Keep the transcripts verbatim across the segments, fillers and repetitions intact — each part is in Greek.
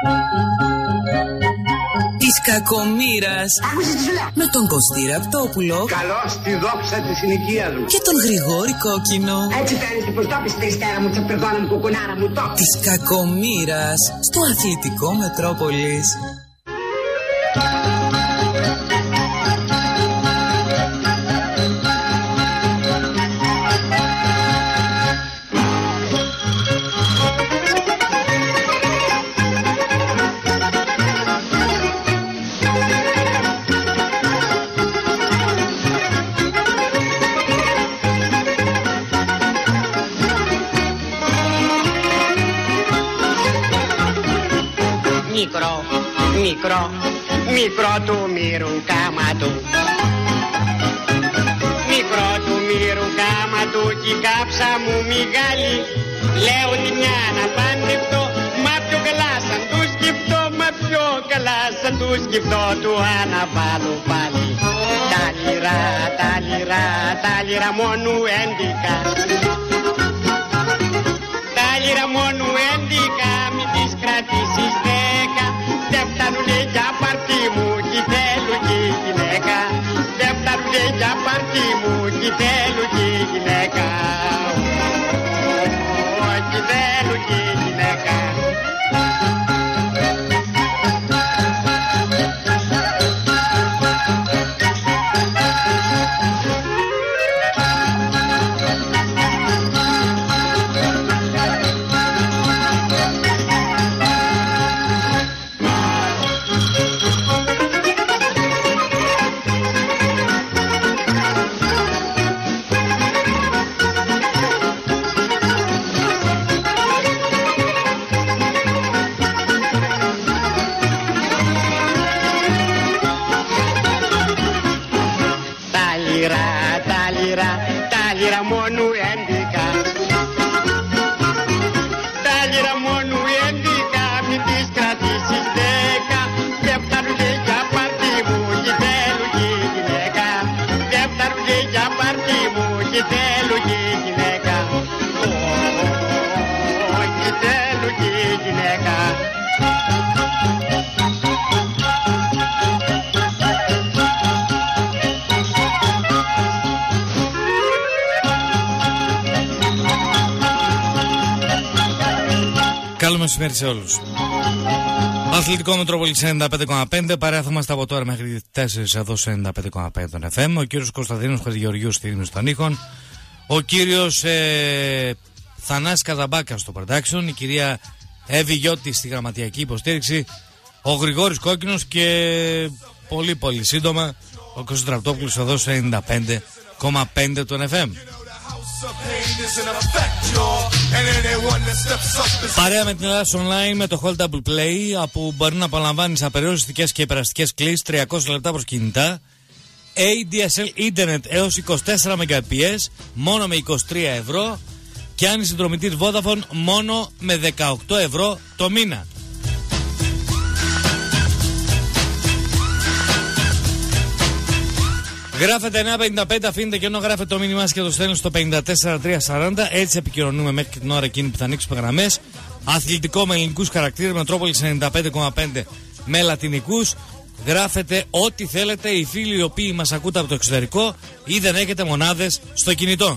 Της κακομοίρας. Άκουσες τι σου λέω. Με τον Κωστή Ραπτόπουλο. Καλώς στη δόξα της συνοικίας μου. Και τον Γρηγόρη Κόκκινο. Έτσι φαίνεται πως το πεις Περιστέρα μου, τσαπεργόνα μου, κουκουνάρα μου, το. Της κακομοίρας στο Αθλητικό Μετρόπολης. Μικρό, μικρό, μικρό του μύρου κάμα του. Μικρό του μύρου κάμα του κι η κάψα μου μεγάλη. Λέω τη μια να παντρευτώ, μα πιο καλά σαν του σκεφτώ, μα πιο καλά σαν του σκεφτώ, του αναβάλω πάλι. Τα λιρά, τα λιρά, τα λιρά μόνου έντικα. Τα λιρά μόνου έντικα, μην τις κρατήσεις δέκα. Δεν φτάνουνε για πάρτι μου κι θέλω κι γυναίκα. Δεν φτάνουνε για πάρτι μου κι θέλω κι γυναίκα. Κι θέλω κι γυναίκα. Καλό μεσημέρι σε όλους. Αθλητικό Μετρόπολης ενενήντα πέντε κόμμα πέντε. Παρέα θα είμαστε από τώρα μέχρι τις τέσσερις εδώ σε ενενήντα πέντε κόμμα πέντε τον εφ εμ. Ο κύριος Κωνσταντίνος Χατζηγεωργίου στη ρύθμιση των ήχων. Ο κύριος ε, Θανάσης Καζαμπάκας στο production. Η κυρία Εύη Γιώτη στη γραμματιακή υποστήριξη. Ο Γρηγόρης Κόκκινος και πολύ πολύ σύντομα ο Κωστής Ραπτόπουλος εδώ σε ενενήντα πέντε κόμμα πέντε τον εφ εμ. Παρέα με την Ελλάδα Online με το Hold Double Play, που μπορεί να απολαμβάνεις απεριόριστικές και υπεραστικές κλήσεις τριακόσια λεπτά προς κινητά, έι ντι ες ελ Internet έως είκοσι τέσσερα Mbps μόνο με είκοσι τρία ευρώ και αν είσαι συνδρομητής Vodafone μόνο με δεκαοκτώ ευρώ το μήνα. Γράφετε εννιά πενήντα πέντε, αφήνετε και ενώ γράφετε το μήνυμά σας και το στέλνετε στο πενήντα τέσσερα τριακόσια σαράντα. Έτσι επικοινωνούμε μέχρι την ώρα εκείνη που θα ανοίξουμε γραμμές. Αθλητικό με ελληνικούς χαρακτήρες, Μετρόπολης ενενήντα πέντε κόμμα πέντε με λατινικούς. Γράφετε ό,τι θέλετε, οι φίλοι οι οποίοι μας ακούτε από το εξωτερικό ή δεν έχετε μονάδες στο κινητό.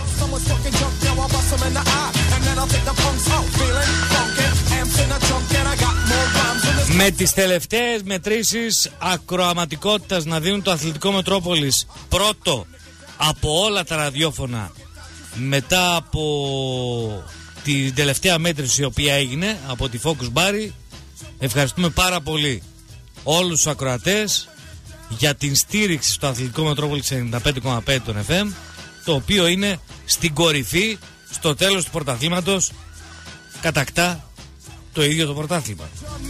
Με τις τελευταίες μετρήσεις ακροαματικότητας να δίνουν το Αθλητικό Μετρόπολης πρώτο από όλα τα ραδιόφωνα μετά από την τελευταία μέτρηση η οποία έγινε από τη Focus Bari. Ευχαριστούμε πάρα πολύ όλους τους ακροατές για την στήριξη στο Αθλητικό Μετρόπολης ενενήντα πέντε κόμμα πέντε των εφ εμ, το οποίο είναι στην κορυφή. Στο τέλος του πρωταθλήματος κατακτά το ίδιο το πρωτάθλημα.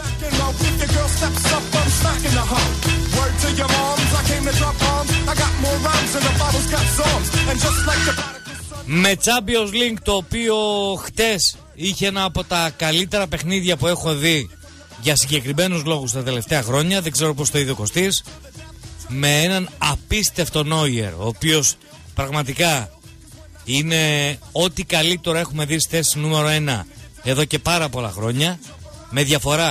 Με Champions League, το οποίο χτες είχε ένα από τα καλύτερα παιχνίδια που έχω δει για συγκεκριμένους λόγους τα τελευταία χρόνια. Δεν ξέρω πώς το είδε ο Κωστής. Με έναν απίστευτο Νόιερ, ο οποίος πραγματικά είναι ό,τι καλύτερο έχουμε δει στη θέση νούμερο ένα εδώ και πάρα πολλά χρόνια. Με διαφορά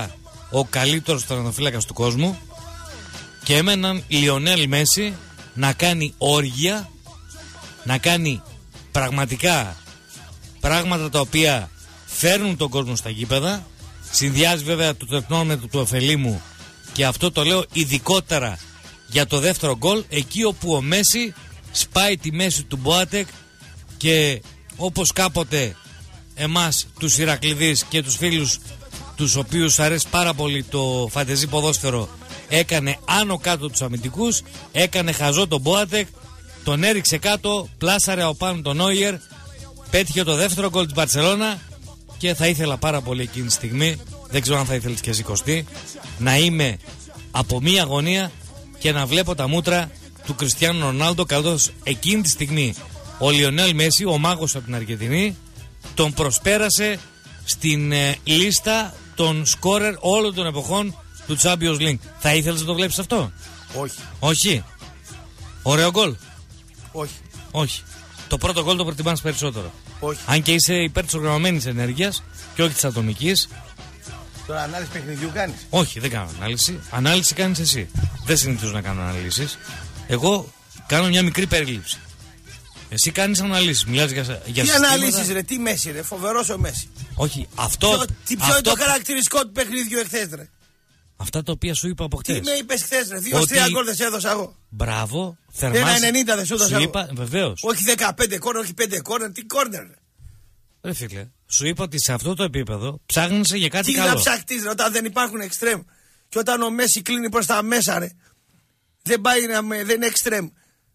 ο καλύτερος τερματοφύλακας του κόσμου και με έναν Λιονέλ Μέση να κάνει όργια, να κάνει πραγματικά πράγματα τα οποία φέρνουν τον κόσμο στα γήπεδα. Συνδυάζει βέβαια το τετνόμετρο του ωφελήμου και αυτό το λέω ειδικότερα για το δεύτερο γκολ, εκεί όπου ο Μέση σπάει τη μέση του Μποάτεκ και όπως κάποτε εμάς τους Ηρακλειδείς και τους φίλους τους οποίους αρέσει πάρα πολύ το φαντεζή ποδόσφαιρο έκανε άνω κάτω τους αμυντικούς, έκανε χαζό τον Μποάτεκ, τον έριξε κάτω, πλάσαρε από πάνω τον Νόιερ, πέτυχε το δεύτερο γκολ της Μπαρτσελώνα και θα ήθελα πάρα πολύ εκείνη τη στιγμή, δεν ξέρω αν θα ήθελες και εσύ Κωστή, να είμαι από μία γωνία και να βλέπω τα μούτρα του Κριστιάνου Ρονάλντο, καθώς εκείνη τη στιγμή ο Λιονέλ Μέση, ο μάγος από την Αργεντινή, τον προσπέρασε στην ε, λίστα των σκόρερ όλων των εποχών του Champions League. Θα ήθελες να το βλέπεις αυτό? Όχι. Όχι. Ωραίο γκολ? Όχι. Όχι. Το πρώτο γκολ το προτιμάς περισσότερο? Όχι. Αν και είσαι υπέρ της οργανωμένης ενέργειας και όχι της ατομικής. Τώρα ανάλυση παιχνιδιού κάνεις? Όχι, δεν κάνω ανάλυση. Ανάλυση κάνεις εσύ. Δεν συνηθίζω να κάνω αναλύσεις. Εγώ κάνω μια μικρή περίληψη. Εσύ κάνεις αναλύσεις. Μιλάς για, για τι συστήματα. αναλύσεις ρε, τι Μέση ρε, φοβερός ο Μέση. Όχι, αυτό. Ποιο, τι, ποιο αυτό, είναι το χαρακτηριστικό του παιχνιδιού εχθές ρε? Αυτά τα οποία σου είπα από χτες. Τι με είπες χθες ρε, δύο τρία γκολ δεν σε έδωσα εγώ. Μπράβο, θερμάς. Ένα ενενήντα δεν σου έδωσα εγώ. Είπα, βεβαίως. Όχι δεκαπέντε κόρνερ, όχι πέντε κόρνερ, τι κόρνερ ρε. Ρε φίλε, σου είπα ότι σε αυτό το επίπεδο ψάχνεσαι για κάτι τι καλό. Τι να ψαχτείς ρε, όταν δεν υπάρχουν εξτρέμ. Και όταν ο Μέση κλείνει προς τα μέσα ρε. Δεν πάει να με, δεν είναι εξτρέμ.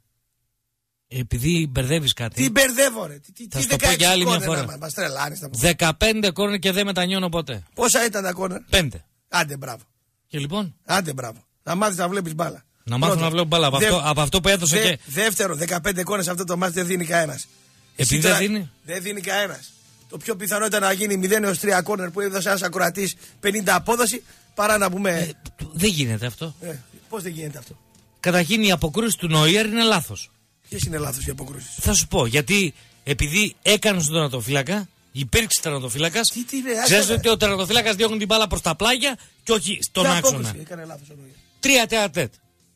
Επειδή μπερδεύεις κάτι. Τι μπερδεύω ρε. Τι, θα τι σου το πω για άλλη μια φορά. Να μας τρελάνεις, θα δεκαπέντε κόρνερ και δεν μετανιώνω ποτέ. Πόσα ήταν τα κόρνερ? Πέντε. Άντε μπράβο. Και λοιπόν. Άντε μπράβο. Να μάθεις να βλέπεις μπάλα. Να μάθω να βλέπω μπάλα. Από, Δε, αυτό, από αυτό που έδωσε δε, και. Δεύτερο, δεκαπέντε κόρνερ σε αυτό το μάτι δεν δίνει κανένας. Επειδή δεν δίνει. Δεν δίνει κανένας. Το πιο πιθανό ήταν να γίνει μηδέν έως τρία κόρνερ που έδωσε ένας ακροατής πενήντα απόδοση παρά να πούμε. Ε, δεν γίνεται αυτό. Ε, πώς δεν γίνεται αυτό? Καταρχήν η αποκρούση του Νόιερ είναι λάθος. Ποιες είναι λάθος οι αποκρούσεις? Θα σου πω. Γιατί επειδή έκανε τον τερματοφύλακα, υπήρξε τερματοφύλακας. Ξέρεις ότι ο τερματοφύλακας διώχνει την μπάλα προς τα πλάγια και όχι στον τι άξονα. Απόκρουση έκανε λάθος ο Νόιερ? Τρία τεατέτ.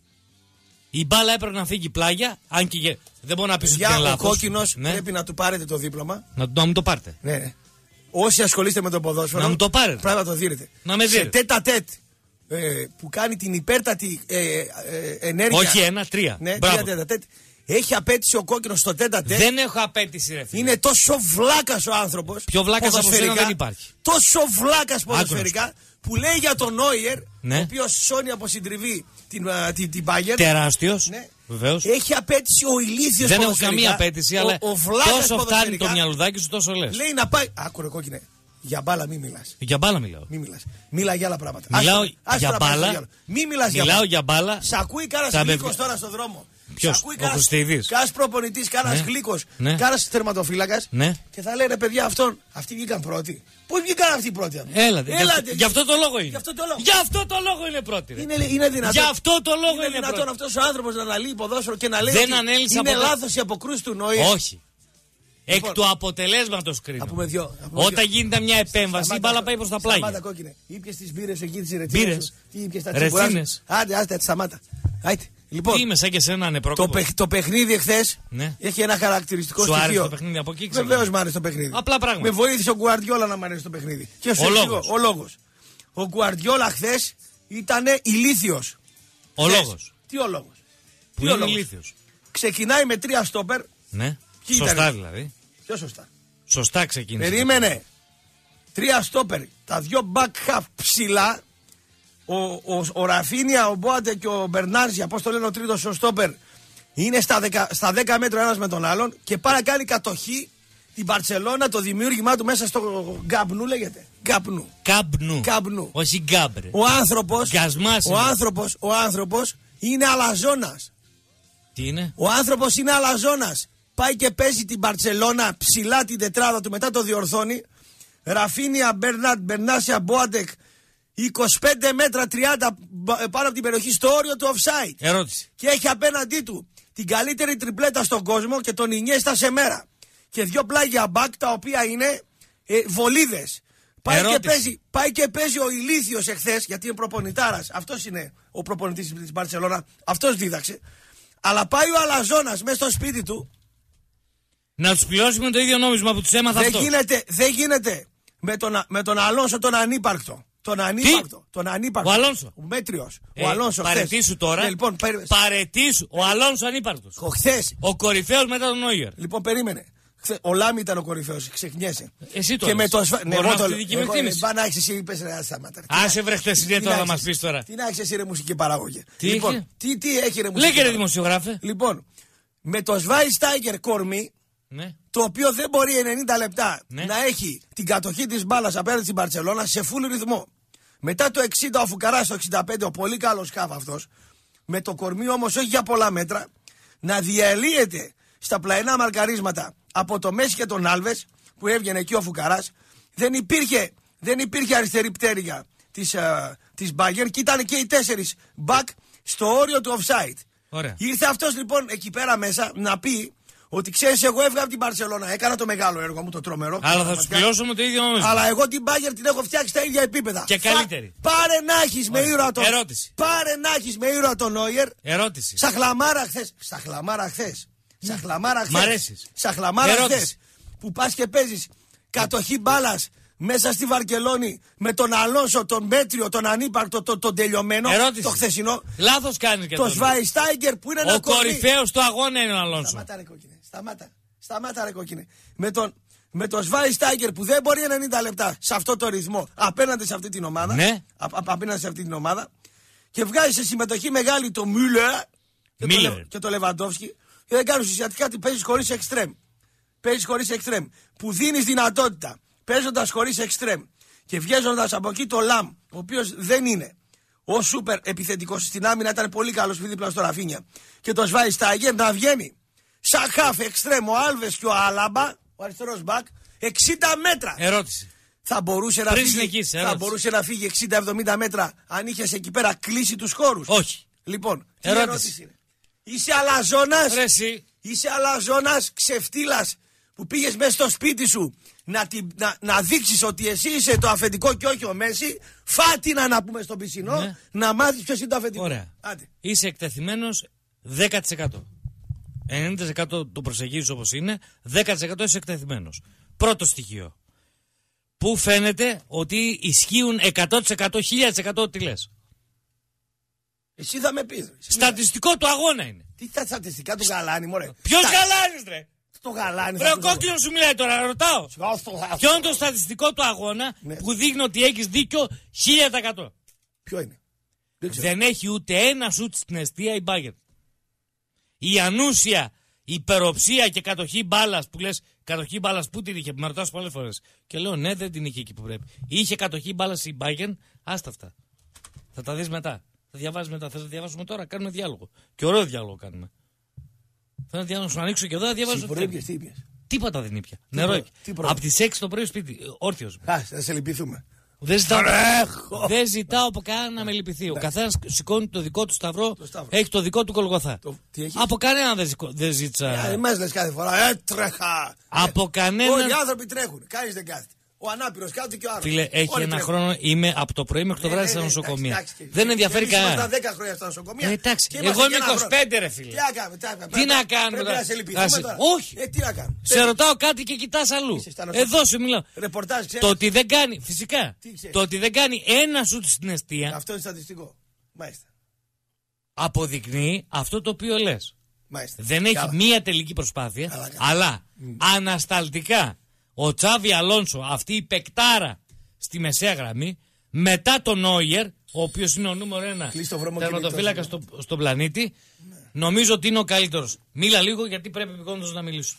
Η μπάλα έπρεπε να φύγει πλάγια, αν και δεν μπορεί να πει ότι είναι λάθος. Ο κόκκινος ναι. πρέπει να του πάρετε το δίπλωμα. Να, να μου το πάρετε. Ναι. Όσοι ασχολείστε με το ποδόσφαιρο, να μου το πάρετε. Πρέπει να το δίνετε. Να με δίνετε. Σε τέτα τέτ ε, που κάνει την υπέρτατη ε, ε, ενέργεια. Όχι ένα, τρία. Ναι, τρία τέτα τέτ. Έχει απέτηση ο κόκκινος στο τέτα τέτ. Δεν έχω απέτηση, ρε φίλε. Είναι τόσο βλάκας ο άνθρωπος. Πιο βλάκας από σένα δεν υπάρχει. Τόσο βλάκας ποδοσφαιρικά που λέει για τον Νόιερ, ναι. ο οποίος σώνει από συντριβή την, την, την Bayern. Τεράστιος. Ναι. Βεβαίως. Έχει απέτηση ο ηλίθιος. Δεν έχω καμία απέτηση, αλλά ο, ο τόσο φτάνει το μυαλουδάκι σου, τόσο λες. Λέει να πάει. Άκουρε κόκκινε. Για μπάλα μη μιλάς. Για μπάλα μιλάω. Μη μιλάς. Μίλα για άλλα πράγματα. Μιλάω άσπρα, άσπρα για μπάλα. Μη μιλάς για μιλάω μπάλα. για μπάλα. Σ' ακούει κανένας γλύκος τώρα στον δρόμο. Ποιος, ο Χρυστίδης? Κάς προπονητής, κάνας ναι. γλύκος, ναι. κάνας τερματοφύλακας ναι. και θα λέει ρε παιδιά αυτόν, αυτοί βγήκαν πρώτοι. Πώς βγήκαν αυτοί οι πρώτοι? Έλατε, Έλατε. Γι' αυτό το λόγο είναι. Γι' αυτό το λόγο, Γι αυτό το λόγο είναι πρώτοι. Είναι, είναι δυνατόν, Γι' αυτό το λόγο είναι είναι δυνατόν πρώτοι. αυτός ο άνθρωπος να αναλύει ποδόσφαιρο και να λέει δεν ότι είναι αποτε... λάθος η αποκρούση του Νόιερ? Όχι. Λοιπόν, εκ του αποτελέσματος κρίνω. Δυο, όταν γίνεται μια επέμβαση, η μπάλα πάει προς τα πλάγια. Σταμάτα κόκκινε. Ήπιες τις μπύρες εκεί τις ρετσίνες. Τι ήπιες τα τσιμπουράς? Άντε, άντε, σταμάτα. Λοιπόν, είμαι σαν και σένα ανεπρόκοπος. Το, παιχ, το παιχνίδι εχθές ναι. έχει ένα χαρακτηριστικό σου στοιχείο. Σου άρεσε το παιχνίδι από εκεί? Βεβαίως μ' άρεσε το παιχνίδι. Απλά πράγματα. Με βοήθησε ο Γκουαρδιόλα να μ' αρέσει το παιχνίδι. Και ο λόγος. Ο λόγος. Ο Γκουαρδιόλα χθες ήταν ηλίθιος. Ο χθες. λόγος. Τι ο λόγος? Που Τι είναι ηλίθιος? Ξεκινάει με τρία στόπερ. Ναι. Ποιοι σωστά ήτανε? δηλαδή. Πιο σωστά. Σωστά ξεκίνησε. Περίμενε. Τρία στόπερ. Τα δυο back half ψηλά. Ο, ο, ο Ραφίνια, ο Μπόατε και ο Μπερνάρζια, πώς το λένε ο τρίτος ο στόπερ, είναι στα δέκα, στα δέκα μέτρα ένας με τον άλλον και πάρα κάνει κατοχή την Μπαρτσελώνα, το δημιούργημά του μέσα στο Γκαμπνού λέγεται. Γκαμπνού. Καμπνού. Καμπνού. Όχι γκάμπρε. Ο άνθρωπος, Γκασμάς ο άνθρωπος, ο άνθρωπος είναι αλαζόνας. Τι είναι? Ο άνθρωπος είναι αλαζόνας. Πάει και παίζει την Μπαρτσελώνα ψηλά την τετράδα του, μετά το διορθώνει. Ραφίνια, Μπερνάτ, Μπερνάσια, Μπόατεκ, είκοσι πέντε μέτρα τριάντα πάνω από την περιοχή στο όριο του offside. Ερώτηση. Και έχει απέναντί του την καλύτερη τριπλέτα στον κόσμο και τον Ινιέστα σε μέρα. Και δυο πλάγια μπακ τα οποία είναι ε, βολίδες. Πάει και, Ερώτηση. παίζει, πάει και παίζει ο ηλίθιος εχθές, γιατί είναι προπονητάρας. Αυτός είναι ο προπονητής της Μπαρσελόνα. Αυτός δίδαξε. Αλλά πάει ο Αλαζόνας μέσα στο σπίτι του. Να τους πληρώσουμε το ίδιο νόμισμα που τους έμαθα Δεν αυτό. γίνεται, δεν γίνεται με τον, με τον Αλόνσο τον ανύπαρκτο. Τον ανύπαρκτο. Τον ανύπαρκτο. Ο Αλόνσο. Ο μέτριος. Ε, ο Αλόνσο. παρετήσου τώρα. Ναι, λοιπόν, περίμενε. Παρετήσου. Ο Αλόνσο ανύπαρκτος. Ο χθες. Ο κορυφαίος μετά τον Νόιερ. Λοιπόν, περίμενε. Χθε- Ο Λάμι ήταν ο κορυφαίος, ξεχνιέσαι. Εσύ το Και λες. με το σφα... Μπορώ να εγώ έχω το τη λέω. δική μου Εγώ, εκτίμηση. ε, Πά να έχεις εσύ, είπες ρε σταματά. Άσε βρε χθεσινή τώρα να μας πεις τώρα. Τι να έχεις εσύ ρε μουσική παραγωγή. Τι λοιπόν, είχε? τι, τι έχει ρε μουσική Λέγε ρε παραγωγή. δημοσιογράφε. Λοιπόν, με το Σβάιστάιγκερ κορμί, Ναι. το οποίο δεν μπορεί ενενήντα λεπτά Ναι. να έχει την κατοχή της μπάλας απέναντι στην Μπαρσελόνα σε full ρυθμό. Μετά το εξήντα ο Φουκαράς, το εξήντα πέντε ο πολύ καλός σκάφ αυτός, με το κορμί όμως όχι για πολλά μέτρα, να διαλύεται στα πλαϊνά μαρκαρίσματα από το Μέση και τον Άλβες, που έβγαινε εκεί ο Φουκαράς. Δεν υπήρχε, δεν υπήρχε αριστερή πτέρυγα της, uh, της Bayern και ήταν και οι τέσσερις back στο όριο του offside. Ωραία. Ήρθε αυτός λοιπόν εκεί πέρα μέσα να πει ότι ξέρεις, εγώ έβγαλα από την Μπαρσελόνα, έκανα το μεγάλο έργο μου, το τρομερό. Αλλά θα τους πληρώσουμε το ίδιο νόμισμα. Αλλά εγώ την Bayern την έχω φτιάξει στα ίδια επίπεδα. Και καλύτερη. Φα... Πάρε να έχεις με ήρωα τον. Ερώτηση. Πάρε να έχεις με ήρωα τον Νόιερ. Ερώτηση. Σαχλαμάρα χθες. Σαχλαμάρα χθες. Σαχλαμάρα χθες. Μ' αρέσεις. Σαχλαμάρα Ερώτηση. χθες. Που πας και παίζεις κατοχή μπάλας μέσα στη Βαρκελόνη με τον Αλόνσο, τον μέτριο, τον ανύπαρκτο, τον, τον τελειωμένο. Ερώτηση. Το χθεσινό. Λάθος κάνεις και Το αυτό. Σβάιστάιγκερ που είναι ένα Ο κορμί. κορυφαίος του αγώνα είναι ο Αλόνσο. Σταμάτα ρε κόκκινε. Σταμάτα. Σταμάτα ρε κόκκινε. Με τον, με τον Σβάιστάιγκερ που δεν μπορεί ενενήντα λεπτά σε αυτό το ρυθμό απέναντι σε αυτή την ομάδα. Ναι. Α, α, απέναντι σε αυτή την ομάδα. Και βγάζει σε συμμετοχή μεγάλη το Μούλερ και, το, Μίλλερ. Λε- και το Λεβαντόφσκι. Και δεν κάνει ουσιαστικά τι παίζει χωρί εξτρέμ. Παίζει χωρί εξτρέμ. Που δίνει δυνατότητα παίζοντα χωρί εξτρέμ και βγαίνοντα από εκεί το Λαμ, ο οποίο δεν είναι ο σούπερ επιθετικό στην άμυνα, ήταν πολύ καλό δίπλα στο Ραφίνια. Και το Σβάιστάιγκερ να βγαίνει σαν χαφ εξτρέμ ο Άλβες και ο Άλαμπα, ο αριστερός μπακ, εξήντα μέτρα. Ερώτηση. Θα μπορούσε, να Πριν φύγει, συνεχίσεις, θα ερώτηση. μπορούσε να φύγει εξήντα εβδομήντα μέτρα αν είχε εκεί πέρα κλείσει τους χώρους. Όχι. Λοιπόν, τι Ερώτηση. ερώτηση είναι. Είσαι αλαζόνας, Ρε εσύ. είσαι αλαζόνας ξεφτύλας που πήγες μέσα στο σπίτι σου να, τη, να, να δείξεις ότι εσύ είσαι το αφεντικό και όχι ο Μέση. Φάτινα να πούμε στον πισινό, Ναι. να μάθεις ποιος είναι το αφεντικό. Ωραία. Άντε. Είσαι εκτεθειμένος δέκα τοις εκατό. ενενήντα τοις εκατό το προσεγγίζεις όπως είναι, δέκα τοις εκατό είσαι εκτεθειμένος. Πρώτο στοιχείο. Πού φαίνεται ότι ισχύουν εκατό τοις εκατό, χίλια τοις εκατό τι λες. Εσύ θα με πεις. Στατιστικό του αγώνα είναι. Τι τα στατιστικά του Γαλάνη, μωρέ. Ποιος Τα- γαλάνεις ρε. Το Γαλάνη. Ρε ο κόκκινος σου μιλάει τώρα, ρωτάω. Ποιο είναι το στατιστικό του αγώνα Ναι. που δείχνει ότι έχεις δίκιο χίλια τοις εκατό. Ποιο είναι. Δεν ξέρω. Δεν έχει ούτε ένα σουτ στην αιστεία η Bayern. Η ανούσια υπεροψία και κατοχή μπάλα που λες κατοχή μπάλα που την είχε, που με ρωτάς πολλές φορές. Και λέω ναι, δεν την είχε εκεί που πρέπει. Είχε κατοχή μπάλα η Bayern, άστα αυτά. Θα τα δεις μετά. Θα διαβάζεις μετά. Θες να διαβάσουμε τώρα, κάνουμε διάλογο. Και ωραίο διάλογο κάνουμε. Θέλω να διαβάσω, να ανοίξω και εδώ, να διαβάσω. Εσύ προείπιες, τι είπες. Τίποτα δεν ήπια. Νερό προ- ήπια. τι προ- Από τις έξι το πρωί σπίτι, όρθιος. Α, θα σε λυπηθούμε. Δεν ζητάω, Τρέχω. δεν ζητάω από κανένα να με λυπηθεί. Ο καθένα σηκώνει το δικό του σταυρό, σταυρό. έχει το δικό του κολγοθά. Το- τι έχει? Από κανέναν δεν, ζητώ- δεν ζήτησα. Εμάς λες κάθε φορά, έτρεχα. Από Ε, κανέναν- Όλοι οι άνθρωποι τρέχουν, κανείς δεν κάθεται. Ο ανάπηρος κάθεται και ο άλλος. Φίλε, έχει Όλοι ένα τρέχουν. χρόνο, είμαι από το πρωί μέχρι το Ναι, βράδυ ναι, στα ναι, νοσοκομεία. εντάξει, εντάξει. Δεν Και ενδιαφέρει εμείς ήμασταν κανένα. δέκα χρόνια στα νοσοκομεία. Ε, εντάξει, και εγώ είμαστε είμαι και ένα είκοσι χρόνο. πέντε ρε φίλε. Τι να κάνουμε, τι να κάνουμε. Τι Πρέπει- να κάνουμε Πρέπει τώρα. να σε Θα λυπηθούμε σε- τώρα. Όχι. Ε, τι να κάνουμε. Σε ρωτάω κάτι και κοιτάς αλλού. Είσαι στα νοσοκομεία. Εδώ σου μιλάω. Ρεπορτάζ, ξέρεις. Το ότι δεν κάνει, φυσικά, Τι ξέρεις. το ότι δεν κάνει ένα σουτ στην αιστεία Αυτό είναι στατιστικό. Μάλιστα. αποδεικνύει αυτό το οποίο λες. Μάλιστα. Δεν έχει Καλά. μία τελική προσπάθεια, Καλά, καλά. αλλά ανασταλτικά ο Τσάβι Αλόνσο, αυτή η πεκτάρα στη μεσαία γραμμή, μετά τον Νόιερ, ο οποίος είναι ο νούμερο ένα Κλείς το βρώμο τερματοφύλακα κινητό στο, στον πλανήτη, νομίζω ότι είναι ο καλύτερος. Μίλα λίγο γιατί πρέπει επικόντως να μιλήσω.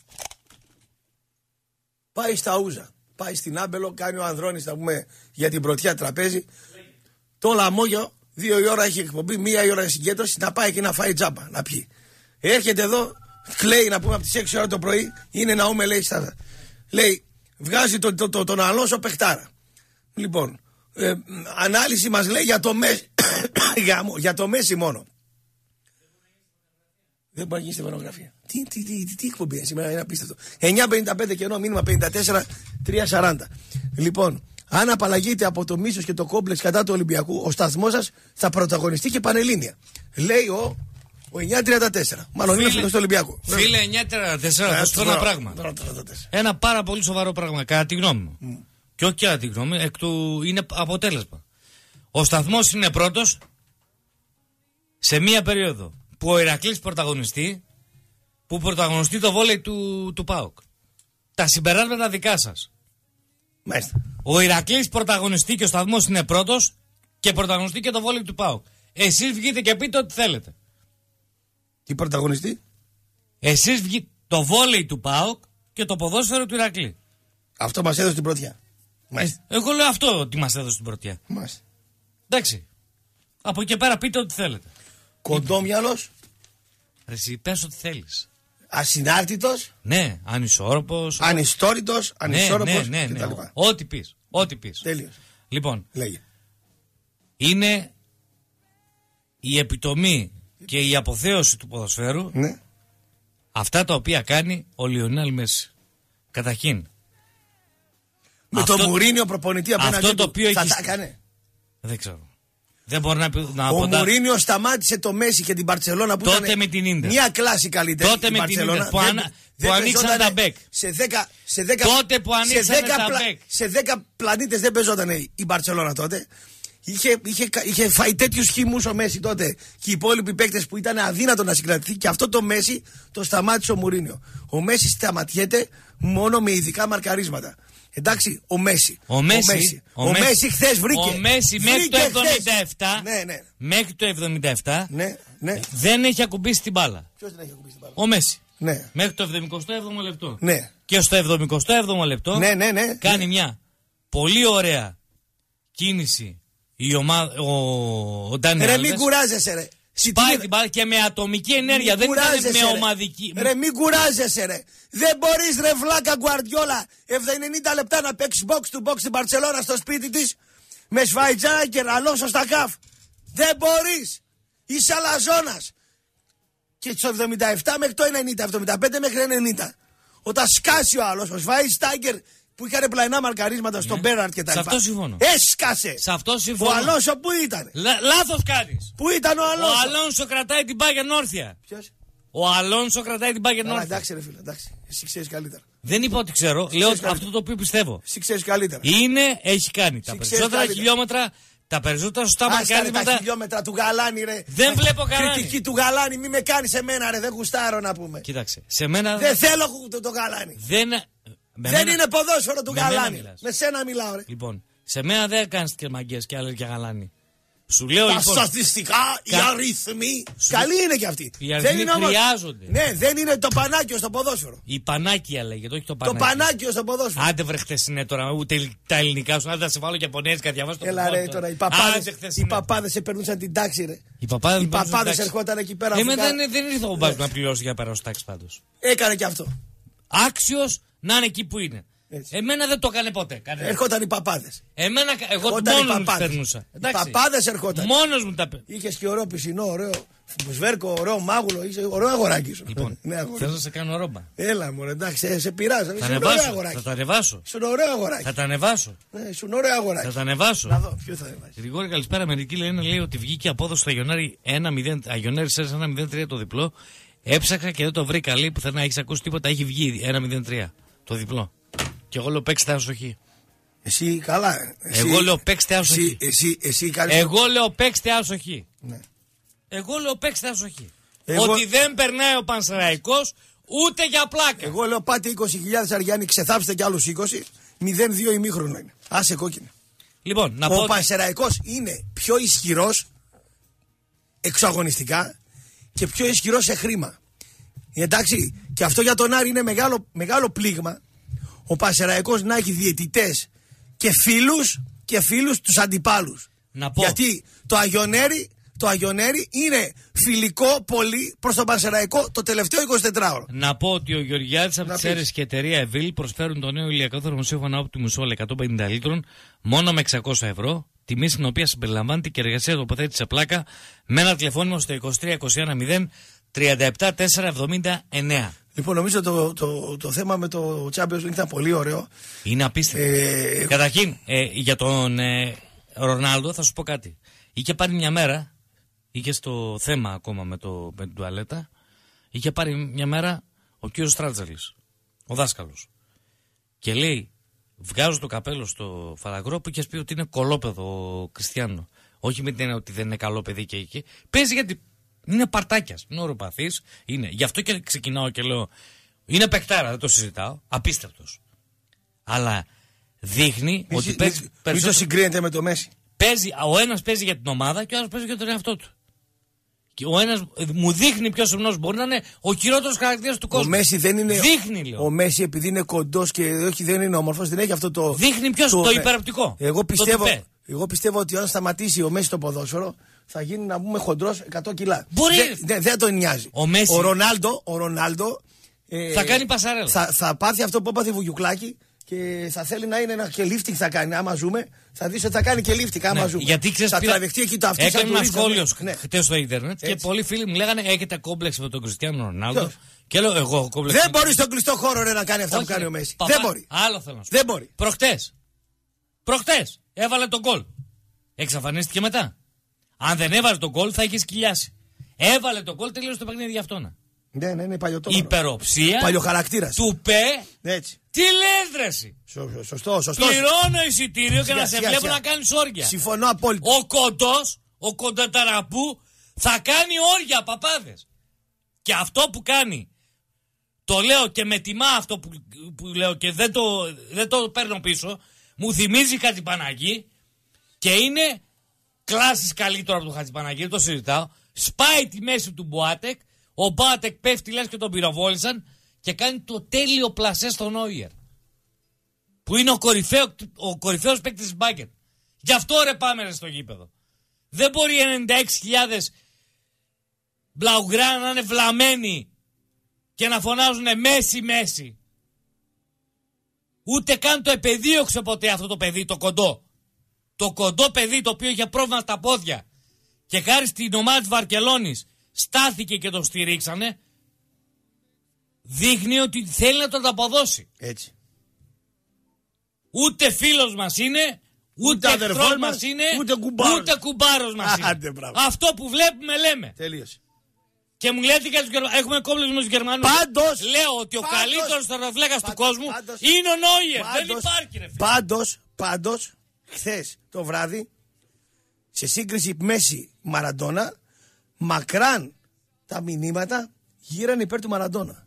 Πάει στα Ούζα. Πάει στην Άμπελο, κάνει ο Ανδρώνης να πούμε για την πρωτιά τραπέζι. Το λαμόγιο, δύο η ώρα έχει εκπομπή, μία η ώρα έχει συγκέντρωση, να πάει και να φάει τζάμπα, να πιει. Έρχεται εδώ, κλαίει να πούμε από τις έξι ώρα το πρωί, είναι να ούμε λέει στα. Λέει, βγάζει το, το, το, τον Αλόνσο παιχτάρα. Λοιπόν, ε, ανάλυση μας λέει για το, Μέση, για το Μέση μόνο. Δεν μπορεί να γίνει στεφανογραφία. Τι, τι, τι, τι, τι εκπομπή είναι σήμερα, είναι απίστευτο. εννιά πενήντα πέντε κενό, μήνυμα πενήντα τέσσερα τριακόσια σαράντα. Λοιπόν, Αν απαλλαγείτε από το μίσος και το κόμπλεξ κατά του Ολυμπιακού, ο σταθμός σας θα πρωταγωνιστεί και πανελλήνια. Λέει ο, ο εννιά τριάντα τέσσερα. Μάλλον είναι φίλος του Ολυμπιακού. Φίλε εννιά τριάντα τέσσερα, θα σου πω ένα πράγμα. Ένα πάρα πολύ σοβαρό πράγμα, κατά τη γνώμη μου. Mm. Και όχι κατά τη γνώμη, εκ του είναι αποτέλεσμα. Ο σταθμός είναι πρώτος σε μία περίοδο που ο Ηρακλής πρωταγωνιστεί, που πρωταγωνιστεί το βόλεϊ του, του ΠΑΟΚ. Τα συμπεράσματα δικά σας. Μάλιστα. Ο Ηρακλής πρωταγωνιστεί και ο σταθμός είναι πρώτος και πρωταγωνιστεί και το βόλεϊ του ΠΑΟΚ. Εσείς βγείτε και πείτε ό,τι θέλετε. Τι πρωταγωνιστεί? Εσείς βγείτε το βόλεϊ του ΠΑΟΚ και το ποδόσφαιρο του Ηρακλή. Αυτό μας έδωσε την πρωτιά. Ε, εγώ λέω αυτό ότι μας έδωσε την πρωτιά. Μάλιστα. Εντάξει. Από εκεί πέρα πείτε ό,τι θέλετε. Κοντόμυαλος. Εσύ πες ό,τι θέλεις. Ασυνάρτητος. Ναι, ανισόρροπος. Ανιστόρητος, ανισόρροπος ναι, ναι, ναι, κτλ. ναι. Ό,τι πεις. Ό,τι πεις. Τέλειος. Λοιπόν, λέγε. Είναι η επιτομή και η αποθέωση του ποδοσφαίρου, ναι, αυτά τα οποία κάνει ο Λιονέλ Μέση. Καταρχήν. Με αυτό, το Μουρίνιο προπονητή απέναντι αυτό το του, οποίο θα έχει... τα έκανε. Δεν ξέρω. Δεν μπορεί να, να Ο αποντα... Μουρίνιο σταμάτησε το Μέση και την Μπαρτσελώνα που τότε ήταν με την Ίντερ. Μια κλάση καλύτερη. Τότε με την Ίντερ που, ανα... που ανοίξαν τα μπέκ. Σε δέκα, σε δέκα, τότε που ανοίξαν τα πλα... μπέκ. Σε δέκα πλανήτες δεν παίζονταν η Μπαρτσελώνα τότε. Είχε, είχε, είχε φάει τέτοιους χυμούς ο Μέση τότε και οι υπόλοιποι παίκτες που ήταν αδύνατο να συγκρατηθεί, και αυτό το Μέση το σταμάτησε ο Μουρίνιο. Ο Μέση σταματιέται μόνο με ειδικά μαρκαρίσματα. Εντάξει, ο Μέση. Ο Μέση, ο Μέση χθες βρήκε. Ο Μέση μέχρι το εβδομήντα επτά, ναι, ναι. μέχρι το εβδομήντα επτά ναι, ναι. δεν έχει ακουμπήσει την μπάλα. Ποιος δεν έχει ακουμπήσει την μπάλα? Ο Μέση. Ναι. Μέχρι το εβδομηκοστό έβδομο λεπτό. Ναι. Και στο εβδομηκοστό έβδομο λεπτό ναι, ναι, ναι, κάνει ναι. μια πολύ ωραία κίνηση η ομάδα, ο, ο Ντάνι Ρε Άλβες. μην κουράζεσαι ρε. Σπάει την μπάλα και με ατομική ενέργεια. Δεν ήταν με ομαδική. Ρε μην κουράζεσαι ρε. Δεν μπορείς ρε βλάκα Γκουαρδιόλα ενενήντα λεπτά να παίξεις box to box στην Μπαρτσελώνα στο σπίτι της με Σβαϊτζά και Αλόνσο στα καφ. Δεν μπορείς. Είσαι αλαζόνας. Και στο εβδομήντα επτά μέχρι το ενενήντα, εβδομήντα πέντε μέχρι ενενήντα. Όταν σκάσει ο άλλος, ο Σβάιτζάγκερ που είχαν πλαϊνά μαρκαρίσματα στον Μπέραρτ και τα λοιπά. Σε αυτό συμφωνώ. Έσκασε. Σε αυτό συμφωνώ. Ο Αλόνσο που ήταν? Λα, λάθος κάνεις. Πού ήταν ο Αλόνσο? Ο Αλόνσο κρατάει την Bayern όρθια. Ποιος? Ο Αλόνσο κρατάει την Bayern όρθια. Εντάξει ρε φίλε, εντάξει. Εσύ ξέρεις καλύτερα. Δεν είπα ότι ξέρω. Λέω καλύτερα. Αυτό το οποίο πιστεύω. Εσύ ξέρεις καλύτερα. Είναι, έχει κάνει. Εσύ τα περισσότερα καλύτερα. χιλιόμετρα, τα περισσότερα σωστά μαρκαρίσματα. Τα χιλιόμετρα του Γαλάνη ρε. Δεν βλέπω Γαλάνη. Κριτική του Γαλάνη, μη με κάνεις εμένα ρε. Δεν γουστάρω να πούμε. Κοίταξε. Σε μένα... Δεν θέλω το, το Γαλάνη. Δεν... Δεν μένα... είναι ποδόσφαιρο του με Γαλάνη. Με σένα μιλάω ρε. Λοιπόν, σε μένα δεν κάνεις και μαγκές και άλλες για Γαλάνη. Σου λέω τα λοιπόν. Τα στατιστικά, κα... οι αριθμοί. Σου... Καλή είναι και αυτοί. Οι αριθμοί δεν είναι χρειάζονται. Όμως... Ναι, δεν είναι το πανάκιο στο ποδόσφαιρο. Η πανάκια λέγεται, όχι το πανάκιο. Το πανάκιο στο ποδόσφαιρο. Άντε βρε χτες είναι τώρα, ούτε τα ελληνικά σου, άντε θα σε βάλω και Ιαπωνέζικα, διαβάσω το. Έλα ρε τώρα, οι παπάδες, οι παπάδες σε περνούσαν την τάξη ρε. Οι παπάδες, οι παπάδες ερχόταν εκεί πέρα. Εμένα δεν, δεν ήρθε ο μπάσκετ να πληρώσει για να περάσω τάξη πάντως. Έκανε και αυτό. Άξιος να είναι εκεί που είναι. Έτσι. Εμένα δεν το έκανε ποτέ. Κανένα. Ερχόταν οι παπάδες. Εμένα, εγώ μόνος μου περνούσα. Οι παπάδες ερχόταν. Μόνος μου τα περνούσα. Είχες και ωραίο πισινό, ωραίο σβέρκο, ωραίο μάγουλο. Είσαι ωραίο αγοράκι σου. Λοιπόν, ναι, θες να σε κάνω ρόμπα. Έλα μωρέ, εντάξει, σε, σε πειράζω. Θα ανεβάσω. Θα τα ανεβάσω. Σου είναι ωραίο αγοράκι. Θα τα ανεβάσω. Ναι, σου είναι ωραίο αγοράκι. Θα τα ανεβάσω. Να δω, ποιο θα ανεβάσει. Γρηγόρη, καλησπέρα. Μερικοί λένε λέει ότι βγήκε απόδοση στο Αγιονάρι ένα μηδέν τρία το διπλό. Έψαξα και δεν το βρήκα. Λέει πουθενά, έχει ακούσει τίποτα. Έχει βγει ένα μηδέν τρία το διπλό. Και εγώ λέω παίξτε άσοχη. Εσύ καλά. Εσύ, εγώ λέω παίξτε άσοχη. Εσύ, εσύ, εσύ κάνεις... Εγώ λέω παίξτε άσοχη. Ναι. Εγώ λέω παίξτε άσοχη. Εγώ... Ότι δεν περνάει ο Πανσεραϊκός ούτε για πλάκα. Εγώ λέω πάτε είκοσι χιλιάδες Αριάννη, ξεθάψτε κι άλλους είκοσι. μηδέν δύο ημίχρονο είναι. Άσε κόκκινο. Λοιπόν, να ο πω... Πανσεραϊκός είναι πιο ισχυρός εξωαγωνιστικά και πιο ισχυρός σε χρήμα. Εντάξει, και αυτό για τον Άρη είναι μεγάλο, μεγάλο πλήγμα. Ο Πανσεραϊκός να έχει διαιτητές και φίλους και φίλους τους αντιπάλους. Να πω. Γιατί το Αγιονέρι, το Αγιονέρι είναι φιλικό πολύ προς τον Πανσεραϊκό το τελευταίο εικοσιτετράωρο. Να πω ότι ο Γεωργιάδης από τις Σέρρες και η εταιρεία Εβίλ προσφέρουν το νέο ηλιακό θερμοσύφωνα Optimus All εκατόν πενήντα λίτρων μόνο με εξακόσια ευρώ. Τιμή στην οποία συμπεριλαμβάνεται και εργασία τοποθέτηση σε πλάκα με ένα τηλεφώνημα στο είκοσι τρία είκοσι ένα μηδέν τριάντα επτά τετρακόσια εβδομήντα εννέα. Λοιπόν, νομίζω το, το, το θέμα με το Champions League ήταν πολύ ωραίο. Είναι απίστευτο. Ε, Καταρχήν, ε, για τον ε, Ρονάλντο θα σου πω κάτι. Είχε πάρει μια μέρα, είχε στο θέμα ακόμα με, το, με την τουαλέτα, είχε πάρει μια μέρα ο κύριος Στράτζαλης, ο δάσκαλος. Και λέει, βγάζω το καπέλο στο Φαλαγκρό που είχες πει ότι είναι κολόπεδο ο Κριστιάνο. Όχι με την έννοια ότι δεν είναι καλό παιδί και εκεί. Παίζει γιατί είναι παρτάκιας, είναι οροπαθής, είναι. Γι' αυτό και ξεκινάω και λέω, είναι παικτάρα, δεν το συζητάω, απίστευτος. Αλλά δείχνει μη, ότι μη, παίζει μη, περισσότερο. Μην το συγκρίνεται με το Μέση. Παίζει, ο ένας παίζει για την ομάδα και ο άλλος παίζει για τον εαυτό του. Και ο ένας μου δείχνει ποιος ομνός μπορεί να είναι ο χειρότερος χαρακτήρας του κόσμου. Ο Μέση δεν είναι. Δείχνει, λέω. Ο Μέση επειδή είναι κοντός και όχι δεν είναι όμορφος, δεν έχει αυτό το. Δείχνει ποιος το, το υπεραπτικό. Εγώ πιστεύω, το εγώ πιστεύω ότι όταν σταματήσει ο Μέση το ποδόσφαιρο θα γίνει να πούμε χοντρός εκατό κιλά. Μπορεί. Δεν, δεν, δεν τον νοιάζει. Ο, Μέση... ο Ρονάλντο, ο Ρονάλντο ε, θα κάνει πασαρέλα. Θα, θα πάθει αυτό που έπαθε Βουγιουκλάκη και θα θέλει να είναι ένα και lifting θα κάνει. Άμα ζούμε, θα δεις ότι θα κάνει και lifting. Άμα ναι, ζούμε. Γιατί ξέρεις, θα πήρα... τραβηχτεί εκεί το αυτί. Έκανε ένα σχόλιο ναι. χτες στο Ιντερνετ Έτσι. και πολλοί φίλοι μου λέγανε έχετε κόμπλεξ με τον Κριστιάνο Ρονάλντο. Και λέω εγώ έχω κόμπλεξ. Δεν μπορεί στον κλειστό χώρο ρε, να κάνει αυτά όχι, που κάνει ο Μέση. Παπά, δεν μπορεί. Άλλο θέλω να σου Δεν μπορεί. Προχτές. Προχτές έβαλε τον γκολ. Εξαφανίστηκε μετά. Αν δεν έβαλε τον γκολ θα είχε σκυλιάσει. Έβαλε τον γκολ, τελείωσε το παιχνίδι για αυτόν. Ναι, ναι, είναι παλιωτό. Υπεροψία. Παλιοχαρακτήρας. Του πε. Έτσι. Τι λες δρεση. Σω, σωστό, σωστό. Πληρώνω εισιτήριο και να σε σιγά, βλέπω σιγά. να κάνεις όρια. Συμφωνώ απόλυτα. Ο κοντός, ο κονταταραπού θα κάνει όρια παπάδες. Και αυτό που κάνει, το λέω και με τιμά αυτό που, που λέω και δεν το, δεν το παίρνω πίσω, μου θυμίζει Χατζηπαναγή και είναι κλάσεις καλύτερο από τον Χατζηπαναγή, δεν το συζητάω. Σπάει τη μέση του Μποάτεκ, ο Μποάτεκ πέφτει λες και τον πυροβόλησαν και κάνει το τέλειο πλασέ στον Νόιερ. Που είναι ο, κορυφαίο, ο κορυφαίος παίκτης της Μπάγκερ. Γι' αυτό ρε πάμε ρε στο γήπεδο. Δεν μπορεί ενενήντα έξι χιλιάδες μπλαουγκρά να είναι βλαμμένοι και να φωνάζουνε Μέση, Μέση. Ούτε καν το επεδίωξε ποτέ αυτό το παιδί, το κοντό. Το κοντό παιδί το οποίο είχε πρόβλημα στα πόδια και χάρη στην ομάδα της Βαρκελόνης στάθηκε και το στηρίξανε, δείχνει ότι θέλει να τον αποδώσει. Έτσι. Ούτε φίλος μας είναι, ούτε, ούτε εχθρός μας είναι, ούτε κουμπάρος, ούτε κουμπάρος μας είναι. Άντε, αυτό που βλέπουμε λέμε. Τελείωσε. Και μου λέτε και τους Γερμανούς, έχουμε κόμπλεξ με τους Γερμανούς. Πάντως, λέω ότι πάντως, ο καλύτερος τερματοφύλακας του κόσμου πάντως, είναι ο Νόιερ. Πάντως, δεν υπάρχει ρε φίλε. Πάντως, πάντως, χθες το βράδυ, σε σύγκριση Μέση Μαραντόνα, μακράν τα μηνύματα γύραν υπέρ του Μαραντόνα.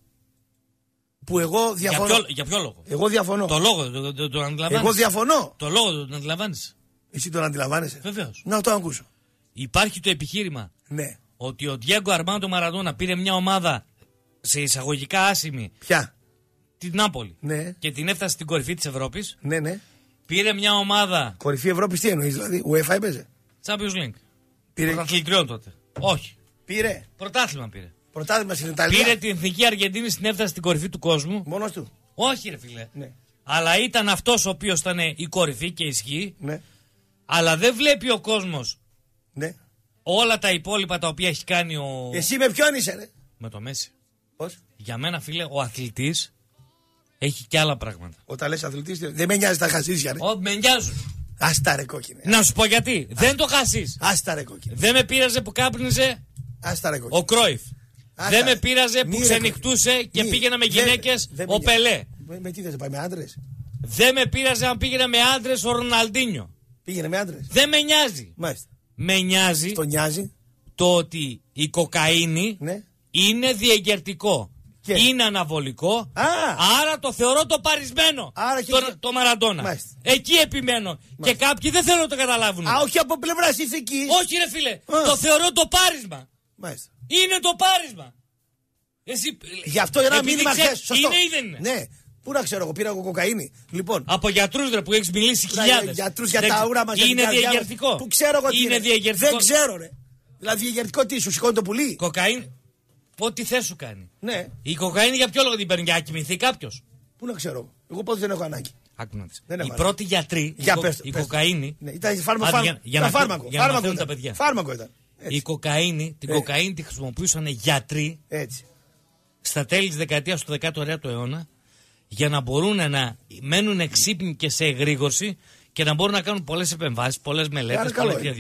Που εγώ διαφωνώ. Για ποιο, για ποιο λόγο? Εγώ διαφωνώ. Το λόγο, το, το, το αντιλαμβάνεσαι. Εγώ διαφωνώ. Το λόγο, το αντιλαμβάνεσαι. Εσύ τον αντιλαμβάνεσαι. Βεβαίως. Να το ακούσω. Υπάρχει το επιχείρημα. Ναι. Ότι ο Διέγκο Αρμάντο Μαραντόνα πήρε μια ομάδα σε εισαγωγικά άσημη. Ποια? Την Νάπολη. Ναι. Και την έφτασε στην κορυφή της Ευρώπης. Ναι, ναι. Πήρε μια ομάδα. Κορυφή Ευρώπης τι εννοείς, δηλαδή? UEFA έπαιζε. Champions League. Πήρε. Πρωταθλητριών τότε. Όχι. Πήρε. Πρωτάθλημα πήρε. Πρωτάθλημα στην Ιταλία. Πήρε την εθνική Αργεντίνη, στην έφτασε στην κορυφή του κόσμου. Μόνος του. Όχι, ρε φίλε. Ναι. Αλλά ήταν αυτός ο οποίος ήταν η κορυφή και ισχύει. Ναι. Αλλά δεν βλέπει ο κόσμος Ναι. όλα τα υπόλοιπα τα οποία έχει κάνει ο. Εσύ με ποιον είσαι, ρε? Με το Μέση. Πώς? Για μένα, φίλε, ο αθλητής έχει και άλλα πράγματα. Όταν λες αθλητής, δεν με νοιάζει τα χασίσια, ρε. Ω, με νοιάζουν. Άστα ρε κόκκινε. Να σου πω γιατί. Δεν το χάσεις. Άστα ρε κόκκινε. Δεν με πείραζε που κάπνιζε Άστα ρε κόκκινε. ο Κρόιφ. Άστα. Δεν με πείραζε Μη, που ρε, ξενυχτούσε και μη. πήγαινα με Δεν- γυναίκες δεν με ο νοιάζει. Πελέ. Με, με τι θες, πάει με άντρες? Δεν με πείραζε αν πήγαινα με άντρες ο Ροναλντίνιο. Πήγαινε με άντρες. Δεν με νοιάζει. Μάλιστα. Με νοιάζει Τον νοιάζει. το ότι η κοκαίνη Ναι. είναι διεγερτικό. Και- Είναι αναβολικό. Α! Άρα το θεωρώ το παρισμένο. Άρα και- το, το Μαραντόνα. Μάλιστα. Εκεί επιμένω. Και κάποιοι δεν θέλουν να το καταλάβουν. Α, όχι από πλευράς ηθικής. Όχι, ρε φίλε. Α. Το θεωρώ το πάρισμα. Μάλιστα. Είναι το πάρισμα. Εσύ, Γι' αυτό ένα επειδή μήνυμα ξέρεις, χθες. Σωστό. Είναι ή δεν είναι. Ναι. Πού να ξέρω εγώ, πήρα εγώ κοκαίνη. Λοιπόν. Από γιατρούς ρε που έχεις μιλήσει Για χιλιάδες. γιατρούς για Δεν- τα ούρα μας. για την Είναι καρδιά μας. διαγερτικό. Πού ξέρω εγώ τι Είναι είναι. διαγερτικό. Δεν ξέρω, ρε. Δηλαδή διαγερτικό τι, σου σηκώνει το πουλί. Κοκαίνη. Ό,τι θες σου κάνει. Ναι. Η κοκαίνη για ποιο λόγο την παίρνει, για να κοιμηθεί κάποιος. Πού να ξέρω εγώ. Εγώ πότε δεν έχω ανάγκη. Άκου να δεις. Δεν Οι έχω πρώτοι γιατροί, Για η, κο- πες το, η πες το. κοκαίνη. Ναι, ήταν φάρμακο. Άντε, φάρμακο. για- για Ήταν να φάρμακο. μαθαίνουν- για να Φάρμακο μαθαίνουν τα ήταν. παιδιά. Φάρμακο ήταν. Η Έτσι. κοκαίνη, την Ε. κοκαίνη τη χρησιμοποιούσαν γιατροί Έτσι. στα τέλη της δεκαετίας του δέκατου τρίτου αιώνα για να μπορούν να μένουν εξύπνοι και σε εγρήγορση και να μπορούν να κάνουν πολλές επεμβάσεις, πολλές μελέτες.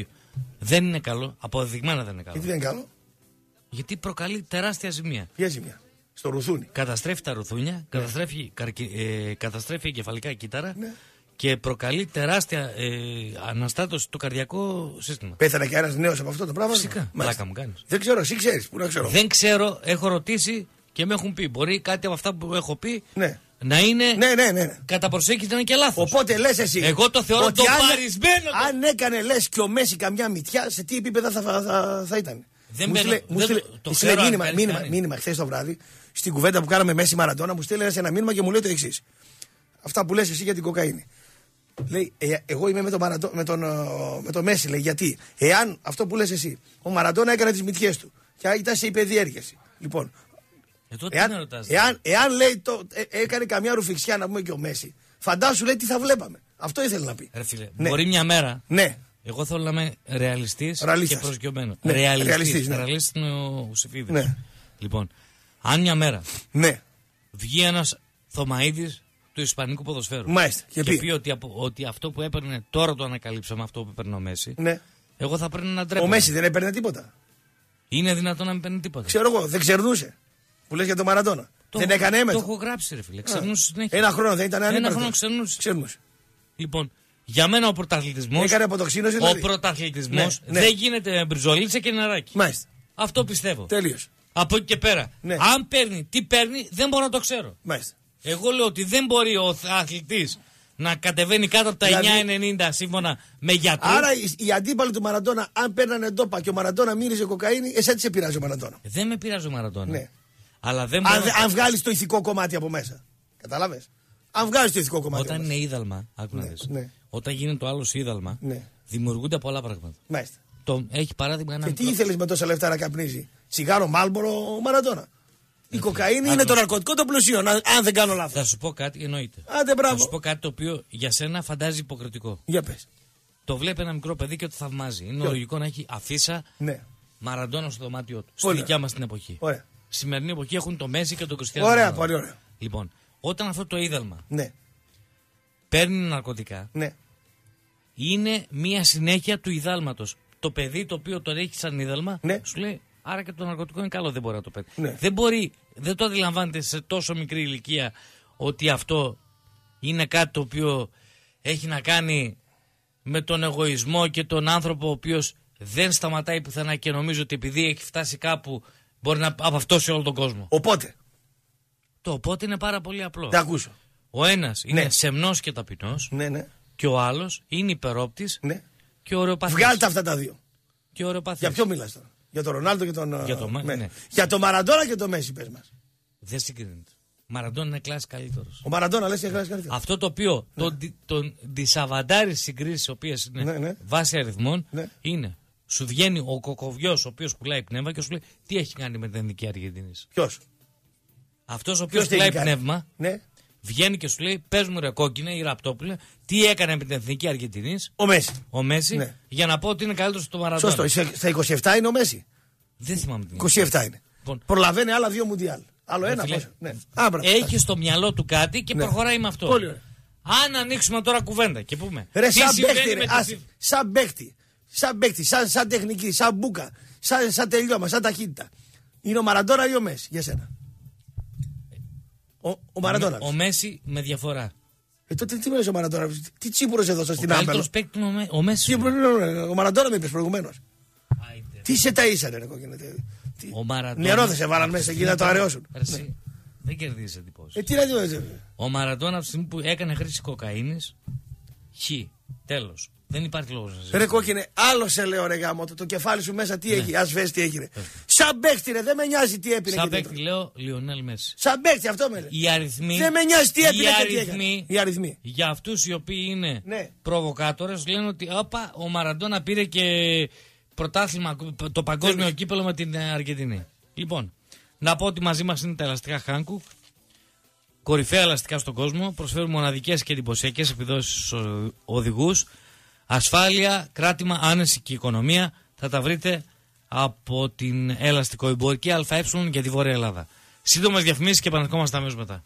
Δεν είναι καλό. Αποδεδειγμένα δεν είναι καλό. Γιατί δεν είναι καλό? Γιατί προκαλεί τεράστια ζημία. Ποια ζημία? Στο ρουθούνι. Καταστρέφει τα ρουθούνια, ναι. καταστρέφει, καρκι, ε, καταστρέφει εγκεφαλικά κύτταρα, ναι. και προκαλεί τεράστια ε, αναστάτωση στο καρδιακό σύστημα. Πέθανε και ένας νέος από αυτό το πράγμα? Φυσικά. Πλάκα μου κάνεις. Δεν ξέρω, εσύ ξέρεις. Πού να ξέρω. Δεν ξέρω, έχω ρωτήσει και με έχουν πει. Μπορεί κάτι από αυτά που έχω πει, ναι. να είναι. Ναι, ναι, ναι. Κατά προσέγγιση να είναι και λάθος. Οπότε λες εσύ. Εγώ το θεωρώ το παρισμένο. Αν έκανε λες και ο Μέση καμιά μυτιά, σε τι επίπεδα θα, θα, θα, θα ήταν? Δεν μου στείλε, μου στείλε, το, το στείλε μήνυμα, μήνυμα, μήνυμα χθες το βράδυ, στην κουβέντα που κάναμε Μέση Μαραντόνα, μου στείλε ένα μήνυμα και μου λέει το εξής. Αυτά που λες εσύ για την κοκαίνη. Λέει, ε, εγώ είμαι με τον, Μαραντό, με, τον, με τον Μέση, λέει, γιατί εάν αυτό που λες εσύ, ο Μαραντόνα έκανε τις μυτιές του και ήταν σε υπεδιέργεση. Λοιπόν, ε, εάν, ρωτάς, εάν, εάν λέει το, ε, έκανε καμιά ρουφιξιά να πούμε και ο Μέση, φαντάσου λέει τι θα βλέπαμε. Αυτό ήθελε να πει. Ρε φίλε, ναι. Μπορεί μια μέρα. Ναι. Εγώ θέλω να είμαι ρεαλιστής και προσγειωμένος. Ναι. Ρεαλιστής. Ναι. Ρεαλιστής είναι ο Σεφίδης. Ναι. Λοιπόν, αν μια μέρα, ναι, βγει ένας Θωμαΐδης του Ισπανικού ποδοσφαίρου, μάλιστα, και, και πει, πει ότι, ότι αυτό που έπαιρνε τώρα το ανακαλύψαμε, αυτό που έπαιρνε ο Μέση, ναι. εγώ θα πρέπει να ντρέπω. Ο Μέση δεν έπαιρνε τίποτα. Είναι δυνατόν να μην παίρνει τίποτα? Ξέρω εγώ, δεν ξερνούσε. Που λες για τον Μαραντόνα. Το, δεν έκανε έμετρο. Το έχω γράψει, ρε φίλε. Ξερνούσε συνέχεια. Ένα χρόνο δεν ήταν ανύπαρκτος. Ένα χρόνο ξερνούσε. Ξερνούσε. Λοιπόν, για μένα ο πρωταθλητισμός. Έκανε αποτοξίνωση, δηλαδή. Ο πρωταθλητισμός ναι, ναι. δεν γίνεται με μπριζολίτσα και νεράκι. Μάλιστα. Αυτό πιστεύω. Τέλειος. Από εκεί και πέρα. Ναι. Αν παίρνει, τι παίρνει, δεν μπορώ να το ξέρω. Μάλιστα. Εγώ λέω ότι δεν μπορεί ο αθλητής να κατεβαίνει κάτω από τα δηλαδή... εννιά ενενήντα σύμφωνα με γιατρού. Άρα οι, οι αντίπαλοι του Μαραντόνα, αν παίρνανε ντόπα και ο Μαραντόνα μύριζε κοκαίνη, εσένα τι σε πειράζει ο Μαραντόνα? Δεν με πειράζει ο Μαραντόνα. Ναι. Αλλά δεν αν, μπορώ... αν βγάλει το ηθικό κομμάτι από μέσα. Κατάλαβες. Αν βγάλει το ηθικό κομμάτι. Όταν είναι είδαλμα, άκου να δεις. Ναι. Όταν γίνεται το άλλο είδαλμα, ναι. δημιουργούνται πολλά πράγματα. Μάλιστα. Το, έχει παράδειγμα ένα. Και μικρό... τι ήθελες με τόσα λεφτά να καπνίζει? Τσιγάρο Μάλμπορο ο Μαραντόνα. Η κοκαίνη είναι, είναι το ναρκωτικό των πλουσίων, αν δεν κάνω λάθος. Θα σου πω κάτι, εννοείται. Άντε, μπράβο. Θα σου πω κάτι το οποίο για σένα φαντάζει υποκριτικό. Για πες. Το βλέπει ένα μικρό παιδί και το θαυμάζει. Είναι Ποιο? λογικό να έχει αφίσα, ναι, Μαραντόνα στο δωμάτιό του. Στη δικιά μας την εποχή. Ωραία. Σημερινή εποχή έχουν το Μέση και τον Κριστιανό. Ωραία, πολύ ωραία. Λοιπόν, όταν αυτό το είδαλμα, ναι, παίρνει ναρκωτικά, ναι, είναι μία συνέχεια του ιδάλματος. Το παιδί το οποίο τον έχει σαν είδαλμα, ναι, σου λέει άρα και το ναρκωτικό είναι καλό, δεν μπορεί να το παίρνει. Ναι. Δεν μπορεί, δεν το αντιλαμβάνεται σε τόσο μικρή ηλικία ότι αυτό είναι κάτι το οποίο έχει να κάνει με τον εγωισμό και τον άνθρωπο ο οποίος δεν σταματάει πουθενά και νομίζω ότι επειδή έχει φτάσει κάπου μπορεί να απαυτώσει όλο τον κόσμο. Οπότε. Το οπότε είναι πάρα πολύ απλό. Τα ακούσω. Ο ένας είναι ναι. σεμνός και ταπεινός, ναι, ναι, και ο άλλος είναι υπερόπτης, ναι, και ωραιοπαθής. Βγάλτε αυτά τα δύο. Και ωραιοπαθής. Για ποιο μιλάς τώρα? Για τον Ρονάλντο και τον. Για το, ναι. Ναι. Για τον Μαραντόνα και τον Μέση, πες μας. Δεν συγκρίνεται. Μαραντόνα είναι κλάση καλύτερος. Ο Μαραντόνα λες είναι κλάση καλύτερος. Αυτό το οποίο ναι. τον, τον δισαβαντάρει συγκρίσεις, οι οποίες είναι ναι, ναι. βάση αριθμών, ναι. είναι σου βγαίνει ο κοκοβιός ο οποίος πουλάει πνεύμα και σου λέει τι έχει κάνει με την Εθνική Αργεντινή. Ποιος? Αυτός ο οποίος πουλάει πνεύμα, ναι. βγαίνει και σου λέει πες μου ρε κόκκινε ή ραπτόπουλε τι έκανε με την Εθνική Αργεντινή. Ο Μέση. Ο Μέση, ναι. Για να πω ότι είναι καλύτερος στο Μαραντόνα. Σωστό. Στα είκοσι επτά είναι ο Μέση. Δεν θυμάμαι την είκοσι επτά είναι. Λοιπόν, προλαβαίνει άλλα δύο μουντιάλ. Άλλο ένα. Ναι. Έχει στο μυαλό του κάτι και ναι. προχωράει με αυτό. Πολύ ωραία. Αν ανοίξουμε τώρα κουβέντα και πούμε. Ρε, σαν παίχτη, ρε, ας, σαν παίχτη, σαν παίχτη, σαν, σαν τεχνική, σαν μπούκα, σαν, σαν τελειώμα, σαν ταχύτητα. Είναι ο Μαραντόνα ή ο Μέση για σένα? Ο, ο Μαραντόνα. Ο, ο Μέση με διαφορά. Ε, τότε τι μου λες ο Μαραντόνα, τι τσίπουρος έδωσα στην Άμπελο. Ο καλύτερος παίκτης ο, ο Μέση. Ο Μαραντόνα με είπες προηγουμένως. Τι σε ταΐσανε ρε κόκκινε. Ο Μαραντόνα. Νερό δεν σε βάλαν μέσα εκεί να το αραιώσουν. Δεν κερδίζεις εντυπώσεις. Ε, τι να δει. Ο Μαραντόνα από τη στιγμή που έκανε χρήση κοκαίνης, χ. Τέλος. Δεν υπάρχει λόγος να ζήσει. Ρε κόκκινε, άλλο σε λέω ρε γάμο, το, το κεφάλι σου μέσα τι έχει, ας βες τι έχει ρε. Σαν παίχτη ρε, δεν με νοιάζει τι έπινε. Σαν παίχτη λέω Λιονέλ Μέση. Σαν παίχτη αυτό με λέει. Οι αριθμοί. Δεν με νοιάζει τι έπινε και τι έκανε. Οι αριθμοί. Για αυτούς οι οποίοι είναι ναι. προβοκάτορες λένε ότι όπα, ο Μαραντόνα πήρε και πρωτάθλημα, το παγκόσμιο ναι. κύπελο με την Αργεντινή. Λοιπόν, να πω ότι μαζί μας είναι τα ελαστικά Hankook. Κορυφαία ελαστικά στον κόσμο. Προσφέρουν μοναδικές και εντυπωσιακές επιδόσεις στους οδηγούς. Ασφάλεια, κράτημα, άνεση και οικονομία θα τα βρείτε από την ελαστικοεμπορική ΑΕ για τη Βόρεια Ελλάδα. Σύντομες διαφημίσεις και επανερχόμαστε αμέσως μετά.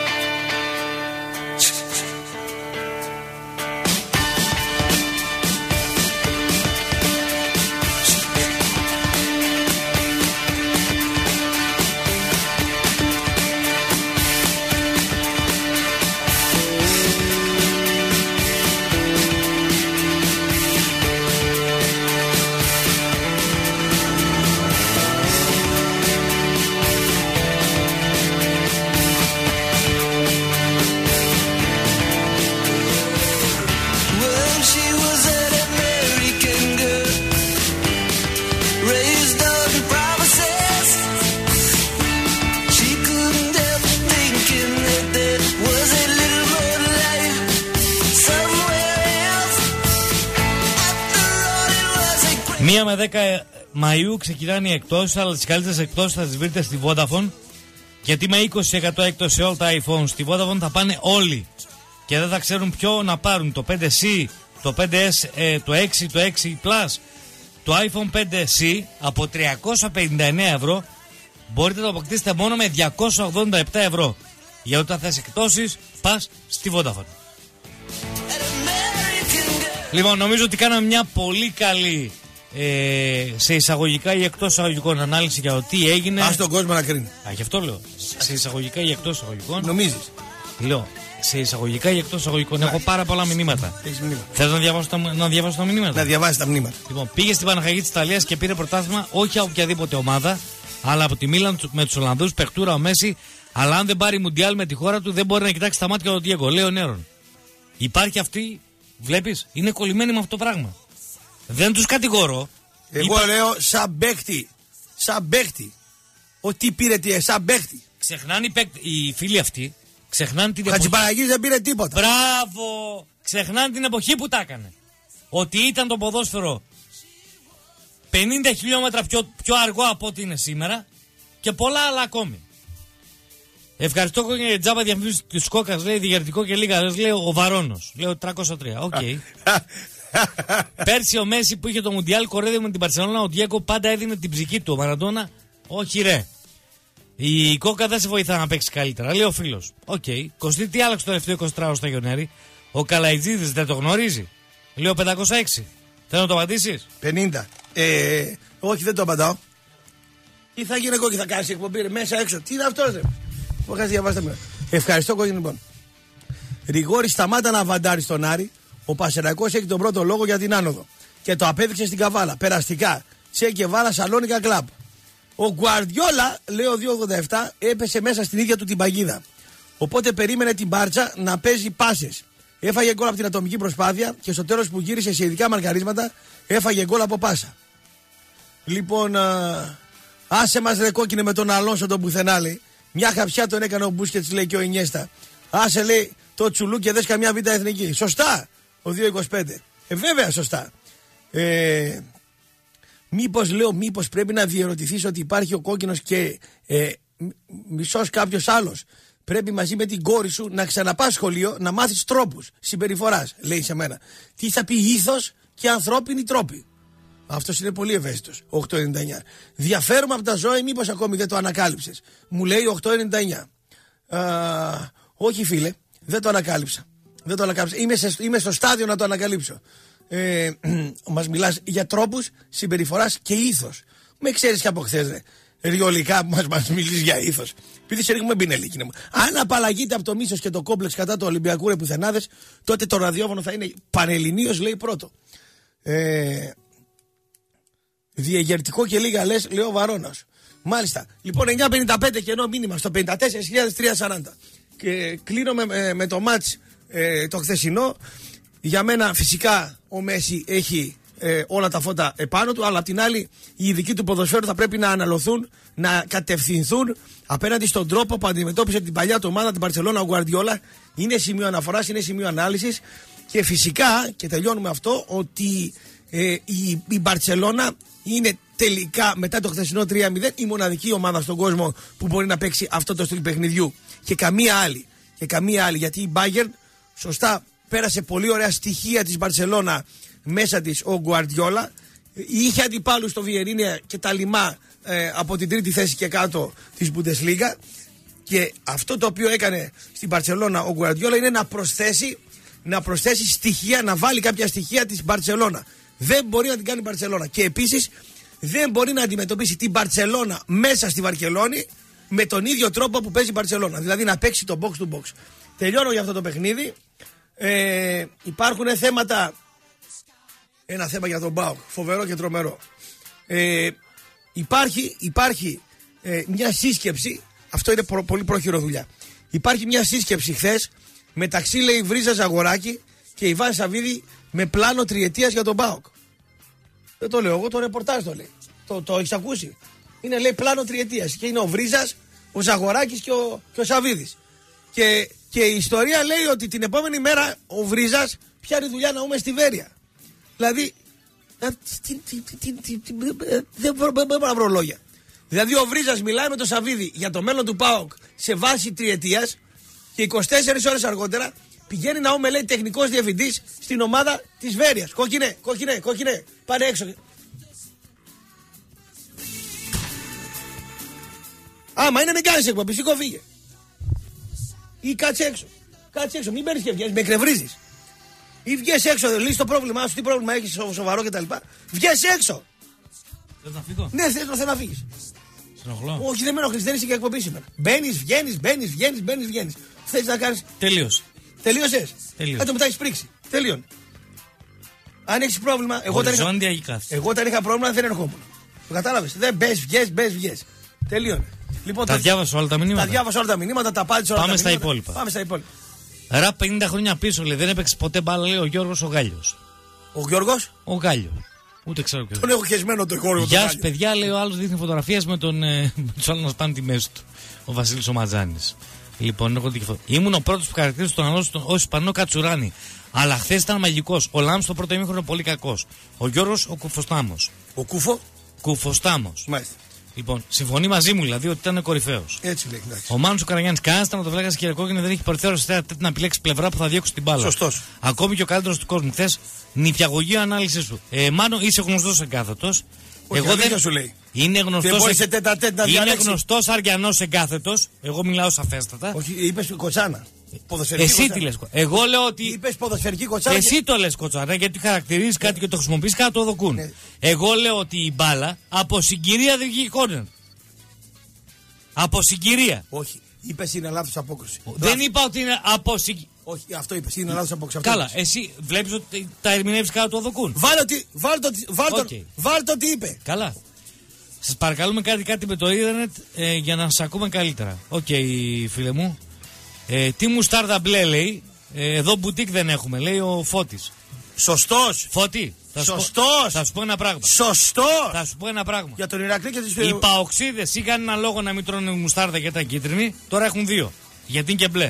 Μία με δέκα Μαΐου ξεκινάνε οι εκτόσεις, αλλά τις καλύτερες εκτόσεις θα τις βρείτε στη Vodafone. Γιατί με είκοσι τοις εκατό έκπτωση σε όλα τα iPhone στη Vodafone θα πάνε όλοι. Και δεν θα ξέρουν ποιο να πάρουν, το πέντε σι, το πέντε ες, ε, το έξι, το έξι Plus. Το iPhone πέντε σι από τριακόσια πενήντα εννέα ευρώ μπορείτε να το αποκτήσετε μόνο με διακόσια ογδόντα επτά ευρώ. Για όταν θες εκτόσεις πας στη Vodafone. Λοιπόν, νομίζω ότι κάναμε μια πολύ καλή ε, σε εισαγωγικά ή εκτός εισαγωγικών ανάλυση για το τι έγινε. Ας τον κόσμο να κρίνει. Α, γι' αυτό λέω. Σε εισαγωγικά ή εκτός εισαγωγικών. Νομίζεις? Λέω, σε εισαγωγικά ή εκτός εισαγωγικών. Έχω πάρα πολλά μηνύματα. Θες να διαβάσω τα, να διαβάσω τα μηνύματα? Να διαβάσει τα μηνύματα. Λοιπόν, πήγε στην Παναχαϊκή της Ιταλίας και πήρε πρωτάθλημα όχι από οποιαδήποτε ομάδα, αλλά από τη Μίλαν με τους Ολλανδούς, παιχτούρα ο Μέση. Αλλά αν δεν πάρει Μουντιάλ με τη χώρα του, δεν μπορεί να κοιτάξει τα μάτια του Διέγκο. Λέει ο Νέρον. Υπάρχει αυτή, βλέπεις, είναι κολλημένοι με αυτό το πράγμα. Δεν τους κατηγορώ. Εγώ Είπα... λέω σαν παίχτη. Σαν παίχτη. Ότι πήρε τι, σαν παίχτη. Ξεχνάνε οι, παίκ... οι φίλοι αυτοί. Ξεχνάνε την εποχή. Χατζηπαραγής δεν πήρε τίποτα. Μπράβο! Ξεχνάνε την εποχή που τα έκανε. Ότι ήταν το ποδόσφαιρο πενήντα χιλιόμετρα πιο, πιο αργό από ό,τι είναι σήμερα και πολλά άλλα ακόμη. Ευχαριστώ για τζάμπα διαφημίσεις της Κόκας, λέει διαγερτικό και λίγα. Λέει ο Βαρόνος. Λέω τριακόσια τρία. Οκ. Okay. Πέρσι ο Μέση που είχε το Μουντιάλ κορέδευε με την Μπαρσελόνα. Ο Διέγκο πάντα έδινε την ψυχή του. Ο Μαραντόνα, όχι ρε. Η Κόκα δεν σε βοηθά να παίξει καλύτερα. Λέει ο φίλος. Οκ. Okay. Κωστή, τι άλλαξε το τελευταίο εικοσιτράωρο στα Γιονέρη? Ο Καλαϊτζίδης δεν το γνωρίζει? Λέω πεντακόσια έξι. Θέλω να το απαντήσεις? πενήντα. Ε, όχι, δεν το απαντάω. Τι θα γίνει εγώ και θα κάνει εκπομπή μέσα έξω? Τι είναι αυτό, ρε? Ευχαριστώ, κόκκινη λοιπόν. Ριγόρη, σταμάτα να βαντάρει στον Άρη. Ο Πασεραϊκός έχει τον πρώτο λόγο για την άνοδο. Και το απέδειξε στην Καβάλα. Περαστικά. Τσέ και Βάλα, Σαλόνικα Κλαμπ. Ο Γκουαρδιόλα, λέω δύο ογδόντα επτά, έπεσε μέσα στην ίδια του την παγίδα. Οπότε περίμενε την Μπάρτσα να παίζει πάσες. Έφαγε γκολ από την ατομική προσπάθεια και στο τέλος που γύρισε σε ειδικά μαρκαρίσματα έφαγε γκολ από πάσα. Λοιπόν, α, άσε μας ρε κόκκινε με τον Αλόνσο τον πουθενά, λέει. Μια χαψιά τον έκανε ο Μπούσκετς, λέει, και ο Ινιέστα. Άσε, λέει, το τσουλού και δες καμιά β' εθνική. Σωστά, ο δύο είκοσι πέντε. Ε, βέβαια, σωστά. Ε, μήπως, λέω, μήπως πρέπει να διερωτηθείς ότι υπάρχει ο κόκκινος και ε, μισός κάποιος άλλος. Πρέπει μαζί με την κόρη σου να ξαναπάς σχολείο να μάθεις τρόπους συμπεριφοράς, λέει σε μένα. Τι θα πει ήθος και ανθρώπινοι τρόποι. Αυτός είναι πολύ ευαίσθητος. οκτώ ενενήντα εννιά. Διαφέρουμε από τα ζώα, μήπως ακόμη δεν το ανακάλυψες? Μου λέει οκτώ ενενήντα εννιά. Α, όχι, φίλε, δεν το ανακάλυψα. Δεν το ανακάλυψα. Είμαι, σε, είμαι στο στάδιο να το ανακαλύψω. Ε, μας μιλάς για τρόπους συμπεριφοράς και ήθος. Με ξέρεις και από χθες, ρε. Ριολικά που μας, μας μιλείς για ήθος. Επειδή σε ρίχνουμε μπινελίκι. Αν απαλλαγείτε από το μίσος και το κόμπλεξ κατά του Ολυμπιακού, ρε πουθενάδες, τότε το ραδιόφωνο θα είναι πανελληνίος, λέει, πρώτο. Ε, διεγερτικό και λίγα λες, λέει ο Βαρόνος. Μάλιστα. Λοιπόν, εννιά πενήντα πέντε κενό μήνυμα στο πενήντα τέσσερα χιλιάδες τριακόσια σαράντα. Και κλείνω με, με το μάτς ε, το χθεσινό. Για μένα φυσικά ο Μέση έχει ε, όλα τα φώτα επάνω του, αλλά απ' την άλλη οι ειδικοί του ποδοσφαίρου θα πρέπει να αναλωθούν, να κατευθυνθούν απέναντι στον τρόπο που αντιμετώπισε την παλιά του ομάδα, την Μπαρσελόνα, ο Γκουαρδιόλα. Είναι σημείο αναφοράς, είναι σημείο ανάλυσης. Και φυσικά, και τελειώνουμε αυτό, ότι ε, η, η Μπαρσελόνα είναι τελικά μετά το χθεσινό τρία μηδέν η μοναδική ομάδα στον κόσμο που μπορεί να παίξει αυτό το στυλ παιχνιδιού. Και καμία άλλη. Και καμία άλλη. Γιατί η Bayern σωστά πέρασε πολύ ωραία στοιχεία της Μπαρσελόνα μέσα της ο Γκουαρδιόλα. Είχε αντιπάλους στο Βιερίνια και τα Λιμά ε, από την τρίτη θέση και κάτω της Bundesliga. Και αυτό το οποίο έκανε στην Μπαρτσελώνα ο Γκουαρδιόλα είναι να προσθέσει, να προσθέσει στοιχεία, να βάλει κάποια στοιχεία της Μπαρτσελώνα. Δεν μπορεί να την κάνει η Μπαρτσελώνα. Και επίσης δεν μπορεί να αντιμετωπίσει την Μπαρτσελώνα μέσα στη Βαρκελόνη με τον ίδιο τρόπο που παίζει η Μπαρτσελώνα. Δηλαδή να παίξει το box to box. Τελειώνω για αυτό το παιχνίδι. Ε, υπάρχουν θέματα. Ένα θέμα για τον ΠΑΟΚ. Φοβερό και τρομερό. Ε, υπάρχει υπάρχει ε, μια σύσκεψη. Αυτό είναι προ, πολύ πρόχειρο δουλειά. Υπάρχει μια σύσκεψη χθες μεταξύ, λέει, Βρίζα Ζαγοράκη και Ιβάν Σαββίδη με πλάνο τριετίας για τον ΠΑΟΚ. Δεν το λέω εγώ, το ρεπορτάζ το λέει. Το, το έχεις ακούσει. Είναι, λέει, πλάνο τριετίας. Και είναι ο Βρίζας, ο Ζαγοράκης και ο, και ο Σαββίδης. Και, και η ιστορία λέει ότι την επόμενη μέρα ο Βρίζας πιάνει δουλειά να πούμε στη Βέρεια. Δηλαδή, δεν μπορώ να βρω λόγια. Δηλαδή ο Βρίζας μιλάει με τον Σαββίδη για το μέλλον του ΠΑΟΚ σε βάση τριετίας και είκοσι τέσσερις ώρες αργότερα πηγαίνει να πούμε, λέει, τεχνικός διευθυντής στην ομάδα της Βέρειας. Κόκκινε, κόκκινε, κόκκινε, πάνε έξω. Άμα είναι, μην κάνεις εκπομπή, σήκω, φύγε. Ή κάτσε έξω. Κάτσε έξω, μην παίρνεις και βγαίνεις, με εκνευρίζεις. Ή βγες έξω, λύσεις το πρόβλημά σου, τι πρόβλημα έχεις σοβαρό κτλ. Βγες έξω. Θες να φύγω? Ναι, θες, θέλω να φύγεις. Συνοχλώ. Όχι, δεν με ενοχλείς, δεν είσαι και εκπομπή σήμερα. Μπαίνεις, βγαίνεις, μπαίνεις, βγαίνεις, μπαίνεις, βγαίνεις. Θες να κάνεις. Τελείωσε. Τελείωσες. Τελείωσε. Άτο μετά έχεις πρίξει. Τελείωνε. Αν έχεις πρόβλημα. Εγώ όταν, είχα... εγώ όταν είχα πρόβλημα δεν ερχόμουν. Το κατάλαβες. Δεν μπες, βγες, μπες, βγες. Τελείωνε. Λοιπόν, τα το... διάβασα όλα τα μηνύματα. Τα διάβασα όλα τα μηνύματα, τα απάντησα όλα. Πάμε τα στα υπόλοιπα. Πάμε στα υπόλοιπα. Ρα πενήντα χρόνια πίσω, λέει, δεν έπαιξε ποτέ μπάλα, λέει ο Γιώργος ο Γάλιος. Ο Γιώργος? Ο Γάλιος. Ούτε ξέρω ποιος. Τον έχω χεσμένο το Γιώργο. Γεια σας, παιδιά, λέει ο άλλος, δείχνει φωτογραφίες με τον. Ε, με τους άλλους να σπάνε τη μέση του. Ο Βασίλης ο Ματζάνης. Λοιπόν, έχω δει. Ήμουν ο πρώτος που χαρακτήρισε τον άλλο ως Ισπανό Κατσουράνη. Αλλά χθες ήταν μαγικός. Ο Λάμς στο πρώτο ημίχρονο πολύ κακός. Ο Γιώργος ο Κουφοστάμος. Ο Κούφο. Κουφοστάμος. Μάλιστα. Λοιπόν, συμφωνεί μαζί μου δηλαδή ότι ήταν κορυφαίος. Έτσι λέει, εντάξει. Ο Μάνος ο Καραγιάννης, κανένας τερματοφύλακας και κόκκινη δεν έχει περιθώριο να επιλέξει πλευρά που θα διώξει την μπάλα. Σωστός. Ακόμη και ο καλύτερος του κόσμου. Χθες, νηπιαγωγή ανάλυση σου. Ε, Μάνο, είσαι γνωστός εγκάθετος. Εγώ δεν σου λέει. Είναι γνωστός, δεν σε τέτα, τέτα, είναι γνωστός αριανός εγκάθετος. Εγώ μιλάω σαφέστατα. Όχι, είπες κοτσάνα. Εσύ κοτσάνα. Τι λες? Εγώ λέω ότι. Είπες ποδοσφαιρική κοτσάνα. Εσύ και... το λες κοτσάνα γιατί χαρακτηρίζεις κάτι και το χρησιμοποιείς κάτι το δοκούν. Ναι. Εγώ λέω ότι η μπάλα από συγκυρία δεν βγήκε κόρνερ. Από συγκυρία. Όχι. Είπες είναι λάθος απόκριση. Δεν Λάθος. Είπα ότι είναι από συγκυρία. Όχι, αυτό είπες. Είναι λάθος απόκριση. Καλά, είπες. εσύ βλέπεις ότι τα ερμηνεύεις κάτω το δοκούν. Βάλε το, βάλ το, βάλ το, okay. βάλ το τι είπε. Καλά. Σας παρακαλούμε κάτι κάτι με το ίντερνετ ε, για να σας ακούμε καλύτερα. Οκ, okay, φίλε μου. Ε, τι μουστάρδα μπλε λέει. Ε, εδώ μπουτίκ δεν έχουμε, λέει ο Φώτης. Σωστός. Φώτη. Θα Σωστός. Σου, θα σου πω ένα πράγμα. Σωστός. Θα σου πω ένα πράγμα. Για τον Ηρακλή και τις Οι παοξίδες είχαν ένα λόγο να μην τρώνε μουστάρδα και ήταν κίτρινοι. Τώρα έχουν δύο. Γιατί είναι και μπλε.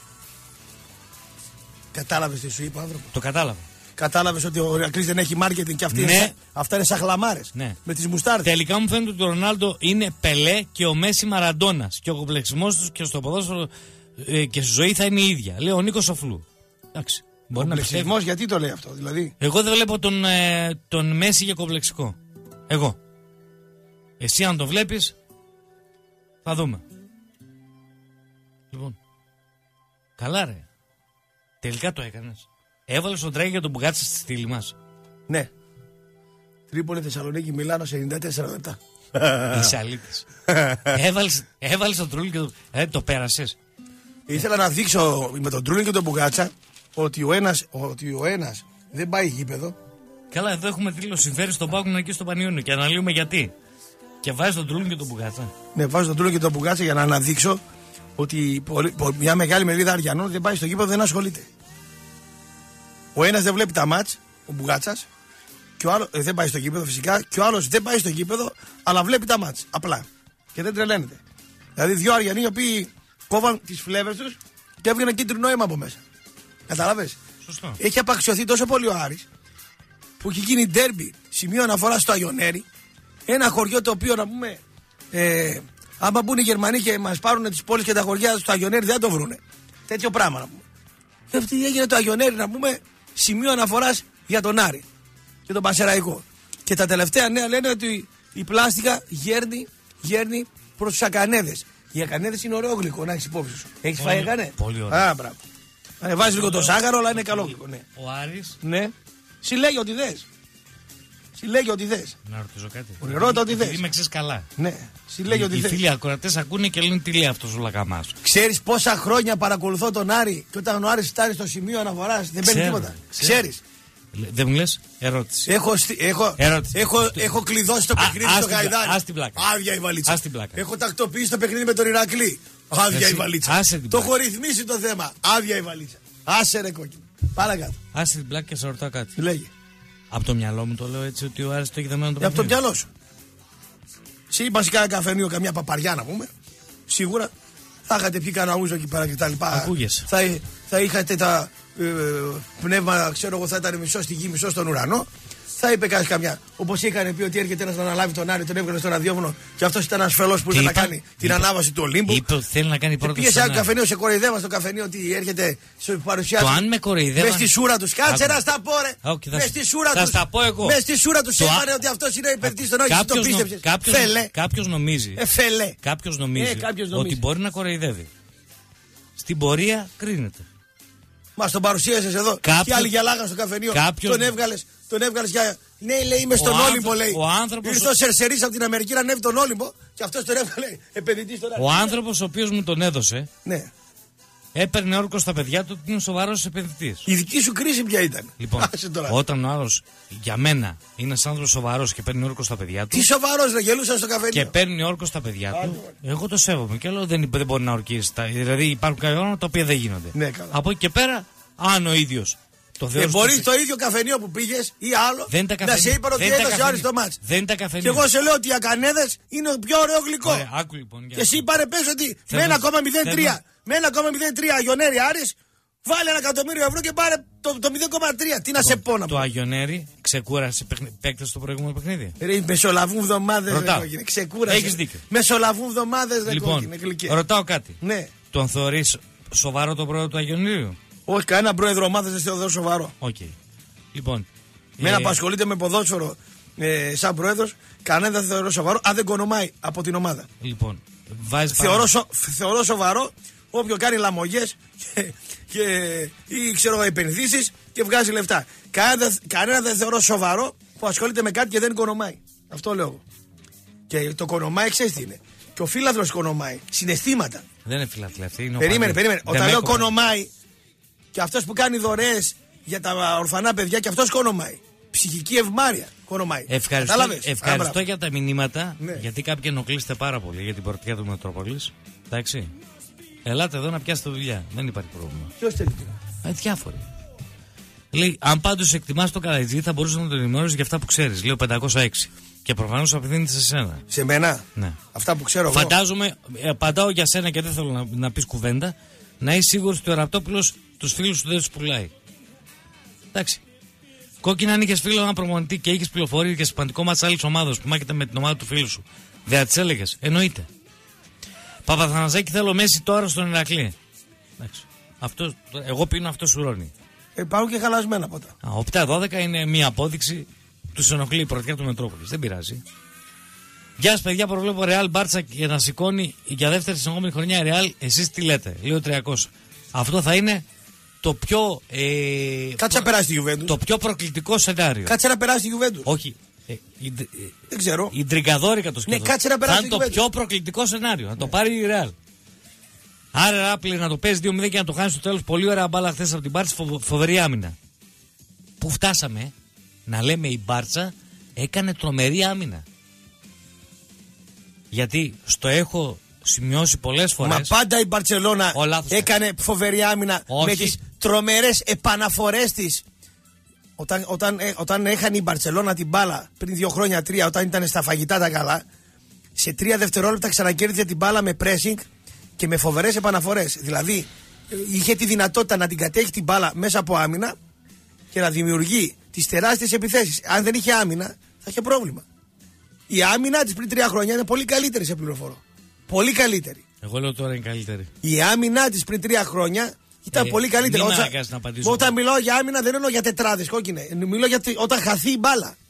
Κατάλαβες τι σου είπα, άνθρωπο. Το κατάλαβα. Κατάλαβες ότι ο Ηρακλής δεν έχει μάρκετινγκ και αυτή ναι. είναι, αυτά είναι σαν χλαμάρες. Ναι. Με τις μουστάρδες. Τελικά μου φαίνεται ότι ο Ρονάλντο είναι Πελέ και ο Μέση Μαραντώνας. Και ο κομπλεξισμός του και στο ποδόσφαιρο ε, και στη ζωή θα είναι η ίδια. Λέει ο Νίκος Σοφλού. Εντάξει. Κομπλεξισμός, γιατί το λέει αυτό, δηλαδή. Εγώ δεν βλέπω τον, ε, τον Μέση για κομπλεξικό. Εγώ. Εσύ αν το βλέπεις, θα δούμε. Λοιπόν. Καλά ρε. Τελικά το έκανες. Έβαλες τον Τρέγι για τον Μπουγάτσα στη στήλη μας. Ναι. Τρίπολη, Θεσσαλονίκη, Μιλάνο σε ενενήντα τέσσερα λεπτά. Είσαι αλήτης. έβαλες, έβαλες τον Τρούλι και το, ε, το πέρασες. Ήθελα να δείξω με τον Τρούλι και τον Μπουγάτσα ότι ο ένας, ότι ο ένας δεν πάει γήπεδο. Καλά, εδώ έχουμε τίτλο συμφέρει στον Πάκο εκεί στο Πανιόνιο και αναλύουμε γιατί. Και βάζει τον Τρούλι και τον Μπουγάτσα. Ναι, βάζω τον Τρούλι και τον Μπουγάτσα για να αναδείξω ότι μια μεγάλη μερίδα Αριανών δεν πάει στο γήπεδο, δεν ασχολείται. Ο ένας δεν βλέπει τα μάτς, ο Μπουγάτσας, και ο άλλος ε, δεν πάει στο γήπεδο φυσικά, και ο άλλος δεν πάει στο γήπεδο, αλλά βλέπει τα μάτς. Απλά. Και δεν τρελαίνεται. Δηλαδή, δύο Αριανοί οι οποίοι κόβαν τις φλέβες τους και έβγαινε κίτρινο αίμα από μέσα. Καταλάβες. Σωστό. Έχει απαξιωθεί τόσο πολύ ο Άρης, που έχει γίνει ντέρμπι, σημείο αναφορά στο Αγιονέρι, ένα χωριό το οποίο να πούμε. Ε, άμα μπουν οι Γερμανοί και μας πάρουν τις πόλεις και τα χωριά στο Αγιονέρι, δεν το βρούνε. Τέτοιο πράγμα να πούμε. Και αυτή έγινε το Αγιονέρι, να πούμε, σημείο αναφοράς για τον Άρη και τον Πασεραϊκό. Και τα τελευταία νέα λένε ότι η πλάστικα γέρνει, γέρνει προς τους ακανέδες. Οι ακανέδες είναι ωραίο γλυκό, να έχεις υπόψη σου. Έχεις φάει ακανέ? Πολύ ωραίο. Α, μπράβο. Ε, βάζεις λίγο το ζάχαρο, αλλά είναι καλό γλυκό. Ναι. Ο Άρης. Ναι. Συλλέγει ό,τι θες. Συλλέγει ό,τι θες. Να ρωτήσω κάτι. Ρώτα ό,τι θες. Είμαι ξέρεις καλά. Ναι. Συλλέγει ό,τι Οι θες. φίλοι ακροατές ακούνε και λένε τι λέει αυτός ο λακαμάς. Ξέρεις πόσα χρόνια παρακολουθώ τον Άρη και όταν ο Άρης φτάνει στο σημείο αναφοράς δεν παίρνει τίποτα. Ξέρεις. Δεν μου λες, ερώτηση. Έχω, έχω, ερώτηση. έχω, έχω κλειδώσει το παιχνίδι στο Γαϊδάνι. Ας την πλάκα. Άδεια η βαλίτσα. Ας την πλάκα. Έχω τακτοποιήσει το παιχνίδι με τον Ηρακλή. Άδεια Εσύ, η βαλίτσα. Το πλάκα. έχω ρυθμίσει το θέμα. Άδεια η βαλίτσα. Άσε ρε κόκκινο. Παρακάτω. Άσε την πλάκα και σε ρωτάω κάτι. Τι λέγει. Από το μυαλό μου το λέω έτσι ότι ο Άρης το έχει δεμένο το Από το παιχνίδι. μυαλό σου. Εσύ είπα σε κανένα καφενείο καμιά παπαριά να πούμε. Σίγουρα. Θα είχατε πιει κανένα ούζο εκεί πέρα και τα λοιπά. Ακούγεσαι. Θα, θα είχατε τα ε, πνεύμα, ξέρω εγώ, θα ήταν μισό στη γη, μισό στον ουρανό. Θα είπε κάτι καμιά. Όπως είχαν πει ότι έρχεται ένας να αναλάβει τον Άρη, τον έβγαλε στο ραδιόφωνο και αυτός ήταν ένας φελός που ήρθε να κάνει την ανάβαση του Ολύμπου. Είπε ότι θέλει να κάνει πρόταση. Πήγε σε ένα καφενείο, σε κοροϊδεύα στο καφενείο ότι έρχεται σε παρουσιάζει. Το αν με κοροϊδεύαν. Μες στη σούρα τους. Κάτσε να στα πω, ρε. Okay, Μες στη σούρα τους. Θα στα πω εγώ. Μες στη σούρα τους Το είπανε α... ότι αυτός είναι υπερτής των όχι, το πίστεψες. Κάποιος, κάποιος νομίζει. Ε, φελέ. Κάποιος νομίζει, ε, κάποιος νομίζει ότι μπορεί να κοροϊδεύει. Στην πορεία κρίνεται. Μα τον παρουσίασες εδώ. Κάποιο... Και άλλοι γυαλάγαν στο καφενείο. Κάποιος... Τον έβγαλες, τον έβγαλες για. Ναι, λέει, είμαι στον Όλυμπο, λέει. Ο άνθρωπος... Ήρθε ο Σερσερίς από την Αμερική να ανέβει τον Όλυμπο και αυτός τον έβγαλε επενδυτή στον Άρη. Ο άνθρωπος ο οποίος μου τον έδωσε. Ναι. Έπαιρνε όρκο στα παιδιά του ότι είναι σοβαρός επενδυτής. Η δική σου κρίση ποια ήταν? Λοιπόν, όταν ο άλλος για μένα είναι ένας άνθρωπος σοβαρός και παίρνει όρκο στα παιδιά του. Τι σοβαρός, ρε, γελούσαν στο καφενείο. Και παίρνει όρκο στα παιδιά του. Άρα, εγώ το σέβομαι και λέω δεν, δεν μπορεί να ορκίσει. Δηλαδή υπάρχουν κάποια πράγματα τα οποία δεν γίνονται. Ναι, καλά. Από εκεί και πέρα, αν ο ίδιος. Ε, μπορεί το ίδιο καφενείο που πήγες ή άλλο δεν τα να σε είπαν ότι έδωσε ο Άρης το μάτς. Δεν τα καφενεία. Και εγώ σε λέω ότι οι ακανέδες είναι το πιο ωραίο γλυκό. Ωραία, άκου, λοιπόν, και εσύ πάρε πες ότι με ένα κόμμα μηδέν τρία με ένα κόμμα μηδέν τρία Αγιονέρη Άρης, βάλε ένα εκατομμύριο ευρώ και πάρε το, το μηδέν κόμμα τρία. Τι να σε πω να πω. Το Αγιονέρη ξεκούρασε παίκτες στο προηγούμενο παιχνίδι. Ρε, μεσολαβούν εβδομάδες. Ξεκούρασε. Έχεις δίκιο. Μεσολαβούν εβδομάδες. Λοιπόν, ρωτάω κάτι. Ναι. Τον θεωρείς σοβαρό τον πρόεδρο του Αγιονίριου? Όχι, κανένα πρόεδρο ομάδα δεν θεωρώ σοβαρό. Οκ. Okay. Λοιπόν. Μένα ε... που ασχολείται με ποδόσφαιρο ε, σαν πρόεδρος, κανένα δεν θεωρώ σοβαρό αν δεν κονομάει από την ομάδα. Λοιπόν. Βάζεις θεωρώ, σο, θεωρώ σοβαρό όποιο κάνει λαμογές και, και, ή ξέρω επενδύσεις και βγάζει λεφτά. Κανένα, κανένα δεν θεωρώ σοβαρό που ασχολείται με κάτι και δεν κονομάει. Αυτό λέω. Και το κονομάει, ξέρεις τι είναι. Και ο φίλαθλος κονομάει. Συναισθήματα. Δεν είναι φίλαθλοι αυτοί. Είναι περίμενε, περίμενε. Όταν λέω κονομάει, και αυτός που κάνει δωρεές για τα ορφανά παιδιά, και αυτός κονομάει. Ψυχική ευμάρεια κονομάει. Ευχαριστώ, ευχαριστώ Α, για τα μηνύματα. Ναι. Γιατί κάποιοι ενοχλείστε πάρα πολύ για την πορτιά του Μετρόπολης. Εντάξει. Ελάτε εδώ να πιάσετε δουλειά. Δεν υπάρχει πρόβλημα. Ποιος θέλει? Ε, διάφοροι. Λέει, αν πάντως εκτιμάς το Καραϊτζή, θα μπορούσε να τον ενημερώσεις για αυτά που ξέρεις. Λέω πεντακόσια έξι. Και προφανώς απευθύνεται σε σένα. Σε μένα? Ναι. Αυτά που ξέρω εγώ. Φαντάζομαι, ε, απαντάω για σένα και δεν θέλω να, να πεις κουβέντα, να είσαι σίγουρος ότι ο Ραπτόπουλος τους φίλους του δεν τους πουλάει. Εντάξει. Κόκκινα, αν είχες φίλο ένα προπονητή και είχες πληροφορίες για σημαντικό μάτς άλλης ομάδας που μάχεται με την ομάδα του φίλου σου, δεν θα τις έλεγες? Εννοείται. Παπαθανασάκη, θέλω Μέση τώρα στον Ηρακλή. Εντάξει. Αυτό, εγώ πίνω αυτό σουρώνει. Ε, υπάρχουν και χαλασμένα ποτά. Οπτά δώδεκα είναι μια απόδειξη. Του ενοχλεί η πρωτιά του Μετρόπολης. Δεν πειράζει. Γεια σας, παιδιά. Προβλέπω Ρεάλ Μπάρτσα για να σηκώνει για δεύτερη συνεχόμενη χρονιά Ρεάλ. Εσείς τι λέτε? Λέω τριακόσια. Αυτό θα είναι το πιο. Ε, Κάτσε να περάσει τη Γιουβέντους. Το πιο προκλητικό σενάριο. Κάτσε να περάσει τη Γιουβέντους. Όχι. Ε, η, ε, δεν ξέρω. Η Ντριγκαδόρικα το σκέφτομαι. Ναι, κάτσε να περάσει. Θα είναι το πιο προκλητικό σενάριο. Ναι. Να το πάρει η Ρεάλ. Άρα, Ράπλε, να το παίζει δύο μηδέν και να το χάνει στο τέλος. Πολύ ωραία μπάλα χθες από την Μπάρτσα. Φο, φοβερή άμυνα. Πού φτάσαμε να λέμε η Μπάρτσα έκανε τρομερή άμυνα. Γιατί στο έχω σημειώσει πολλές φορές. Μα πάντα η Μπαρτσελώνα έκανε φοβερή άμυνα. Όχι. Με τις τρομερές επαναφορές της. Όταν, όταν, όταν έχανε η Μπαρτσελώνα την μπάλα πριν δύο χρόνια, τρία, όταν ήταν στα φαγητά τα καλά, σε τρία δευτερόλεπτα ξανακέρδιζε την μπάλα με pressing και με φοβερές επαναφορές. Δηλαδή είχε τη δυνατότητα να την κατέχει την μπάλα μέσα από άμυνα και να δημιουργεί τις τεράστιες επιθέσεις. Αν δεν είχε άμυνα, θα είχε πρόβλημα. Η άμυνα της πριν τρία χρόνια είναι πολύ καλύτερη, σε πληροφορώ. Πολύ καλύτερη. Εγώ λέω τώρα είναι καλύτερη. Η άμυνα της πριν τρία χρόνια ήταν ε, πολύ καλύτερη. Μην όταν, να όταν μιλάω για άμυνα δεν εννοώ για τετράδες, κόκκινε. Μιλώ για όταν χαθεί η μπάλα.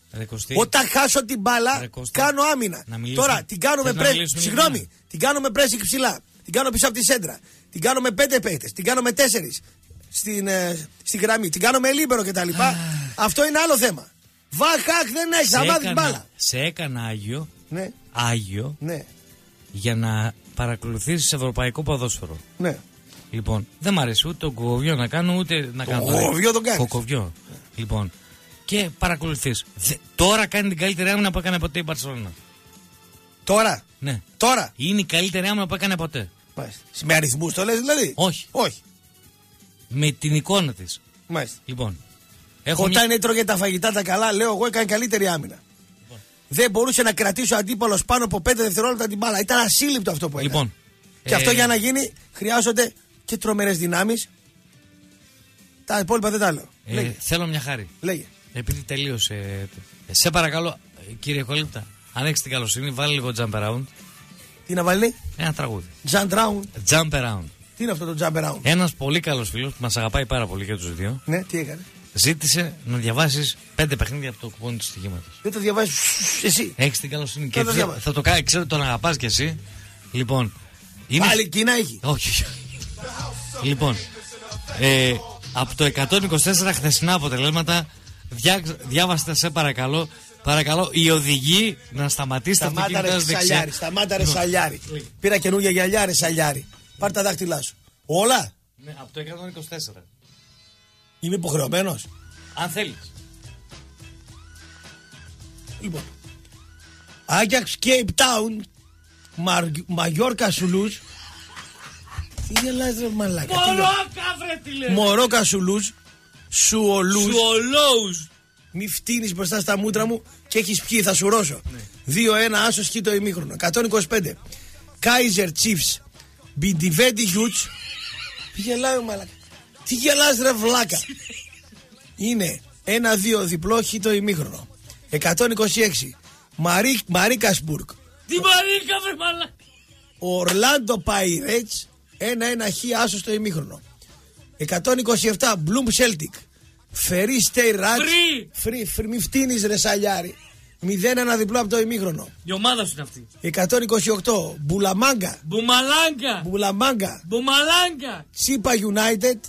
Ρε Κωστή. Όταν χάσω την μπάλα, Ρε Κώστα, κάνω άμυνα. Τώρα την κάνω με πρέσικ. Συγγνώμη, την κάνω με πρέσικ ψηλά. Την κάνω πίσω από τη σέντρα. Την κάνω με πέντε παίχτες. Την κάνω με τέσσερις στην, ε, στην γραμμή. Την κάνω με λίμπερο κτλ. Αυτό είναι άλλο θέμα. Βαχάκ δεν έχει, θα μάθει την μπάλα. Σε έκανα Άγιο. Ναι. Άγιο. Ναι. Για να παρακολουθήσεις ευρωπαϊκό ποδόσφαιρο. Ναι. Λοιπόν, δεν μ' αρέσει ούτε το κοκοβιό να κάνω, ούτε να κάνω. Το κοκοβιό τον κάνεις. Κοκοβιό. Λοιπόν, και παρακολουθείς. Δε, τώρα κάνει την καλύτερη άμυνα που έκανε ποτέ η Μπαρσελόνα. Τώρα. Ναι. Τώρα. Είναι η καλύτερη άμυνα που έκανε ποτέ. Μάλιστα. Με αριθμούς το λες δηλαδή. Όχι. Όχι. Με την εικόνα της. Μάλιστα. Λοιπόν. Έχω Όταν μια... έτρωγε τα φαγητά τα καλά, λέω εγώ έκανε καλύτερη άμυνα. Λοιπόν. Δεν μπορούσε να κρατήσει ο αντίπαλος πάνω από πέντε δευτερόλεπτα την μπάλα. Ήταν ασύλληπτο αυτό που έκανε. Λοιπόν. Και ε... αυτό για να γίνει χρειάζονται και τρομερές δυνάμεις. Τα υπόλοιπα δεν τα λέω. Ε, θέλω μια χάρη. Λέγε. Επειδή τελείωσε. Σε παρακαλώ, κύριε Κολύπτα, αν έχεις την καλοσύνη, βάλει λίγο jump around. Τι να βάλει? Ένα τραγούδι. Jump around. Jump around. Τι είναι αυτό το jump around? Ένας πολύ καλός φίλος που μας αγαπάει πάρα πολύ και τους δύο. Ναι, τι έκανε? Ζήτησε να διαβάσεις πέντε παιχνίδια από το κουπόνι του στοιχήματος. Δεν το διαβάζεις εσύ. Έχεις την καλοσύνη και θα, το θα το κάνει, ξέρω ότι τον αγαπάς κι εσύ. Λοιπόν. Είναι... Πάλι Κίνα έχει. Όχι. Λοιπόν. Ε, από το εκατόν είκοσι τέσσερα χθεσινά αποτελέσματα, διά, διάβαστε σε παρακαλώ. Παρακαλώ, η οδηγή να σταματήσει τα αυτοκίνητα δεξιά. Σταμάτα ρε σαλιάρι. Πήρα καινούργια γυαλιά ρε σαλιάρι. Πάρ' τα δάχτυλά σου. Όλα. Ναι, από το εκατόν είκοσι τέσσερα. Είμαι υποχρεωμένος. Αν θέλεις. Λοιπόν. Άγιαξ Cape Town, Μαγιόρκα Σουλούζ. Τι γελάς ρε μαλάκα. Μωρόκα βρε τι λέει. Μωρόκα Σουλούζ. Σουολούζ. Σουολούζ. Μη φτύνεις μπροστά στα μούτρα μου και έχεις πιει, θα σου ρώσω. Ναι. δύο ένα άσος χ το ημίχρονο. εκατόν είκοσι πέντε. Kaiser Chiefs. Μπιντιβέντι Γιούτς. Τι γελάει ο μαλάκα. Τι γελάς ρε βλάκα. Είναι ένα δύο διπλό χ το ημίχρονο. εκατόν είκοσι έξι. Μαρί, Μαρίκασμπουργκ. Τι Μαρίκα βρε μαλάκα. Ορλάντο Πάιρετς. ένα ένα χ άσος το ημίχρονο. εκατόν είκοσι επτά. Μπλουμ Σέλτικ. Φερί Στέι Ράτς. Φρι. Φρι. Μη φτύνεις ρε σαλιάρι. μηδέν ένα διπλό από το ημίχρονο. Η ομάδα σου είναι αυτή. εκατόν είκοσι οκτώ. Μπουλαμάγκα. Μπουμαλάγκα. Μπουλαμάγκα. Μπουμαλάγκα. Τσίπα United.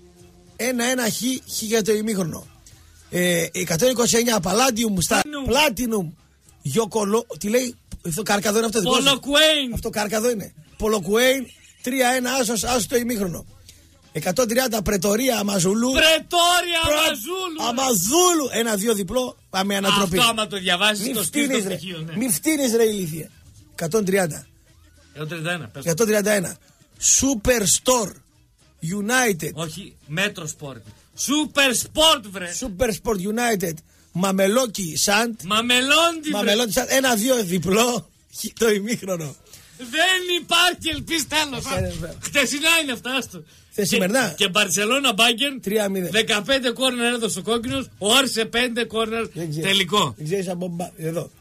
ένα ένα χ, χ για το ημίχρονο. Ε, εκατόν είκοσι εννιά. Παλάντιουμ στα Platinum. Γιοκολό. Τι λέει. Αυτό κάρκαδο είναι αυτό. Πολοκουέιν. Αυτό κάρκαδο είναι. Πολοκουέιν. τρία ένα άσος, άσος το ημίχρονο. εκατόν τριάντα Πρετορία Αμαζουλού. Πρετόρια Αμαζούλου. Αμαζούλου. ένα δύο διπλό. Πάμε ανατροπή. Αυτό άμα το διαβάζεις το στείλει το στοιχείο. Ναι. Μη φτύνεις ρε ηλίθεια. εκατόν τριάντα. εκατόν τριάντα ένα. Superstore United. Όχι, Μέτρο Sport. Super Sport βρε. Super Sport United. Μαμελόκι Σαντ. Μαμελόντι Μαμελόντι Σαντ. ένα δύο διπλό. Το ημίχρονο. Δεν υπάρχει ελπίστε άλλο. Χτεσινά είναι αυτά. Άστο. Θεσημερινά. Και Μπαρσελόνα Μπάγκερν δεκαπέντε κόρνερ έδωσε ο κόκκινος. Ο Άρσε πέντε κόρνερ τελικό. Δεν ξέρεις από μπα... Εδώ.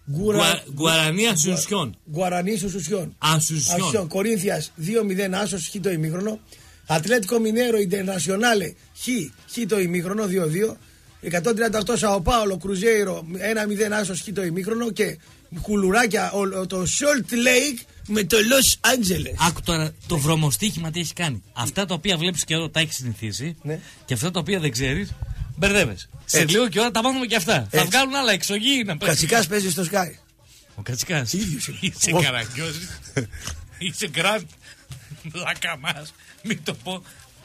Γουαρανί Ασουσιόν. Γουαρανί Ασουσιόν. Ασουσιόν. Κορίνθιας δύο μηδέν άσος χ το ημίχρονο. Ατλέτικο Μινέρο Ιντερνασιονάλε χ, χ το ημίχρονο δύο δύο. εκατόν τριάντα οκτώ Σαο Πάολο Κρουζέιρο ένα μηδέν άσος χ το ημίχρονο. Και κουλουράκια το Salt Lake με το Los Angeles. Άκου τώρα το βρωμοστίχημα τι έχει κάνει. Αυτά τα οποία βλέπεις και εδώ τα έχει συνηθίσει. Ναι. Και αυτά τα οποία δεν ξέρεις μπερδεύεσαι. Σε λίγο και ώρα τα μάθουμε και αυτά. Έτσι. Θα βγάλουν άλλα εξωγήινα. Ο Κατσικάς παίζει στο Sky. Ο Κατσικάς. Είσαι καραγκιόζης. Είσαι γκραντ. Λάκα μας. Μην το πω.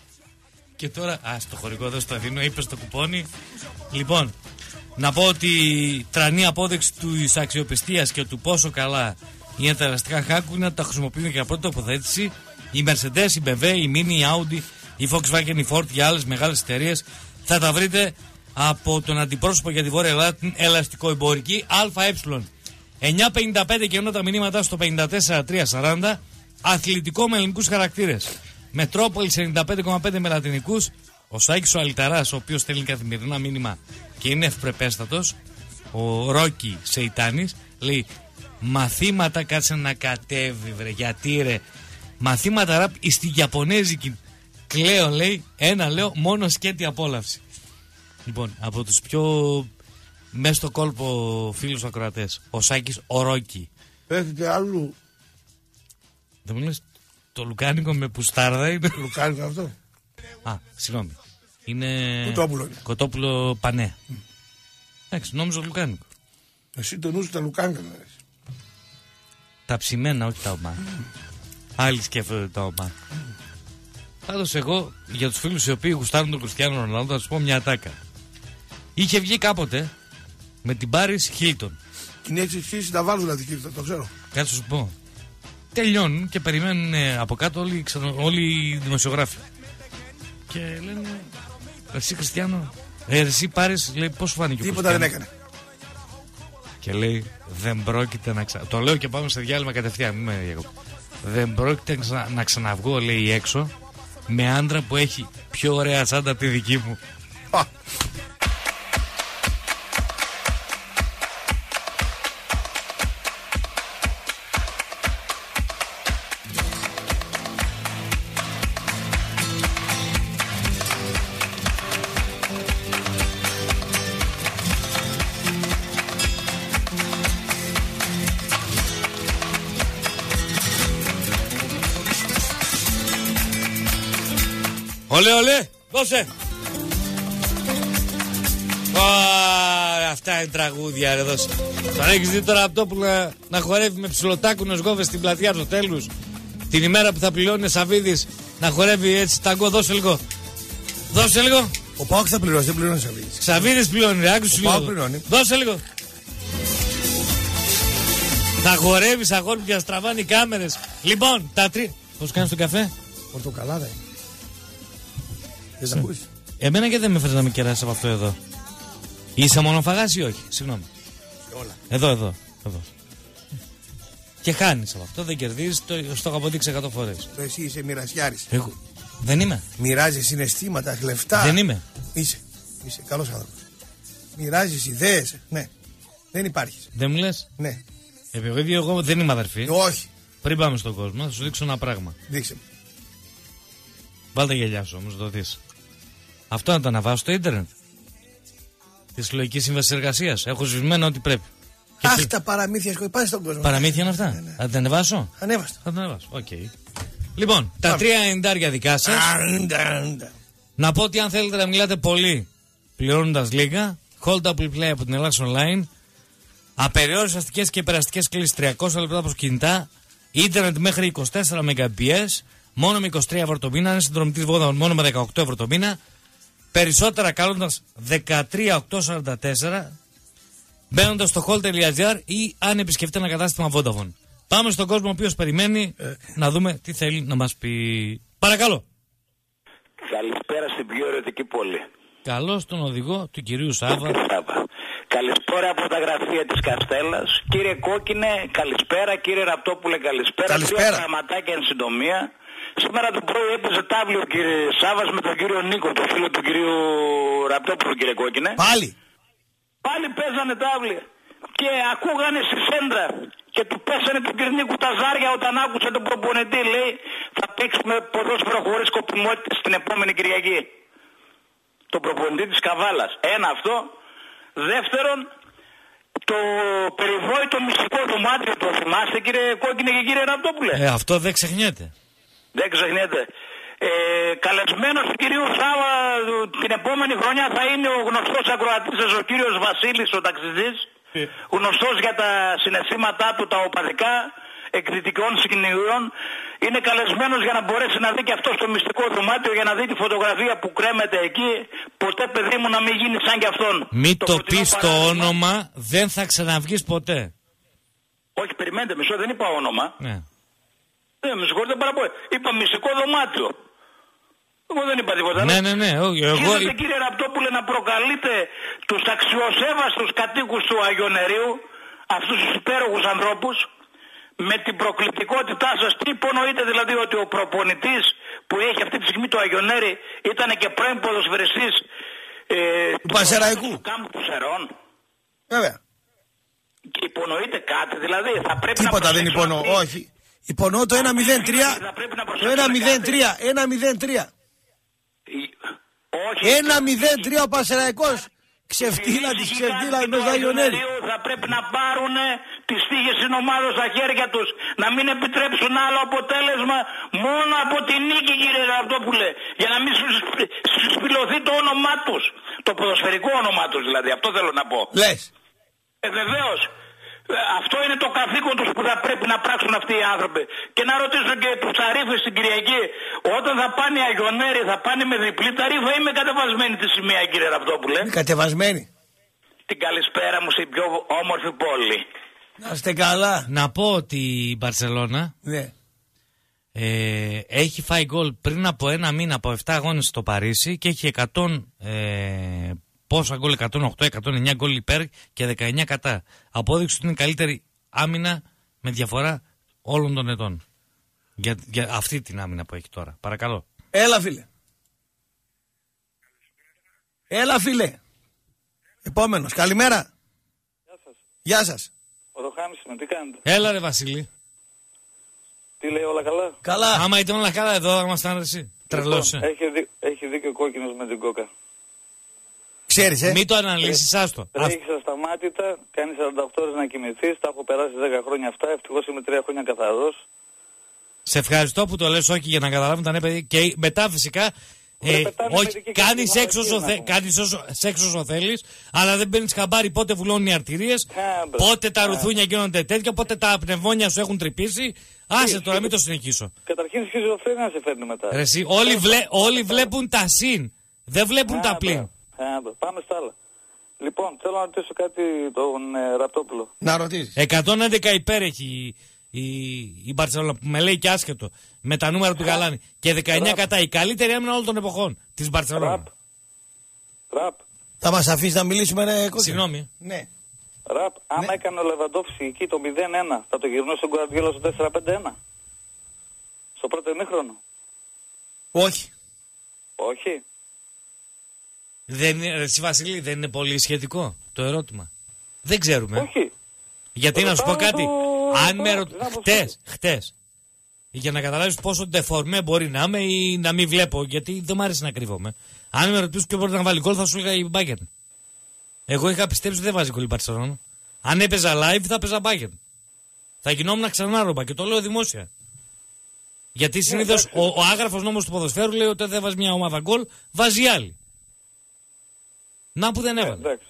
Και τώρα. Α, στο χωρικό εδώ στο αφήνω. Είπε στο κουπόνι. Λοιπόν, να πω ότι τρανή απόδειξη της αξιοπιστίας και του πόσο καλά είναι τα ελαστικά Χάκου είναι να τα χρησιμοποιούν για πρώτη τοποθέτηση η Mercedes, η μπι εμ ντάμπλιου, η Mini, η Audi, η Volkswagen, η Ford και άλλες μεγάλες εταιρείες. Θα τα βρείτε από τον αντιπρόσωπο για τη Βόρεια Ελλάδα, την ελαστικοεμπορική ΑΕ. εννιά πενήντα πέντε και ενώ τα μηνύματα στο πενήντα τέσσερα τρία σαράντα. Αθλητικό με ελληνικούς χαρακτήρες. Μετρόπολης ενενήντα πέντε κόμμα πέντε με λατινικούς. Ο Σάκης ο Αλιταράς, ο οποίος στέλνει καθημερινά μήνυμα και είναι ευπρεπέστατος. Ο Ρόκι Σεϊτάνης λέει μαθήματα, κάτσε να κατέβει βρε. Γιατί ρε, μαθήματα ραπ στη Ιαπωνέζικη. Κλαίω λέει, ένα λέω μόνο σκέτη απόλαυση. Λοιπόν, από τους πιο μέσα στο κόλπο φίλους ακροατές. Ο Σάκης ο Ρόκι. Έχετε άλλου. Δεν μου λες το λουκάνικο με πουστάρδα είναι. Λουκάνικο αυτό. Α, συγγνώμη. Είναι. Κοτόπουλο είναι. Κοτόπουλο πανέ. Mm. Εντάξει, νόμιζα λουκάνικο. Εσύ το νου σου τα λουκάνικα δεν αρέσει. Τα ψημένα, όχι τα ομά. Mm. Άλλοι σκέφτονται τα ομά. Mm. Πάντως εγώ για τους φίλους οι οποίοι γουστάρουν τον Κριστιάνο Ρονάλντο θα τους πω μια ατάκα. Είχε βγει κάποτε με την Πάρις Χίλτον. Και είναι έτσι σχέση να βάλουν δηλαδή Χίλτον, το ξέρω. Κάτσε σου πω. Τελειώνουν και περιμένουν από κάτω όλοι, ξανο, όλοι οι δημοσιογράφοι. Και λένε, εσύ Κριστιάνο, ε, εσύ Πάρις, λέει πώς σου φάνηκε. Τίποτα δεν έκανε. Και λέει, δεν πρόκειται να ξανα... Το λέω και πάμε σε διάλειμμα κατευθείαν. Είμαι, δεν πρόκειται να, ξανα... να ξαναβγώ, λέει, έξω με άντρα που έχει πιο ωραία τσάντα από τη δική μου. Ολέ, ολέ, δώσε. Ω, αυτά είναι τραγούδια, ρε, δώσε. Τον έχεις δει τώρα αυτό που να, να χορεύει με ψιλοτάκουνες γόβες στην πλατεία του τέλους. Την ημέρα που θα πληρώνει Σαββίδης να χορεύει έτσι ταγκό, δώσε λίγο. Δώσε λίγο. Ο Πάοκ θα πληρώσει, δεν πληρώνει Σαββίδης. Σαββίδης πληρώνει, ρε, άκουσε λίγο. Πληρώνει. Δώσε λίγο. Θα χορεύεις αγόρι και να στραβάνει οι κάμερες. Λοιπόν, τα τρία. Πώς κάνεις τον καφέ? Πορτοκαλάδα είναι. Δεν τα ακούεις. Εμένα και δεν με φέρεις να με κεράσεις από αυτό εδώ. Είσαι μονοφαγάς ή όχι? Συγγνώμη. Όλα. Εδώ, εδώ, εδώ. Και χάνεις από αυτό, δεν κερδίζεις, το, το έχω αποδείξει εκατό φορές. Εσύ είσαι μοιρασιάρης. Εγώ. Δεν είμαι. Μοιράζεις συναισθήματα, λεφτά. Δεν είμαι. Είσαι. Είσαι καλός άνθρωπος. Μοιράζεις ιδέες. Ναι. Δεν υπάρχεις. Δεν μου λες? Ναι. Επειδή εγώ δεν είμαι αδερφή. Όχι. Πριν πάμε στον κόσμο, θα σου δείξω ένα πράγμα. Δείξε μου. Βάλτε γυαλιά σου όμως, το δεις. Αυτό να το αναβάσω στο ίντερνετ. Τη συλλογική σύμβαση εργασίας. Έχω σβησμένο ό,τι πρέπει. Αχ, τι... τα παραμύθια σου υπάρχει στον κόσμο. Παραμύθια είναι αυτά. Ναι, ναι. Θα τα ανεβάσω. Ανέβαστα. Θα τα ανεβάσω. Οκ. Okay. Λοιπόν, τα τρία ενντάρια δικά σας. Να πω ότι αν θέλετε να μιλάτε πολύ πληρώνοντας λίγα, Hold Up Play από την Ελλάδα Online. Απεριόριστες αστικές και περαστικές κλήσεις τριακόσια λεπτά από κινητά. Ίντερνετ μέχρι είκοσι τέσσερα Mbps. Μόνο με είκοσι τρία ευρώ το μήνα. Είναι συνδρομητής Vodafone μόνο με δεκαοκτώ ευρώ το μήνα. Περισσότερα καλώντας δεκατρία οκτακόσια σαράντα τέσσερα. Μπαίνοντας στο hall τελεία gr ή αν επισκεφτείτε ένα κατάστημα Vodafone. Πάμε στον κόσμο ο οποίος περιμένει ε. να δούμε τι θέλει να μας πει. Παρακαλώ. Καλησπέρα στην πιο ερωτική πόλη. Καλώς τον οδηγό του κυρίου Σάβα. Καλησπέρα από τα γραφεία της Καστέλλας. Κύριε Κόκκινε, καλησπέρα. Κύριε Ραπτόπουλε, καλησπέρα. Καλησπέρα. Τρία πραγματάκια εν συντομία. Σήμερα το πρωί έπαιζε τάβλιο ο κύριε Σάβας με τον κύριο Νίκο, το φίλο του κυρίου Ραπτόπουλου, κύριε Κόκκινε. Πάλι. Πάλι παίζανε τάβλια. Και ακούγανε στη σέντρα. Και του πέσανε του κύριου Νίκου τα ζάρια όταν άκουσε τον προπονητή. Λέει, θα παίξουμε ποδόσφαιρο χωρίς σκοπιμότητα στην επόμενη Κυριακή. Το προπονητή της Καβάλας. Ένα αυτό. Δεύτερον, το περιβόητο μυστικό δωμάτιο, το θυμάστε κύριε Κόκκινε και κύριε Ραπτόπουλε? Ε, αυτό δεν ξεχνιέται. Δεν ξεχνιέται. Ε, καλεσμένος του κυρίου Σάβα την επόμενη χρονιά θα είναι ο γνωστός ακροατής σας, ο κύριος Βασίλης, ο ταξιτζής. Ε. Γνωστός για τα συναισθήματά του, τα οπαδικά, εκδυτικών συγκινητών. Είναι καλεσμένος για να μπορέσει να δει και αυτό στο μυστικό δωμάτιο, για να δει τη φωτογραφία που κρέμεται εκεί. Ποτέ, παιδί μου, να μην γίνει σαν κι αυτόν. Μην το, το πεις το όνομα, δεν θα ξαναβγείς ποτέ. Όχι, περιμένετε μισό, δεν είπα όνομα. Ναι. Δεν με συγχωρείτε πάρα πολύ. Είπα μυστικό δωμάτιο. Εγώ δεν είπα τίποτα. Ναι, ναι, ναι. Όχι, εγώ... Κύριε, κύριε Ραπτόπουλε, να προκαλείτε τους αξιοσέβαστους κατοίκους του Αγιονερίου, αυτούς τους υπέροχους ανθρώπους, με την προκλητικότητά σας. Τι υπονοείτε δηλαδή, ότι ο προπονητής που έχει αυτή τη στιγμή το Αγιονέρι ήταν και πρώην ποδοσφαιριστής ε, του Πασεραϊκού, του κάμπου του Σερών? Βέβαια. Και υπονοείτε κάτι δηλαδή? Θα πρέπει τίποτα να δεν υπονοώ. Αυτή... Όχι. Υπονοώ το ένα μηδέν τρία. Το ένα μηδέν τρία. ένα μηδέν τρία. Όχι. ένα μηδέν τρία ο Πασεραϊκός ξεφτύλα της Οι ξεφτύλα κάτοικοι με του Ζαγιονέλη. Αγιονερίου θα πρέπει να πάρουν τις τύχες συνομάδων στα χέρια τους. Να μην επιτρέψουν άλλο αποτέλεσμα μόνο από τη νίκη, κύριε Ραπτόπουλε. Για να μην συσπηλωθεί το όνομά τους. Το ποδοσφαιρικό όνομά τους δηλαδή. Αυτό θέλω να πω. Λες. Ε, βεβαίως. Αυτό είναι το καθήκον τους που θα πρέπει να πράξουν αυτοί οι άνθρωποι. Και να ρωτήσω και τους ταρίφες στην Κυριακή, όταν θα πάνε οι Αγιονέροι, θα πάνε με διπλή ταρίφα ή με κατεβασμένη τη σημαία, κύριε Ραπτόπουλε? Είναι κατεβασμένη. Την καλησπέρα μου στην πιο όμορφη πόλη. Να είστε καλά. Να πω ότι η Μπαρσελόνα Ναι. ε, έχει φάει γκολ πριν από ένα μήνα από επτά αγώνες στο Παρίσι και έχει εκατό. Ε, Πόσα γκολ, εκατόν οκτώ εκατόν εννιά γκολ υπέρ και δεκαεννιά κατά. Απόδειξη ότι είναι η καλύτερη άμυνα με διαφορά όλων των ετών. Για, για αυτή την άμυνα που έχει τώρα. Παρακαλώ. Έλα φίλε. Έλα φίλε. Επόμενος. Καλημέρα. Γεια σας. Γεια σας. Ο Ροχάμις με, τι κάνετε? Έλα ρε Βασίλη. Τι λέει, όλα καλά? Καλά. Άμα ήταν όλα καλά εδώ θα ήμασταν εσύ. Τρελός. Λοιπόν, έχει, δί, έχει δίκιο ο κόκκινος με την κόκα. Ξέρεις, ε. Μην το αναλύσεις, άστο. Τρέχεις ασταμάτητα, κάνεις σαράντα οκτώ ώρες να κοιμηθείς, τα έχω περάσει δέκα χρόνια αυτά, ευτυχώς είμαι τρία χρόνια καθαρός. Σε ευχαριστώ που το λες, όχι για να καταλάβουν τα ναι παιδιά. Και μετά φυσικά. Ε, όχι, κάνεις σεξ όσο, θε, κάνεις όσο, σεξ όσο θέλεις, αλλά δεν παίρνεις χαμπάρι πότε βουλώνουν οι αρτηρίες, πότε τα ρουθούνια γίνονται τέτοια, πότε τα πνευμόνια σου έχουν τρυπήσει. Άσε τώρα, μην το συνεχίσω. Καταρχήν σχιζοφρένεια σε φέρνει μετά. Ρε, εσύ, όλοι, βλέ, όλοι βλέπουν τα συν, δεν βλέπουν τα πλήν. Πάμε στα άλλα. Λοιπόν, θέλω να ρωτήσω κάτι τον ε, Ραπτόπουλο. Να ρωτήσεις. εκατόν έντεκα υπέρ έχει η, η Μπαρσελόνα που με λέει και άσχετο με τα νούμερα του Γαλάνη και δεκαεννιά κατά, η καλύτερη άμυνα όλων των εποχών της Μπαρσελόνα. Ραπ. Ραπ. Θα μας αφήσει να μιλήσουμε, ρε κόκκινο? Συγγνώμη. Ναι. Ραπ, άμα Ναι. έκανε ο Λεβαντόφσκι εκεί το μηδέν ένα, θα το γυρνούσε ο Γκουαρδιόλα στο τέσσερα πέντε ένα. Στο πρώτο ημίχρονο. Όχι. Όχι. Δεν είναι, ρε, εσύ Βασίλη, δεν είναι πολύ σχετικό το ερώτημα? Δεν ξέρουμε. Όχι. Γιατί να σου πω Ρωτάω κάτι. το- Αν με το- ρωτ... να πω χτες, χτες, για να καταλάβεις πόσο ντεφορμέ μπορεί να είμαι ή να μην βλέπω, γιατί δεν μου άρεσε να κρύβομαι. Αν με ρωτήσεις ποιο μπορεί να βάλει γκολ, θα σου έλεγα η Bayern. Εγώ είχα πιστέψει ότι δεν βάζει γκολ η Barcelona. Αν έπαιζα live, θα έπαιζα Bayern. Θα γινόμουν ξανά ρόμπα και το λέω δημόσια. Γιατί συνήθως ο, ο άγραφος νόμος του ποδοσφαίρου λέει ότι δεν βάζει μια ομάδα γκολ, βάζει άλλη. Να που δεν Ε, έβαλε. εντάξει.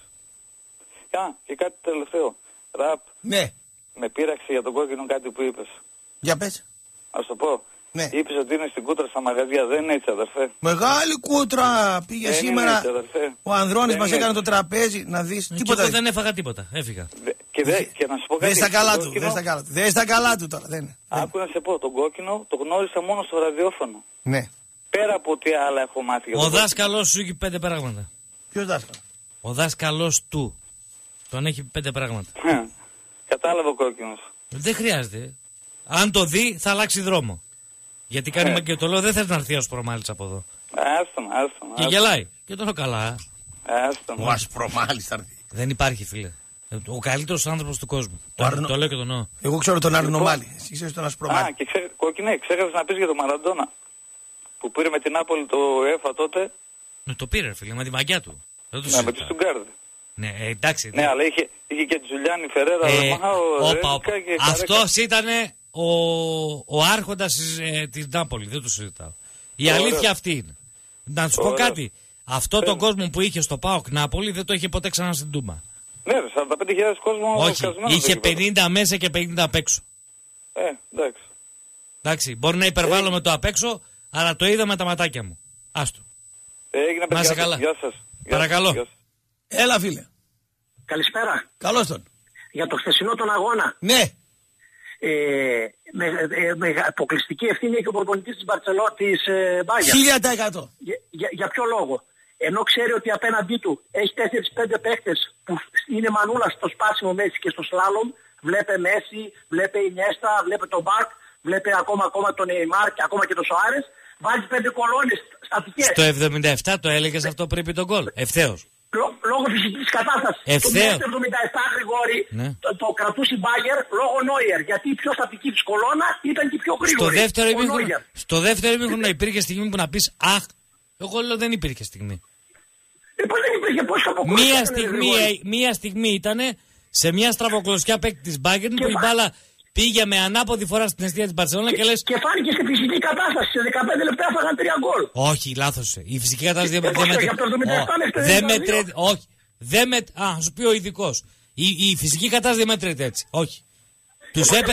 Α, και κάτι τελευταίο. Ραπ, Ναι. με πείραξε για τον κόκκινο κάτι που είπες. Για πες. Ας το πω. Ναι. Είπες ότι είναι στην κούτρα στα μαγαζιά. Δεν είναι έτσι, αδερφέ. Μεγάλη κούτρα. Πήγε Δεν είναι σήμερα. έτσι, αδερφέ. Ο Ανδρώνης Δεν μας είναι έκανε το έτσι. τραπέζι να δεις. Και Τίποτα. εγώ δεν έφαγα τίποτα. Έφυγα. Δε- Και, δε, και να σου πω Δεν κάτι. στα καλά τον του. κόκκινο- Δεν στα καλά του. Δεν στα καλά του τώρα. Δεν είναι. Άκου να σε πω, τον κόκκινο το γνώρισα μόνο στο ραδιόφωνο. Ναι. Πέρα από τι άλλα έχω μάθει για τον Ο κόκκινο. δάσκαλος σου έχει πέντε πράγματα. Ποιος δάσκαλος? Ο δάσκαλος του. Τον έχει πέντε πράγματα. Χε, κατάλαβε ο κόκκινος. Δεν χρειάζεται. Αν το δει, θα αλλάξει δρόμο. Γιατί κάνει Ε. μα και το λέω, δεν θέλει να έρθει ως προμάλης από εδώ. Άστον, άστον. Και γελάει. Και το λέω καλά. Άστον. Ο Ασπρομάλης θα έρθει. Δεν υπάρχει, φίλε. Ο καλύτερος άνθρωπος του κόσμου. Το, Αρνο- το λέω και το εννοώ. Εγώ ξέρω τον Λοιπόν. Αρνομάλη. Εσύ ξέρεις τον Α, Ασπρομάλη. και ξέ, κόκκινε, ξέχασες να πεις για τον Μαραντόνα. Που πήρε με την Νάπολη το ΕΦΑ τότε. Ναι, το πήρε, φίλε, με τη μαγιά του. Δεν το Ναι, με τη συζητάω. Στουγκάρδη. Ναι, ε, εντάξει. Ναι, αλλά είχε, είχε και τη Τζουλιάνη Φερέρα, Ε, Λεμάχα, ο όπα, Ρέντικα όπα. και Καρέκα. Αυτός ήταν ο, ο άρχοντας της, ε, της Νάπολη, δεν το συζητάω. Η Ωραίο. αλήθεια αυτή είναι. Να σου πω Ωραίο. κάτι. Αυτό τον Πες. κόσμο που είχε στο ΠΑΟΚ Νάπολη δεν το είχε ποτέ ξανά στην Τούμπα. Ναι, ρε, σαράντα πέντε χιλιάδες κόσμο Όχι, σκασμένος είχε εκεί πέρα. πενήντα μέσα και πενήντα απ' έξω. Ε, εντάξει. Εντάξει, μπορεί να υπερβάλλω με το απ' έξω, αλλά το είδα με τα ματάκια μου. Άστο. Έγινε Να είσαι παιδιά. καλά. Γεια σας. Γεια Παρακαλώ. σας, γεια σας. Έλα φίλε. Καλησπέρα. Καλώς τον. Για το χθεσινό τον αγώνα. Ναι. Ε, με, ε, με αποκλειστική ευθύνη έχει ο προπονητής της Μπαρτσελό, της ε, Bayern. Χίλια τα εκατό. Για, για, για ποιο λόγο? Ενώ ξέρει ότι απέναντί του έχει τέσσερις πέντε παίχτες που είναι μανούλα στο σπάσιμο Μέση και στο σλάλομ. Βλέπε Μέση, βλέπε Ινιέστα, βλέπε τον Μπαρκ, βλέπε ακόμα, ακόμα τον Νεϊμάρ και ακόμα και τον Σοάρες. Βάζει πέντε κολόνες στατικές. Στο εβδομήντα επτά το έλεγες αυτό πριν πει τον γκολ. Ευθέως. Λό- Λόγω φυσικής κατάστασης. Ευθέως. Το εβδομήντα επτά Γρηγόρη Ναι. το, το κρατούσε η Μπάγερ λόγω Νόιερ. Γιατί η πιο στατική της κολόνα ήταν και η πιο Στο γρήγορη. δεύτερο Ο ημίχρονο, Νόιερ. στο δεύτερο ημίχρονο υπήρχε στιγμή που να πεις αχ, εγώ λέω δεν υπήρχε στιγμή. Ε, πώς δεν υπήρχε, πώς αποκρούσεις. Μία στιγμή, μία στιγμή ήτανε σε μια στραβοκλωσιά παίκτη της Bayern που η μπάλα πήγε με ανάποδη φορά στην αιστεία της Μπαρσελόνα και, και λες... Και φάνηκε σε φυσική κατάσταση, σε δεκαπέντε λεπτά έφαγαν τρία γκολ. Όχι, λάθος. Η φυσική κατάσταση ε, δεν μετρείται. Δεν μετρείται, όχι. Δεν με... Α, σου πει ο ειδικός. Η, η φυσική κατάσταση δεν μετρείται έτσι. Όχι. Τους έπε...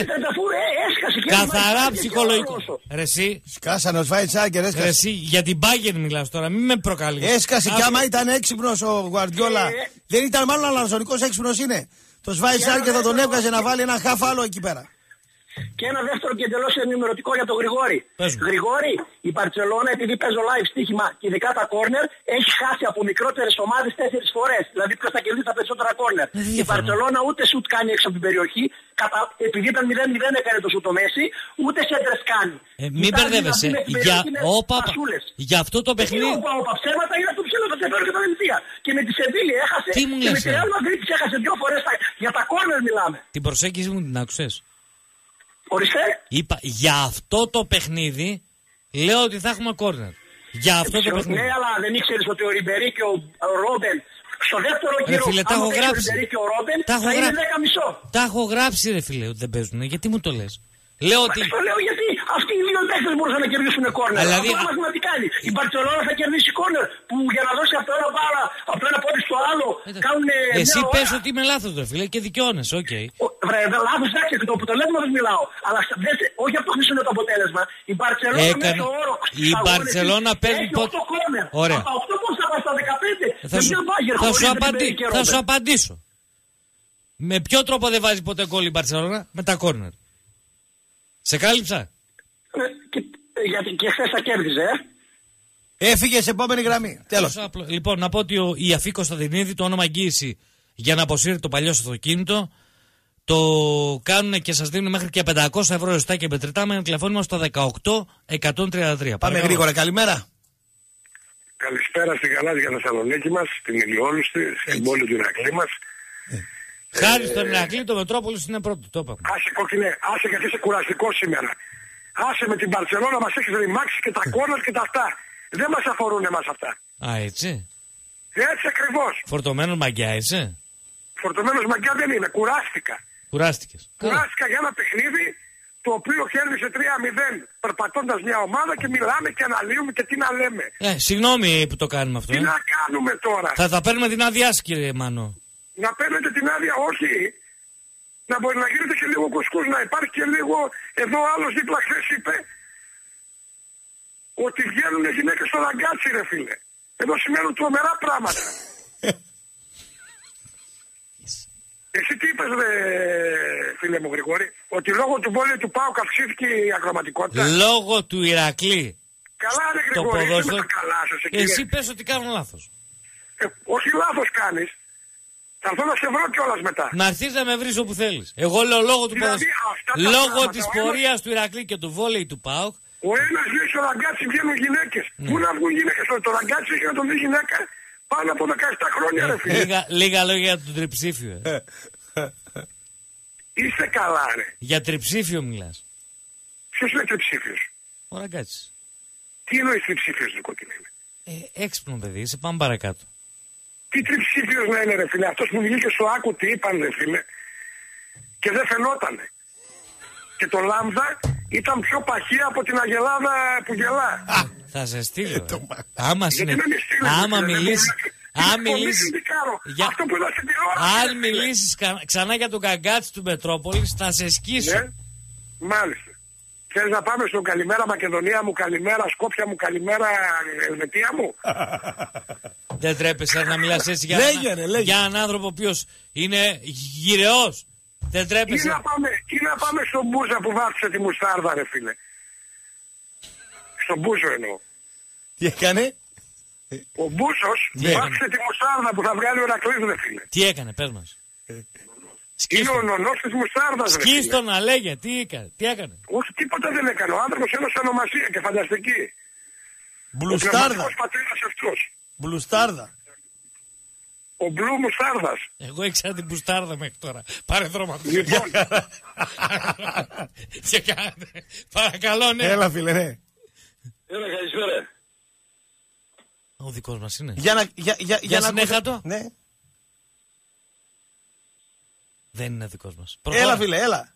Καθαρά ψυχολογικό. Ρε εσύ. Σκάσανε ο Σβάιτσάκερ, έσκασε. Ρε εσύ, για την Bayern μιλάς τώρα, μην με προκαλείς. Έσκασε κι άμα ήταν έξυπνος ο Γουαρδιόλα. Δεν ήταν μάλλον αλαζονικός, έξυπνος είναι. Το Σβάιτσάκερ θα τον έβγαζε να βάλει ένα χαφ άλλο εκεί πέρα. Και ένα δεύτερο και εντελώς ενημερωτικό για τον Γρηγόρη. Γρηγόρη, η Μπαρτσελόνα, επειδή παίζω live στοίχημα και ειδικά τα κόρνερ, έχει χάσει από μικρότερες ομάδες τέσσερις φορές. Δηλαδή ποιος θα κερδίσει τα περισσότερα κόρνερ. Η Μπαρτσελόνα ούτε σουτ κάνει έξω από την περιοχή, κατα... επειδή ήταν μηδέν μηδέν έκανε το σουτ το Μέση, ούτε σέντρες κάνει. Ε, μην μπερδεύεσαι. Για... Όπα, για αυτό το παιχνίδι. Όπα, όπα, ψέματα είναι αυτό που ξέρω, θα σε φέρω και τα Βενετία. Και με τη Σεβίλη έχασε. Τι μου και λες, με τη Real Madrid έχασε δύο φορές. Για τα κόρνερ μιλάμε. Την προσέγγιση μου την άκουσες. Ορίστε. Είπα, για αυτό το παιχνίδι λέω ότι θα έχουμε κόρνερ. Για αυτό το παιχνίδι. Ναι, αλλά δεν ήξερες ότι ο Ριμπερί και ο Ρόμπεν στο δεύτερο ρε γύρο, φίλε, τα έχω γράψει. Ο Ριμπερί και ο Ρόμπεν τα θα είναι δέκα μισό. Τα έχω γράψει ρε φίλε ότι δεν παίζουν. Γιατί μου το λες. Λέω ότι... Το λέω γιατί αυτοί οι δύο παίκτες μπορούσαν να κερδίσουν κόρνερ. Δηλαδή... Αυτό μαθηματικά είναι. Η Μπαρτσελόνα θα κερδίσει κόρνερ που για να δώσει αυτό ένα μπάλα από ένα πόδι στο άλλο κάνουν. Εσύ πες ότι είμαι λάθος ρε φίλε και δικαιώνεσαι, οκ. Okay. Βρε, λάθος εντάξει, το αποτέλεσμα δεν μιλάω. Αλλά όχι αυτό που είναι το αποτέλεσμα. Η Μπαρτσελόνα Έκανε... μέσω όρο. Η Μπαρτσελόνα παίζει πότε. Ωραία. Από οκτώ πώς θα πάει στα δεκαπέντε. Θα σου, θα σου, απαντη... θα σου απαντήσω. Με ποιο τρόπο δεν βάζει ποτέ γκολ η Μπαρτσελόνα? Με τα κόρνερ. Σε κάλυψα. Ε, και, γιατί και χθες τα κέρδιζε, ε. Έφυγε σε επόμενη γραμμή. Τέλος. Λοιπόν, να πω ότι ο, η Αφή Κωνσταντινίδη, το όνομα εγγύηση για να αποσύρει το παλιό αυτοκίνητο, το κάνουν και σας δίνουν μέχρι και πεντακόσια ευρώ ρευστά και μετρητά με ένα τηλεφώνημα στο δεκαοκτώ εκατόν τριάντα τρία. Πάμε γρήγορα, καλημέρα. Καλησπέρα στην γαλάζια Θεσσαλονίκη μας, στην Ηλιόλουστη, στην πόλη του Ηρακλή μας. Χάρη στον Ηρακλή, το Μετρόπολης είναι πρώτο, το είπαμε. Άσε κόκκινε, άσε γιατί είσαι κουραστικό σήμερα. Άσε με την Μπαρτσελόνα, μας έχεις ρημάξει και τα κόρνερ και τα αυτά. Δεν μας αφορούν εμάς αυτά. Α, έτσι. Έτσι ακριβώς. Φορτωμένος μαγκιά είσαι. Φορτωμένος μαγκιά δεν είμαι, κουράστηκα. Κουράστηκες. Κουράστηκα για ένα παιχνίδι το οποίο κέρδισε τρία μηδέν περπατώντας μια ομάδα και μιλάμε και αναλύουμε και τι να λέμε. Ε, συγγνώμη που το κάνουμε αυτό. Τι ε. να κάνουμε τώρα. Θα τα παίρνουμε την άδειά σου, κύριε Μάνο. Να παίρνετε την άδεια, όχι. Να μπορεί να γίνεται και λίγο κουσκούς, να υπάρχει και λίγο. Εδώ άλλος δίπλα χθες είπε ότι βγαίνουν γυναίκες στο ραγκάτσι, ρε φίλε. Εδώ σημαίνουν τρομερά πράγματα. Εσύ τι είπες, ρε φίλε μου Γρηγόρη, ότι λόγω του πόλη του ΠΑΟΚ αυξήθηκε η ακροματικότητα. Λόγω του Ηρακλή. Καλά ρε Γρηγόρη, εσύ με τα καλά σας. Εσύ πες ότι κάνω λάθος. Ε, όχι λάθος κάνεις. Θα έρθω να σε βρω κιόλας μετά. Να έρθεις να με βρεις όπου θέλεις. Εγώ λέω λόγω του δηλαδή, ποδοσφαίρου. Λόγω της πορείας ένας... του Ηρακλή και του βόλεϊ του ΠΑΟΚ. Ο ένας λέει στο ραγκάτσι βγαίνουν γυναίκες. Ναι. Πού να βγουν γυναίκες, το ραγκάτσι έχει να τον δει γυναίκα πάνω από δεκαεπτά χρόνια, ρε φίλε. Λίγα, λίγα λόγια για τον τριψήφιο. Ε. Είστε καλά, ρε. Για τριψήφιο μιλάς. Ποιος είναι τριψήφιος? Ο ραγκάτσις. Τι εννοείς τριψήφιος, ρε κόκκινε? Ε, έξυπνο παιδί, σε πάμε παρακάτω. Τι τριψήφιος να είναι, ρε φίλε? Αυτός που βγήκε στο άκου τι είπαν, ρε φίλε, και δεν φαινότανε. Και το Λάμδα ήταν πιο παχύ από την Αγελάδα που γελά. Α, θα σε στείλω. Ε. Άμα, συνε... Άμα μιλήσεις... Αν μιλήσεις... Για... Αυτό που είδα στην τηλεόραση. Αν μιλήσεις ξανά για τον καγκάτσι του Μετρόπολης, θα σε σκίσω. Ναι, μάλιστα. Θέλεις να πάμε στο καλημέρα Μακεδονία μου, καλημέρα Σκόπια μου, καλημέρα Ελβετία μου? Δεν τρέπεσαι να μιλάς έτσι για, λέγε, ένα, λέγε. για έναν άνθρωπο ο οποίος είναι γυρεός. Δεν τρέπεσαι. Ή να πάμε, ή να πάμε στον Μπούζα που βάφτισε τη μουστάρδα, ρε φίλε. Στον Μπούζο εννοώ. Τι έκανε? Ο Μπούσος βάφτισε τη μουστάρδα που θα βγάλει ο Ηρακλής, ρε φίλε. Τι έκανε, πες μας. Είναι ο νονός της μουστάρδας, ρε φίλε. Σκίστο να λέγε, τι έκανε, τι έκανε. Όχι, τίποτα δεν έκανε. Ο άνθρωπος έδωσε ονομασία και φανταστική. Μπλουστάρδα. Ο πατέρας αυτός. Μπλουστάρδα. Ο Μπλου Μουστάρδας. Εγώ ήξερα την μπουστάρδα μέχρι τώρα. Πάρε δρόμο. Λοιπόν. Και κάντε. Παρακαλώ, ναι. Έλα φίλε, ναι. Έλα, καλησπέρα. Ο δικός μας είναι. Για, να, για, για, Για να συνέχα ακούσω- το. Ναι. Δεν είναι δικός μας. Έλα Προχώρα. φίλε, έλα.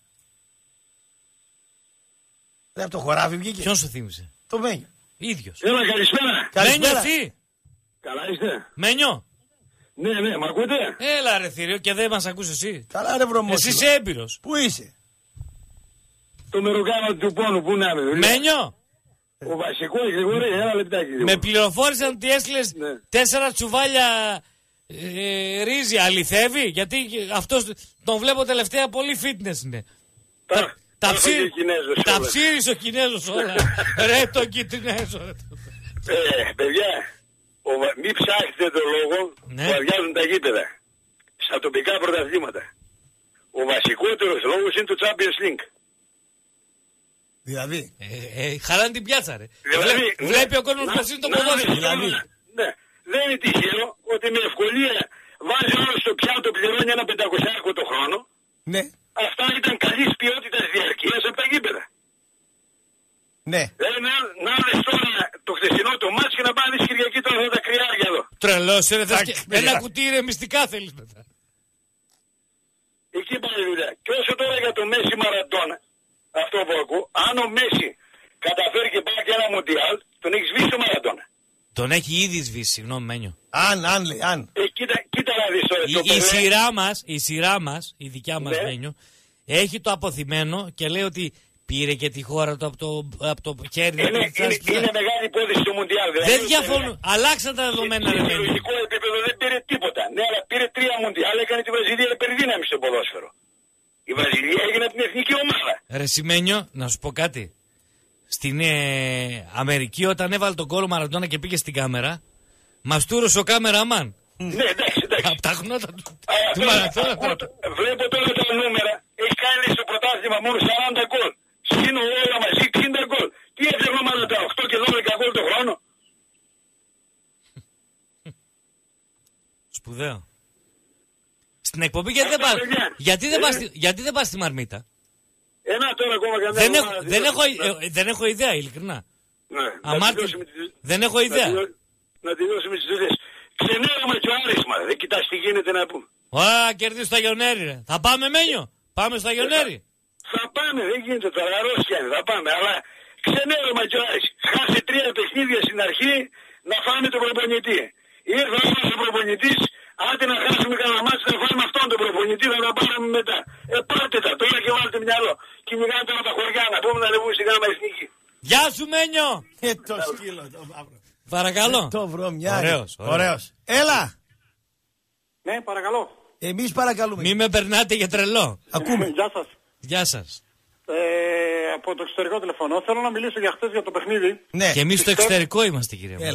Δεν από το χωράφι βγήκε. Ποιον σου θύμισε? Το Μένιο. Ίδιος. Έλα, καλησπέρα. Καλησπέρα. Μένιο εσύ. Καλά είστε. Μένιο. Ναι, ναι, μ' ακούτε. Έλα ρε θηρίο και δεν μας ακούς εσύ. Καλά ρε βρωμόσυλο. Εσύ είσαι έμπειρος. Πού είσαι? Το μεροκάμα του πόνου, πού να είμαι. δηλαδή. Μένιο. Ο βασικός, Γρηγόρη, ένα λεπτάκι. Με πληροφόρησαν ότι έστειλες Ναι. τέσσερα τσουβάλια ε, ρύζι. Αληθεύει? Γιατί αυτός τον βλέπω τελευταία πολύ fitness είναι. Τα, Τα, τα, ψή- είχε ο Κινέζος τα όλα. ψήρεις ο Κινέζος όλα. Ρε το Κινέζο. ρε το- Ε, παιδιά, ο, Βα- μην ψάχνετε το λόγο Ναι. που αδειάζουν τα γήπεδα. Στα τοπικά πρωταθλήματα. Ο βασικότερος λόγος είναι το Champions League. Δηλαδή. Ε, ε, χαλάνε την πιάτσα ρε. Δηλαδή, Βλέ- ναι, Βλέπει ο κόσμος να- πως είναι το να- ποδόσφαιρο. δηλαδή. Ναι, δεν είναι τυχαίο ότι με ευκολία βάζει όλο στο πιάτο, πληρώνει ένα πεντακοσιάρικο το χρόνο. Ναι. Αυτά ήταν καλής ποιότητας διαρκείας από τα γήπεδα. Ναι. Δηλαδή να, να δεις τώρα το χθεσινό το μάτς και να πάνε δεις Κυριακή τώρα αυτά τα κρυάρια εδώ. Τρελός ρε. θες Εντάξει, και- παιδιά. Ένα κουτί ρε μυστικά θέλεις μετά. Εκεί πάει η δουλειά. Και όσο τώρα για το Μέση Μαραντόνα, αυτό που ακούω, αν ο Μέση καταφέρει και πάει και ένα Μουντιάλ, τον έχει σβήσει το Μαραντόνα. Τον έχει ήδη σβήσει, συγγνώμη Μένιο. Αν, αν λέει, αν. Ε, κοίτα, κοίτα να δεις τώρα. Η, το η Πελέ- σειρά μας, η σειρά μας, η δικιά μας Ναι. Μένιο, έχει το αποθυμένο και λέει ότι πήρε και τη χώρα του από το, από το χέρι. Είναι, από το- είναι, είναι μεγάλη υπόθεση στο Μουντιάλ. Δηλαδή, Δεν διαφωνούν. Αλλάξαν τα δεδομένα Σε ρε Μένιο. συλλογικό επίπεδο δεν πήρε τίποτα. Ναι, αλλά πήρε τρία Μουντιάλ, έκανε τη Βραζιλία υπερδύναμη στο ποδόσφαιρο. Η Βραζιλία έγινε την εθνική ομάδα. Ρε Σιμένιο, να σου πω κάτι. Στην ε, Αμερική όταν έβαλε τον κόλλο Μαραντόνα και πήγε στην κάμερα, μας τούρωσε ο κάμεραμαν. Ναι, εντάξει, εντάξει. Από τα χνότα του, Αλλά του τώρα, Μαραντόνα. ακούω- Βλέπω τώρα τα νούμερα. Έχει κάνει στο πρωτάθλημα μόνο σαράντα γκολ. Συν όλα μαζί εξήντα γκολ. Τι έφτιαχνε ο Μαραντόνα, οκτώ και δώδεκα γκολ το χρόνο. Σπουδαίο. Στην εκπομπή γιατί δεν Αυτά, πας, παιδιά. γιατί δεν Ε, πας, στη- γιατί δεν πας στη Μαρμίτα. Ένα τώρα ακόμα καμιά Δεν έχω, εβδομάδα, δεν, δύο- έχω, να- ε, δεν έχω ιδέα, ειλικρινά. Ναι, να Αμάρτι, τελειώσουμε τις- δεν έχω να ιδέα. τελειώ- Να τελειώσουμε τις δουλειές. Ξενέρωμα και ο Άρισμα. Δεν κοιτάς τι γίνεται να πούμε. Α, κερδίσει το Αγιονέρι ρε. Θα πάμε Μένιο. Πάμε στο Αγιονέρι. Θα πάμε, δεν γίνεται τώρα, αρρώστια είναι, θα πάμε. Αλλά ξενέρωμα και ο Άρης. Χάσει τρία παιχνίδια στην αρχή να φάμε τον προπονητή. Ήρθε όμως ο προπονητής, άντε να χάσουμε κανένα μάτι, να φάμε αυτόν τον προπονητή, να τα πάρουμε μετά. Ε, πάρτε τα τώρα και βάλτε μυαλό. Κυνηγάνε τώρα τα χωριά να πούμε να ανεβούν στην γάμα εθνική. Γεια σου Μένιο. Ε, το σκύλο το μαύρο. Παρακαλώ. Το βρωμιάρι. Ωραίος, ωραίος. Ωραίος. Έλα. Ναι, παρακαλώ. Εμείς παρακαλούμε. Μη με περνάτε για τρελό. Ακούμε. Γεια σας. Γεια σας. Ε, από το εξωτερικό τηλεφωνώ. Θέλω να μιλήσω για χτες για το παιχνίδι. Ναι. Και εμείς στο εξωτερικό είμαστε κύριε μου. Έλα.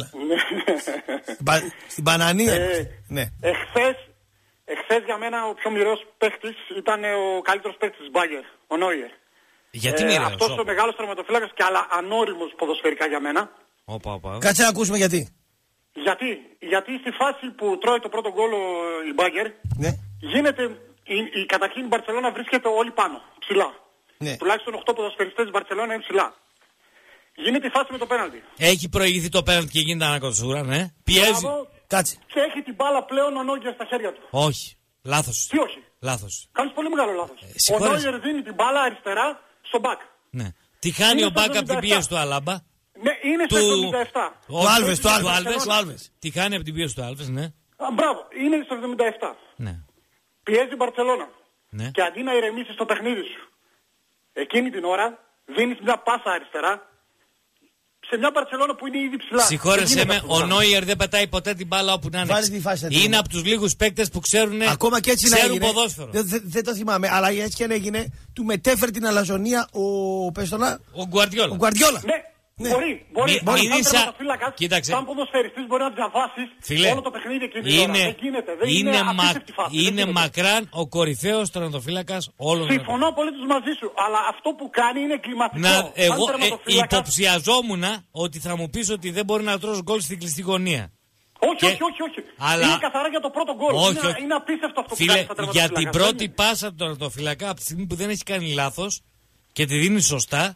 Μπα- Στην Πανανία. Ε, Ναι. Εχθές, εχθές για μένα ο πιο μοιραίος παίχτης ήταν ο καλύτερος παίχτης της Μπάγκερ, ο Νόιερ. Γιατί Ε, μοιραίος, αυτός όπα. ο μεγάλος τερματοφύλακας και αλλά ανώριμος ποδοσφαιρικά για μένα. Όπα, όπα. Κάτσε να ακούσουμε γιατί. Γιατί, γιατί στη φάση που τρώει το πρώτο γκολ ο- η Μπάγκερ Ναι. γίνεται, η, η, καταρχήν η Μπαρτσελώνα βρίσκεται όλοι πάνω, ψηλά. Ναι. Τουλάχιστον οκτώ ποδοσφαιριστές της Μπαρτσελώνα είναι ψηλά. Γίνεται η φάση με το πέναλτι. Έχει προηγηθεί το πέναλτι και γίνεται ανακοτσούρα, ναι. Πιέζει. Μπράβο, Κάτσε. και έχει την μπάλα πλέον ο Νόιερ στα χέρια του. Όχι. Λάθος. Τι όχι. Λάθος. Κάνεις πολύ μεγάλο λάθος. ο συγχώρεσαι. Νόιερ δίνει την μπάλα αριστερά στο μπακ. Ναι. Τι χάνει Είναι ο στο Μπάκα από την εβδομήντα επτά. πίεση του Αλάμπα. Ναι, είναι στο εβδομήντα επτά. Όχι, Άλβες, του του Άλβες, Άλβες. του Άλβες. Τι χάνει από την πίεση του Άλβες, ναι. Α, μπράβο, είναι στο εβδομήντα επτά. Ναι. Πιέζει η Μπαρτσελώνα. Ναι. Και αντί να ηρεμήσεις το παιχνίδι σου, εκείνη την ώρα δίνεις μια πάσα αριστερά σε μια Μπαρτσελώνα που είναι ήδη ψηλά. Συγχώρεσέ Δεν γίνεται με, αυτό το ο πράγμα. Νόιερ δεν πετάει ποτέ την μπάλα όπου να Βάλει τη φάση, είναι. να την Είναι δούμε. από τους λίγους παίκτες που ξέρουν, Ακόμα και έτσι να ξέρουν έγινε. ποδόσφαιρο. Δεν, δεν- δεν το θυμάμαι, αλλά έτσι και αν έγινε, του μετέφερε την αλαζονία ο. Πες το να, Ο Γκουαρδιόλα. ο Γκουαρδιόλα. Ναι, Ναι. μπορεί, μπορεί. Μη- μπορεί μην σαν είσαι- τερματοφύλακας, Κοίταξε. σαν ποδοσφαιριστής μπορεί να διαβάσεις Φίλε, όλο το παιχνίδι εκείνη την ώρα. είναι, Δεν γίνεται. Δεν είναι, είναι, μα, απίστευτη φάση. Δεν είναι γίνεται. μακράν ο κορυφαίος τερματοφύλακας όλων των Συμφωνώ απολύτως μαζί σου, αλλά αυτό που κάνει είναι εγκληματικό. Να, Σαν εγώ ε, τερματοφύλακας- υποψιαζόμουν ότι θα μου πεις ότι δεν μπορεί να τρως γκολ στην κλειστή γωνία. Όχι, Και- όχι, όχι, όχι. Αλλά- Είναι καθαρά για το πρώτο γκολ. Όχι, είναι, όχι. είναι απίστευτο αυτό που Φίλε, κάνει σαν για τερματοφύλακας. την Δεν πρώτη είναι. πάσα του τερματοφυλακά από τη στιγμή που δεν έχει κάνει λάθος και τη δίνει σωστά,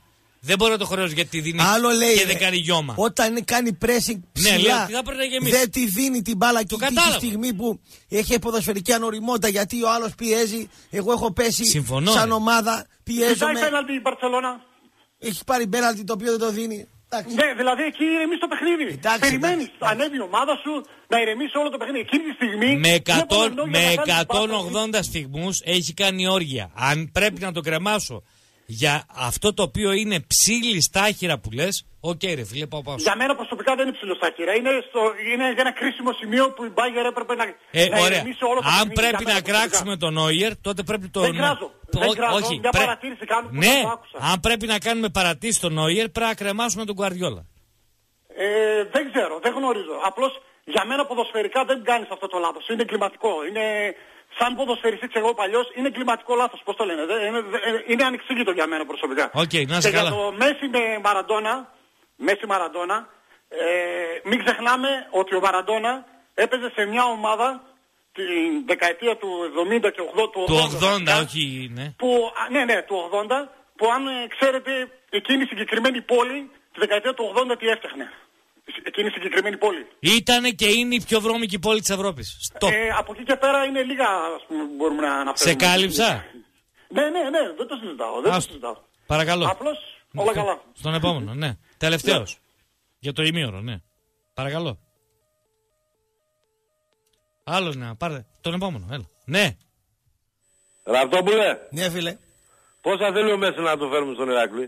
δεν μπορεί να το χωρέσει γιατί τη δίνει Άλλο λέει, και δεν κάνει γιώμα. Όταν κάνει pressing ψηλά, ναι, λέει, θα πρέπει να γεμίσει. δεν τη δίνει την μπάλα και τη στιγμή που έχει ποδοσφαιρική ανοριμότητα γιατί ο άλλος πιέζει. Εγώ έχω πέσει Συμφωνώ, σαν ρε. ομάδα. Πιέζομαι. Ζητάει πέναλτι η Μπαρτσελώνα. Έχει πάρει πέναλτι το οποίο δεν το δίνει. Εντάξει. Ναι, δηλαδή εκεί ηρεμείς το παιχνίδι. Περιμένεις, ανέβει η ομάδα σου να ηρεμήσει όλο το παιχνίδι. Εκείνη τη στιγμή. Με, εκατό, με εκατόν ογδόντα στιγμούς έχει κάνει όργια. Αν πρέπει να το κρεμάσω για αυτό το οποίο είναι ψήλη στάχυρα που λες, οκ, okay, ρε φίλε, πάω πάω. Για μένα προσωπικά δεν είναι ψηλό στάχυρα. Είναι, στο, είναι για ένα κρίσιμο σημείο που η Bayern έπρεπε να, ε, να ωραία. ηρεμήσει όλο το Αν παιχνίδι. πρέπει να κράξουμε τον Νόιερ, τότε πρέπει το. Δεν κράζω. Το... Δεν κράζω. Όχι, μια πρέ... παρατήρηση κάνω που ναι, το άκουσα. αν πρέπει να κάνουμε παρατήρηση στον Νόιερ, πρέπει να κρεμάσουμε τον Γκουαρδιόλα. Ε, δεν ξέρω, δεν γνωρίζω. Απλώς για μένα ποδοσφαιρικά δεν κάνεις αυτό το λάθος. Είναι εγκληματικό. Είναι σαν ποδοσφαιριστής εγώ παλιός, είναι εγκληματικό λάθος. Πώς το λένε. Είναι, είναι ανεξήγητο για μένα προσωπικά. Okay, να και καλά. για το Μέση με Μαραντόνα, Μέση Μαραντόνα, ε, μην ξεχνάμε ότι ο Μαραντόνα έπαιζε σε μια ομάδα την δεκαετία του εβδομήντα και ογδόντα. Του ογδόντα, όχι, ναι. Που, ναι, ναι, του ογδόντα, που αν ε, ξέρετε εκείνη η συγκεκριμένη πόλη τη δεκαετία του ογδόντα τι έφτιαχνε. Εκείνη η συγκεκριμένη πόλη. Ήτανε και είναι η πιο βρώμικη πόλη της Ευρώπης. Ε, από εκεί και πέρα είναι λίγα, ας πούμε, μπορούμε να αναφέρουμε. Σε κάλυψα. Ναι, ναι, ναι, δεν το συζητάω. Δεν Ας, το συζητάω. Παρακαλώ. Απλώς όλα καλά. Στον επόμενο, ναι. Τελευταίος. Για το ημίωρο, ναι. Παρακαλώ. Άλλος ναι, πάρε. Τον επόμενο, έλα. Ναι. Ραυτόπουλε. Ναι, φίλε. Πόσα θέλει ο Μέση να το φέρουμε στον Ηράκλειο?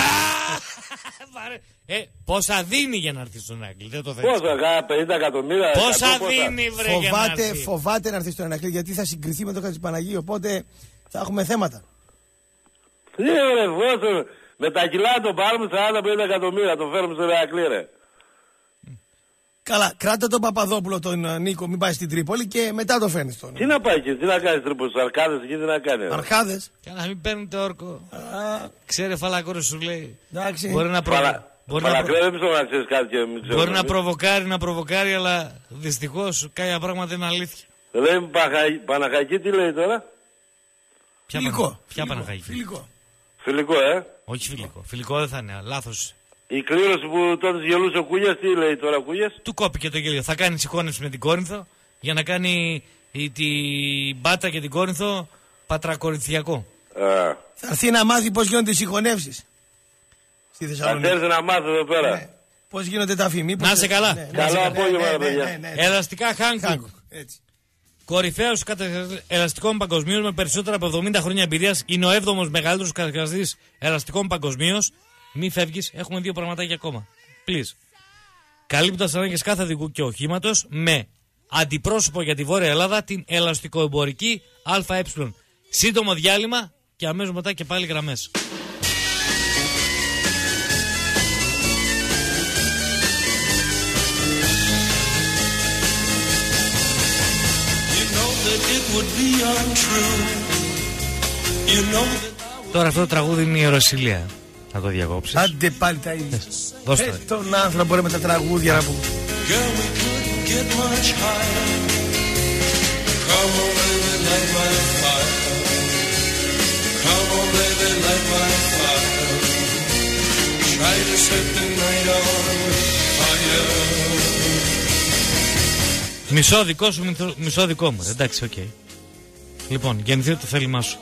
ε, πόσα δίνει για να έρθει στον Ηράκλειο? Δεν το θέλεις. Πόσα, πενήντα εκατομμύρια. Πόσα εκατό, δίνει, βρε, φοβάται, για να έρθει. Φοβάται να έρθει στον Ηράκλειο γιατί θα συγκριθεί με τον Χατζηπαναγίου. Οπότε θα έχουμε θέματα. Τι ρε, φόσο. Με τα κιλά το πάρουμε σαράντα με πενήντα εκατομμύρια. Το φέρουμε στον Ηράκλειο, ρε. Καλά, κράτα τον Παπαδόπουλο τον Νίκο, μην πάει στην Τρίπολη και μετά το φέρνει τον. Τι να πάει εκεί, τι να κάνει Τρίπολη, στους Αρκάδες εκεί, τι να κάνει. Αρχάδες. Για να μην παίρνουν το όρκο. Α, ξέρε φαλακόρο σου λέει. Εντάξει. Μπορεί να προβοκάρει. Μπορεί, να... να ξέρεις κάτι και μην ξέρω, μπορεί να προβοκάρει, να προβοκάρει, αλλά δυστυχώς κάποια πράγματα είναι αλήθεια. Λέει Παναχαϊκή, τι λέει τώρα? Ποια φιλικό. Ποια Παναχαϊκή? Φιλικό. Φιλικό, ε. Όχι φιλικό. Φιλικό δεν θα είναι, λάθος. Η κλήρωση που τότε γελούσε ο Κούγιας, τι λέει τώρα ο Κούγιας? Του κόπηκε το γέλιο. Θα κάνει συγχώνευση με την Κόρινθο για να κάνει η, την Μπάτα και την Κόρινθο πατρακορινθιακό. Α. Θα έρθει να μάθει πώς γίνονται οι συγχωνεύσεις στη Θεσσαλονίκη. Θα έρθει να μάθει εδώ πέρα. Ναι. Πώς γίνονται τα αφημί. Να σε καλά. Ναι, Καλό ναι, απόγευμα, ναι, παιδιά. ναι, ναι, ναι. Ελαστικά Χάνκουκ. Κορυφαίος κατασκευαστής ελαστικών παγκοσμίως με περισσότερα από εβδομήντα χρόνια εμπειρίας. Είναι ο έβδομος μεγαλύτερος κατασκευαστής ελαστικών παγκοσμίως. Μη φεύγεις, έχουμε δύο πραγματάκια ακόμα. Please. Καλύπτοντας ανάγκες κάθε οδηγού και οχήματος με αντιπρόσωπο για τη Βόρεια Ελλάδα την ελαστικοεμπορική ΑΕ. Σύντομο διάλειμμα και αμέσως μετά και πάλι γραμμές. Τώρα αυτό το τραγούδι είναι η Ιεροσυλία. Θα το διακόψεις. Άντε πάλι τα ίδια. Δώστε ε, τον άνθρωπο ρε με τα τραγούδια να πούμε. Μισό δικό σου, μισό δικό μου. Εντάξει, οκ. Okay. Λοιπόν, γεννηθεί το θέλημά σου.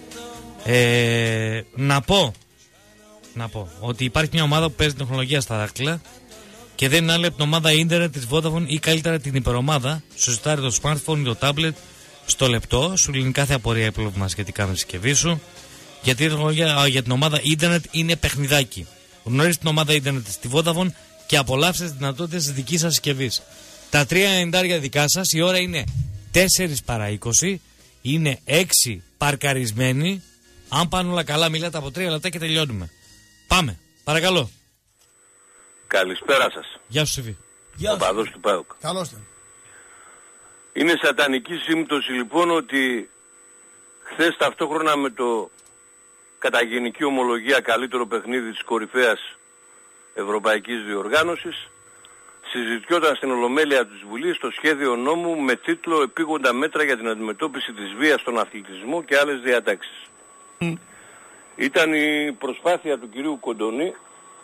Ε, να πω Να πω ότι υπάρχει μια ομάδα που παίζει τεχνολογία στα δάχτυλα και δεν είναι άλλη από την ομάδα ίντερνετ της Vodafone ή καλύτερα την υπερομάδα. Σου ζητάρει το smartphone ή το tablet στο λεπτό, σου λύνει κάθε απορία ή πρόβλημα σχετικά με τη συσκευή σου. Γιατί η τεχνολογία για την ομάδα ίντερνετ είναι παιχνιδάκι. Γνωρίζει την ομάδα ίντερνετ στη Vodafone και απολαύσε τις δυνατότητες της δικής σας συσκευής. Τα τρία ενενήντα δικά σας, η ώρα είναι τέσσερα παρά είκοσι, είναι έξι παρκαρισμένοι. Αν πάνε όλα καλά, μιλάτε από τρία λεπτά και τελειώνουμε. Πάμε, παρακαλώ. Καλησπέρα σας. Γεια σου, Σιβή. Ο παδός του ΠΑΟΚ. Καλώς τον. Είναι σατανική σύμπτωση λοιπόν ότι χθες ταυτόχρονα με το κατά γενική ομολογία καλύτερο παιχνίδι της κορυφαίας ευρωπαϊκής διοργάνωσης συζητιόταν στην Ολομέλεια της Βουλής το σχέδιο νόμου με τίτλο «Επίγοντα μέτρα για την αντιμετώπιση της βίας στον αθλητισμό και άλλες διατάξεις». Mm. ήταν η προσπάθεια του κυρίου Κοντονή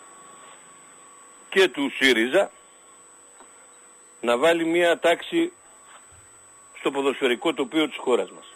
και του ΣΥΡΙΖΑ να βάλει μια τάξη στο ποδοσφαιρικό τοπίο της χώρας μας.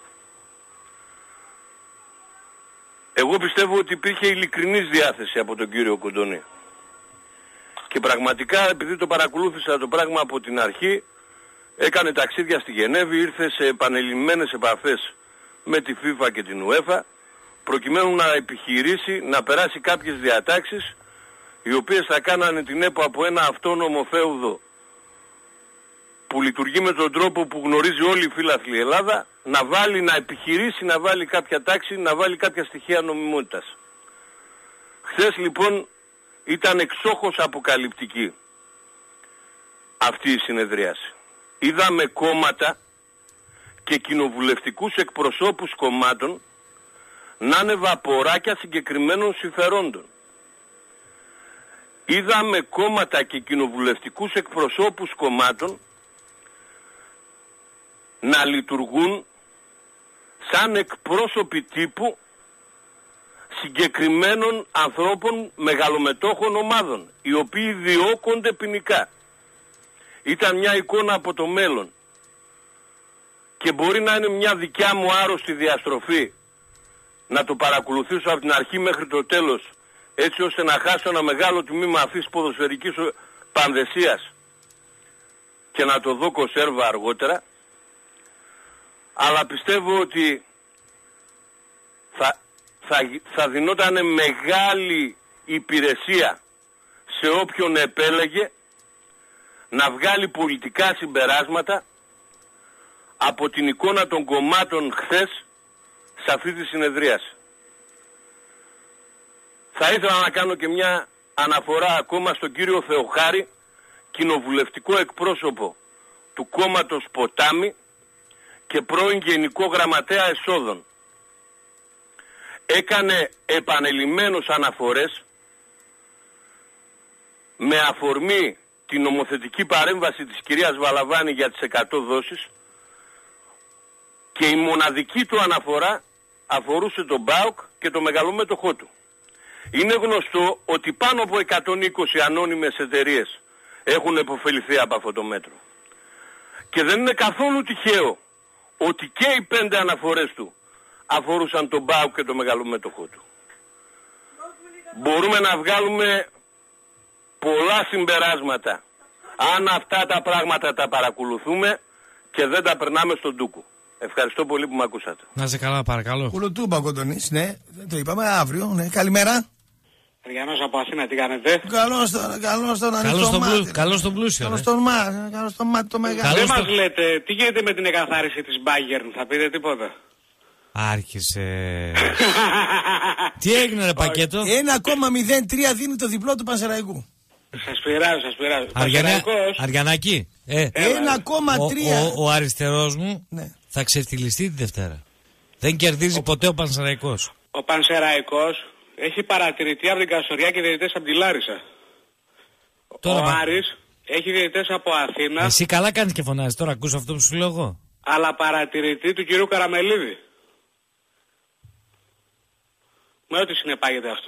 Εγώ πιστεύω ότι υπήρχε ειλικρινής διάθεση από τον κύριο Κοντονή. Και πραγματικά, επειδή το παρακολούθησα το πράγμα από την αρχή, έκανε ταξίδια στη Γενέβη, ήρθε σε επανειλημμένες επαφές με τη FIFA και την UEFA, προκειμένου να επιχειρήσει να περάσει κάποιες διατάξεις οι οποίες θα κάνανε την ΕΠΟ από ένα αυτόνομο φέουδο που λειτουργεί με τον τρόπο που γνωρίζει όλη η φίλαθλη Ελλάδα, να βάλει, να επιχειρήσει να βάλει κάποια τάξη, να βάλει κάποια στοιχεία νομιμότητας. Χθες λοιπόν ήταν εξόχως αποκαλυπτική αυτή η συνεδρίαση. Είδαμε κόμματα και κοινοβουλευτικούς εκπροσώπους κομμάτων να είναι βαποράκια συγκεκριμένων συμφερόντων. Είδαμε κόμματα και κοινοβουλευτικούς εκπροσώπους κομμάτων να λειτουργούν σαν εκπρόσωποι τύπου συγκεκριμένων ανθρώπων μεγαλομετόχων ομάδων, οι οποίοι διώκονται ποινικά. Ήταν μια εικόνα από το μέλλον και μπορεί να είναι μια δικιά μου άρρωστη διαστροφή να το παρακολουθήσω από την αρχή μέχρι το τέλος, έτσι ώστε να χάσω ένα μεγάλο τμήμα αυτής της ποδοσφαιρικής πανδεσίας και να το δω κονσέρβα αργότερα, αλλά πιστεύω ότι θα, θα, θα δινόταν μεγάλη υπηρεσία σε όποιον επέλεγε να βγάλει πολιτικά συμπεράσματα από την εικόνα των κομμάτων χθες σε αυτή τη συνεδρίαση. Θα ήθελα να κάνω και μια αναφορά ακόμα στον κύριο Θεοχάρη, κοινοβουλευτικό εκπρόσωπο του κόμματος Ποτάμι και πρώην Γενικό Γραμματέα Εσόδων. Έκανε επανελειμμένως αναφορές με αφορμή την νομοθετική παρέμβαση της κυρίας Βαλαβάνη για τις εκατό δόσεις και η μοναδική του αναφορά αφορούσε τον ΠΑΟΚ και το μεγαλομέτωχό του. Είναι γνωστό ότι πάνω από εκατόν είκοσι ανώνυμες εταιρείες έχουν επωφεληθεί από αυτό το μέτρο. Και δεν είναι καθόλου τυχαίο ότι και οι πέντε αναφορές του αφορούσαν τον ΠΑΟΚ και το μεγαλομέτωχό του. Μπορούμε να βγάλουμε πολλά συμπεράσματα αν αυτά τα πράγματα τα παρακολουθούμε και δεν τα περνάμε στον ντούκο. Ευχαριστώ πολύ που με ακούσατε. Να είσαι καλά, παρακαλώ. Κουλουτούμπα Κοντονής, ναι, δεν το είπαμε, αύριο, ναι. Καλημέρα. Ριανός από Αθήνα, τι κάνετε? Καλώς τον, καλώς τον ανοιχτό μάτι. Καλώς τον πλούσιο. Καλώς τον μάτι, καλώς τον μάτι το μεγάλο. Δεν μας λέτε, τι γίνεται με την εκαθάριση της Bayern, θα πείτε τίποτα? Άρχισε. Τι έγινε ρε πακέτο? ένα κόμμα μηδέν τρία δίνει το διπλό του Πανσεραϊκού. Σας πειράζω, σας πειράζω. Αριανά, Αριανάκη, ε, ένα κόμμα τρία. Ο, ο, ο αριστερός μου ναι. θα ξεφτυλιστεί τη Δευτέρα. Δεν κερδίζει ο, ποτέ ο Πανσεραϊκός. Ο Πανσεραϊκός έχει παρατηρητή από την Καστοριά και διαιτητές από τη Λάρισα. Τώρα, ο Άρης έχει διαιτητές από Αθήνα. Εσύ καλά κάνεις και φωνάζεις, τώρα ακούς αυτό που σου λέω εγώ. Αλλά παρατηρητή του κυρίου Καραμελίδη. Με ό,τι συνεπάγεται αυτό.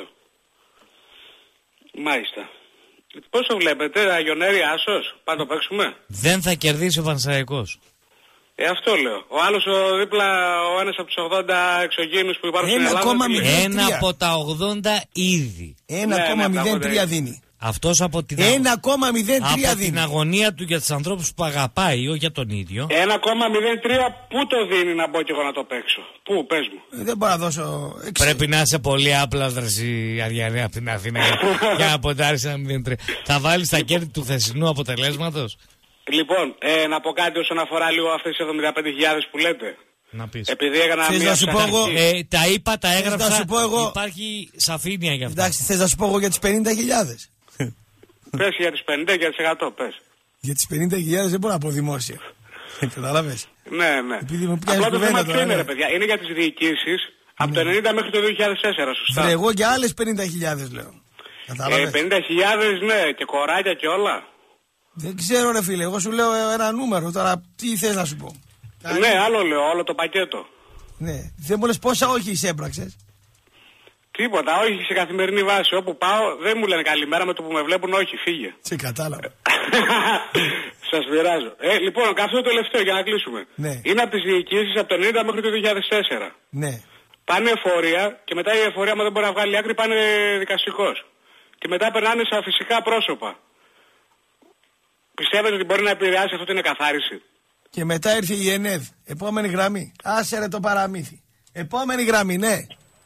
Μάλιστα. Πώς το βλέπετε, Αγιονέρη Άσος, πάμε το παίξουμε? Δεν θα κερδίσει ο Πανσεραϊκός. Ε, αυτό λέω. Ο άλλος ο δίπλα, ο ένας από τους ογδόντα εξωγήινους που υπάρχουν στην Ελλάδα. Ένα από τα ογδόντα ήδη. ένα κόμμα μηδέν τρία δίνει. Αυτός από την, ένα κόμμα μηδέν τρία από δίνει. την αγωνία του για τους ανθρώπους που αγαπάει, όχι για τον ίδιο. ένα κόμμα μηδέν τρία πού το δίνει να μπω και εγώ να το παίξω? Πού, πες μου. Ε, δεν μπορώ να δώσω έξι. Πρέπει να είσαι πολύ άπλαδρος η Αριανή από την Αθήνα για να ποντάρεις ένα μηδέν τρία. Θα βάλεις τα κέρδη του θεσινού αποτελέσματος. Λοιπόν, ε, να πω κάτι όσον αφορά λίγο αυτές τις εβδομήντα πέντε χιλιάδες που λέτε. Να πεις. Επειδή έκανα θες μια να σου πω εγώ, ε, τα είπα, τα έγραψα, να σου πω εγώ, υπάρχει σαφήνεια για αυτά. Εντάξει, θες να σου πω εγώ για τις πενήντα χιλιάδες. Πες για τις πενήντα και για τις εκατό, πες. Για τις πενήντα χιλιάδες δεν μπορώ να πω δημόσια. Καταλάβες. Ναι, ναι. Απλά το θέμα ποιο είναι ρε παιδιά, είναι για τις διοικήσεις από το ενενήντα μέχρι το δύο χιλιάδες τέσσερα, σωστά. Βρε, εγώ για άλλες πενήντα χιλιάδες λέω. Ε, πενήντα χιλιάδες ναι, και κοράκια και όλα. Δεν ξέρω ρε φίλε, εγώ σου λέω ένα νούμερο, τώρα τι θες να σου πω. Ναι, άλλο λέω, όλο το πακέτο. Ναι, δεν μου λες πόσα όχι εισέπραξες. Τίποτα, όχι σε καθημερινή βάση. Όπου πάω δεν μου λένε καλημέρα, με το που με βλέπουν όχι, φύγε. Σε κατάλαβα. Σας πειράζω. Ε, λοιπόν, αυτό το τελευταίο για να κλείσουμε. Ναι. Είναι από τις διοικήσεις από το ενενήντα μέχρι το δύο χιλιάδες τέσσερα. Ναι. Πάνε εφορία και μετά η εφορία, άμα δεν μπορεί να βγάλει άκρη, πάνε δικαστικός. Και μετά περνάνε στα φυσικά πρόσωπα. Πιστεύετε ότι μπορεί να επηρεάσει αυτό την εκαθάριση? Και μετά ήρθε η ΕΝΕΔ. Επόμενη γραμμή. Άσε ρε το παραμύθι. Επόμενη γραμμή, ναι.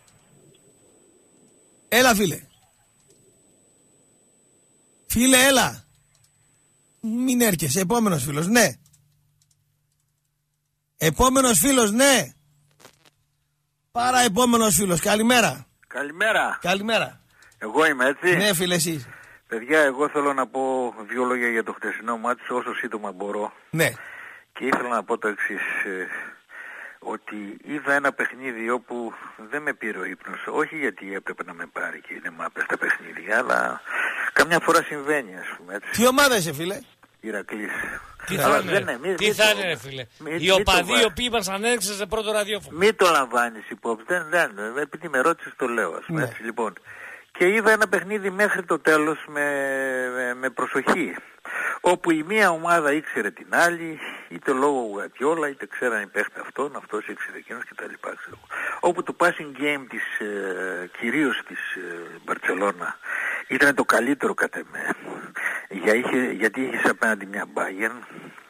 Έλα φίλε. Φίλε έλα. Μην έρχεσαι. Επόμενος φίλος, ναι. Επόμενος φίλος, ναι. Πάρα επόμενος φίλος. Καλημέρα. Καλημέρα. Καλημέρα. Εγώ είμαι έτσι. Ναι φίλε εσύ. Παιδιά, εγώ θέλω να πω δύο λόγια για το χτεσινό μάτι όσο σύντομα μπορώ. Ναι. Και ήθελα να πω το εξής. Ε, ότι είδα ένα παιχνίδι όπου δεν με πήρε ο ύπνος. Όχι γιατί έπρεπε να με πάρει και είναι μάπες τα παιχνίδια, αλλά καμιά φορά συμβαίνει, ας πούμε. Έτσι. Τι ομάδα είσαι φίλε? Ηρακλής. Τι θα είναι, μη, τι μη θα το, είναι ρε φίλε. Μη, οι οπαδοί οι οποίοι μας ανέδειξαν σε πρώτο ραδιόφωνο. Μην το λαμβάνεις υπόψη. Δεν, δεν, επειδή με ρώτησες το λέω, ας πούμε. Ναι. Έτσι, λοιπόν. Και είδα ένα παιχνίδι μέχρι το τέλος με, με, με προσοχή. Όπου η μία ομάδα ήξερε την άλλη, είτε λόγω Γουαρτιόλα, είτε ξέραν οι παίχτες αυτόν, αυτός ήξερε εκείνος κτλ. Όπου το passing game της, ε, κυρίως της Μπαρτσελώνα, ε, ήταν το καλύτερο κατά με, για είχε, γιατί είχε απέναντι μια Bayern,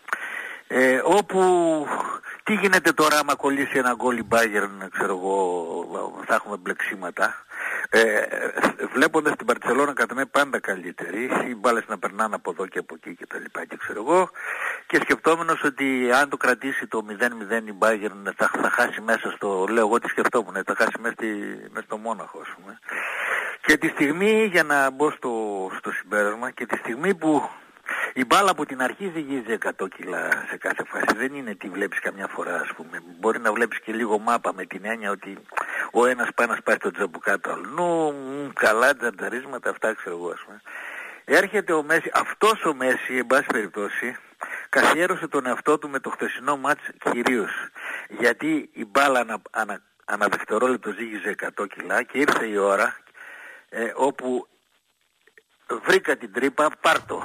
ε, όπου τι γίνεται τώρα άμα κολλήσει ένα γκολ η Bayern, ξέρω εγώ, θα έχουμε μπλεξίματα. Ε, βλέποντας την Μπαρτσελώνα κατά με πάντα καλύτερη, οι μπάλες να περνάνε από εδώ και από εκεί και τα λοιπά και ξέρω εγώ, και σκεπτόμενος ότι αν το κρατήσει το μηδέν μηδέν η Bayern θα, θα χάσει μέσα στο, λέω εγώ τι σκεφτόμουν, θα χάσει μέσα, στη, μέσα στο Μόναχο, ας πούμε. Και τη στιγμή, για να μπω στο, στο συμπέρασμα, και τη στιγμή που η μπάλα από την αρχή ζυγίζει εκατό κιλά σε κάθε φάση. Δεν είναι τι βλέπεις καμιά φορά, ας πούμε. Μπορεί να βλέπεις και λίγο μάπα με την έννοια ότι ο ένας πάει να σπάει το τζαμπουκάτο αλλού, καλά τζαντζαρίσματα, αυτά ξέρω εγώ, ας πούμε. Έρχεται ο Μέση, αυτός ο Μέση, εν πάση περιπτώσει, καθιέρωσε τον εαυτό του με το χθεσινό μάτς κυρίως. Γιατί η μπάλα ανα, ανα, ανα δευτερόλεπτο ζύγιζε εκατό κιλά και ήρθε η ώρα ε, όπου βρήκα την τρύπα, πάρτο.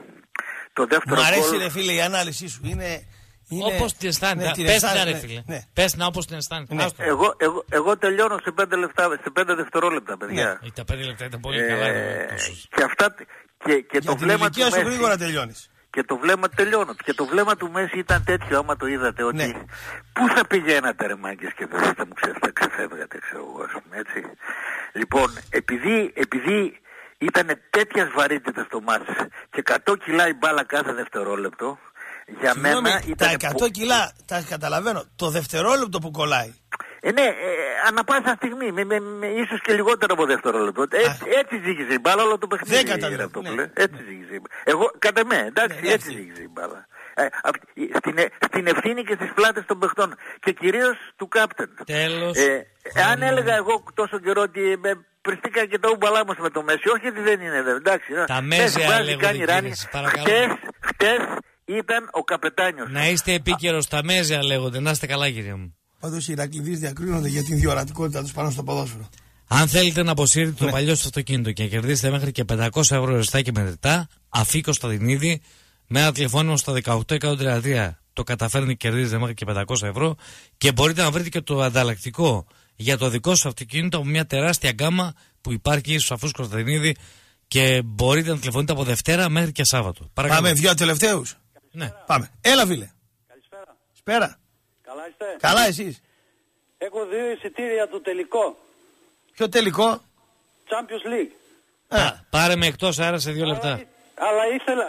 Το δεύτερο μου αρέσει γκολ... ρε φίλε η ανάλυση σου. Είναι, είναι... όπως την αισθάνεται. Ναι, πες να ρε φίλε. Ναι. Πες να όπως την αισθάνεται. Ναι. Εγώ, εγώ, εγώ τελειώνω σε πέντε, λεπτά, σε πέντε δευτερόλεπτα, παιδιά. Ναι. Τα πέντε λεπτά ήταν πολύ ε, καλά. Ε, και αυτά, και, και το βλέμμα του Μέση... γρήγορα τελειώνεις. Και το βλέμμα, τελειώνω. Και το βλέμμα του Μέση ήταν τέτοιο, άμα το είδατε, ότι ναι. Πού θα πηγαίνατε ρε μάγκες και δεν θα μου ξεφεύγατε, ξέρω εγώ, ας πούμε, έτσι. Λοιπόν, επειδή, επειδή ήταν τέτοιας βαρύτητας το μάτς και εκατό κιλά η μπάλα κάθε δευτερόλεπτο, για Συγγνώμη, μένα ήταν... Τα εκατό κιλά, τα καταλαβαίνω, το δευτερόλεπτο που κολλάει. Ε, ναι, ε, ανά πάσα στιγμή, με, με, με, ίσως και λιγότερο από δευτερόλεπτο. Έτσι, έτσι ζήγησε η μπάλα, όλο το παιχνίδι. Δεν καταλαβαίνω. Ναι. Έτσι ναι. ζήγησε η μπάλα. Εγώ, κατά με, εντάξει, ναι, έτσι ζήγησε η μπάλα. Ε, στην, στην ευθύνη και στις πλάτες των παιχτών και κυρίως του κάπτεν. Τέλος. Ε, αν έλεγα εγώ τόσο καιρό ότι ε, πριστήκα και το ούμπαλά μας με το Μέση, όχι ότι δεν είναι, εντάξει. Τα Μέζια λέγονται, παρακαλώ. Χτες, χτες ήταν ο καπετάνιος. Να είστε επίκαιρος, τα Μέζια λέγονται, να είστε καλά κύριε μου. Πάντως οι Ηρακληδείς διακρίνονται για την διορατικότητα τους πάνω στο ποδόσφαιρο. Αν θέλετε να αποσύρετε το ναι. παλιό σας αυτοκίνητο και να κερδίσετε μέχρι και πεντακόσια ευρώ ρευστά και μετρητά, Αφίκο Κωνσταντινίδη, με ένα τηλεφώνημα στα δεκαοκτώ εκατόν τριάντα τρία το καταφέρνει και κερδίζετε μέχρι και πεντακόσια ευρώ και μπορείτε να βρείτε και το ανταλλακτικό για το δικό σας αυτοκίνητο από μια τεράστια γκάμα που υπάρχει στους Αφούς Κωνσταντινίδη και μπορείτε να τηλεφωνείτε από Δευτέρα μέχρι και Σάββατο. Παρακαλώ. Πάμε δύο τελευταίους. Ναι. Πάμε. Έλα φίλε. Καλησπέρα. Σπέρα. Καλά είστε. Καλά εσείς. Έχω δύο εισιτήρια το τελικό. Ποιο τελικό? Champions League. Α, πάρε με εκτός αέρα σε δύο λεπτά. Αλλά, αλλά ήθελα...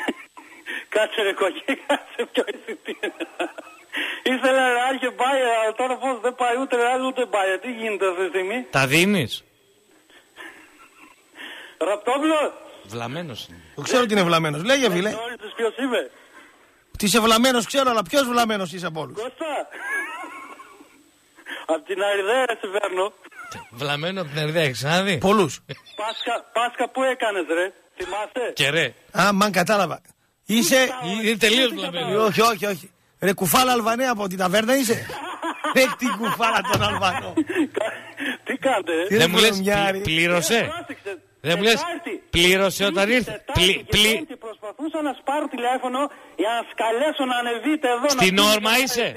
Κάτσε ρε κοκκί, κάτσε πιο εισιτήρια. Ήθελα ρε άρχε πάει, αλλά τώρα πώς δεν πάει ούτε ρε ούτε πάει. Τι γίνεται αυτή τη στιγμή? Τα δίνεις? Ραπτόπουλο. Βλαμμένος είναι. Το ξέρω ότι είναι βλαμμένος. Λέγε φίλε. Γνώρισες ποιος είμαι? Τι είσαι βλαμμένος ξέρω, αλλά ποιος βλαμμένος είσαι από όλους? Κώστα. Απ' την Αριδαία σε φέρνω. Βλαμμένο από την Αριδαία, έχεις ξαναδεί? Πολλούς. Πάσχα, Πάσχα που έκανες ρε, θυμάσαι? Και ρε. Α, μαν κατάλαβα. Είσαι... Είναι τελείως βλαμμένο. Όχι, όχι, όχι. Ρε κουφάλα Αλβανέα από την ταβέρνα είσαι? Ρε την κουφάλα τον Αλβανό. Τι κάνετε. Ε? Δεν μου λες πλήρωσε. Δεν μου λες πλήρωσε όταν ήρθε. Προσπαθούσα να σπάρω τηλέφωνο για να σκαλέσω να ανεβείτε εδώ. Στην όρμα είσαι.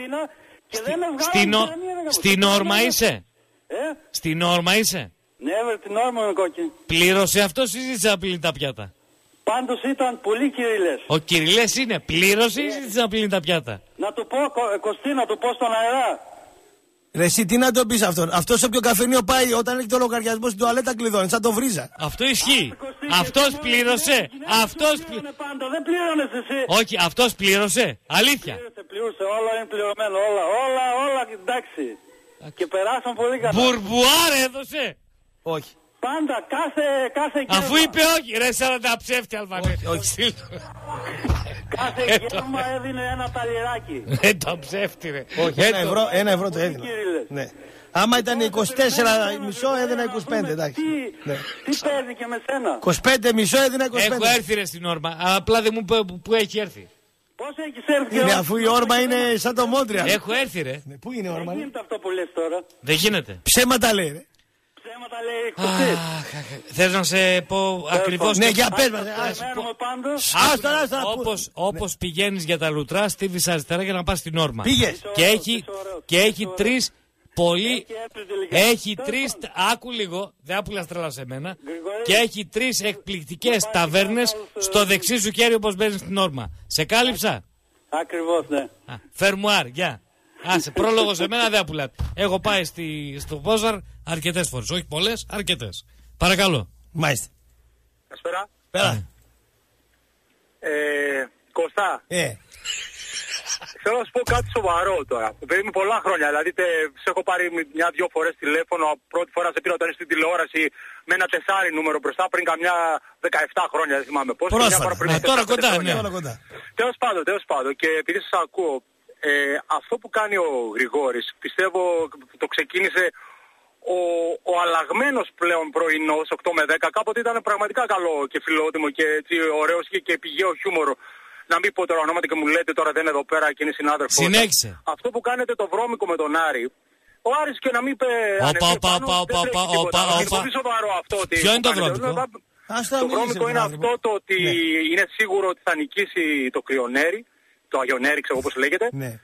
Στην όρμα είσαι. Στην όρμα είσαι. Ναι, βέβαια την όρμα με κόκκινη. Πλήρωσε αυτό ή ζήτησε να πλύνει τα πιάτα? Πάντως ήταν πολύ Κυριλές. Ο Κυριλές είναι. Πλήρωσε ή ζήτησε να πλύνει τα πιάτα? Να του πω, Κωστή, να του πω στον αερά. Ρε εσύ τι να το πεις αυτόν. Αυτός όποιο καφενείο πάει όταν έχει το λογαριασμό στην τουαλέτα κλειδώνει. Σαν το βρίζα. Αυτό ισχύει. Αυτός πλήρωσε. Αυτός πλήρωσε. Δεν πλήρωνες εσύ. Όχι, αυτός πλήρωσε. Αλήθεια. Πλήρωσε, πλήρωσε. Όλα είναι πληρωμένο. Όλα, όλα, όλα εντάξει. Και περάσαν πολύ καλά. Μπουρμπουάρ έδωσε. Όχι. Πάντα, κάθε, κάθε γεύμα. Αφού είπε όχι, ρε σαν τα ψεύτη Αλβανέ. Όχι, κάθε γεύμα έδινε ένα ταλιράκι. Ε, το ψεύτη ρε. Όχι, ένα ευρώ, ένα ευρώ το έδινε. Ναι. Άμα ήταν είκοσι τέσσερα μισό έδινα είκοσι πέντε, εντάξει. Τι παίζει και με σένα? είκοσι πέντε μισό έδινα είκοσι πέντε. Έχω έρθει ρε στην όρμα, απλά δεν μου είπε που έχει έρθει. Πώς έχεις έρθει? Είναι, αφού η όρμα είναι σαν το Μόντρια. Έχω έρθει ρε. Πού είναι η όρμα? Δεν γίνεται αυτό που λες τώρα. Δεν γίνεται. Ψέματα λέει ρε. Ψέματα λέει Κωστής. Θες να σε πω ακριβώς? Ναι, για πες μας. Όπως, όπως πηγαίνεις για τα λουτρά, στίβεις αριστερά για να πας στην όρμα. Πήγες. Και έχει, και έχει τρεις πολύ... Έχει τρεις... Άκου λίγο, δεν άπουλας τρέλα σε μένα. Και έχει τρεις εκπληκτικές ταβέρνες στο δεξί σου χέρι όπως μπαίνεις στην όρμα. Σε κάλυψα? Ακριβώς, ναι. Φερμουάρ, γεια. Άσε, πρόλογο σε μένα δεν πουλάτε. Έχω πάει στη, στο Πόζαρ αρκετές φορές. Όχι πολλές, αρκετές. Παρακαλώ. Μάλιστα. Καλησπέρα. Πέρα. Ε, Κωστά. Ε. Θέλω να σου πω κάτι σοβαρό τώρα. Επειδή είμαι πολλά χρόνια, δηλαδή τε, σε έχω πάρει μια-δυο φορές τηλέφωνο. Πρώτη φορά σε πήρα όταν ήρθε στην τηλεόραση με ένα τεσάρι νούμερο μπροστά πριν καμιά δεκαεπτά χρόνια, δεν θυμάμαι πώς. Πρόσφατα. Πριν Ναι, τώρα κοντά, ναι, τώρα κοντά. Τέλος πάντων, τέλος πάντων. Και επειδή σας ακούω, ε, αυτό που κάνει ο Γρηγόρης, πιστεύω το ξεκίνησε ο, ο αλλαγμένος πλέον πρωινός οκτώ με δέκα. Κάποτε ήταν πραγματικά καλό και φιλότιμο και έτσι ωραίος και, και πηγαίο χιούμορο. Να μην πω τώρα ονόματα και μου λέτε τώρα δεν είναι εδώ πέρα και είναι συνάδελφος. Συνέχισε. Αυτό που κάνετε το βρώμικο με τον Άρη. Ο Άρης και να μην είπε... Όπα, όπα, όπα, όπα, όπα, όπα. Είναι πολύ σοβαρό αυτό. Ποιο είναι το βρώμικο? Το βρώμικο είναι αυτό το ότι είναι σίγουρο ότι θα νικήσει το Κρυονέρι, το Αγιονέρι ξέρω όπως λέγεται.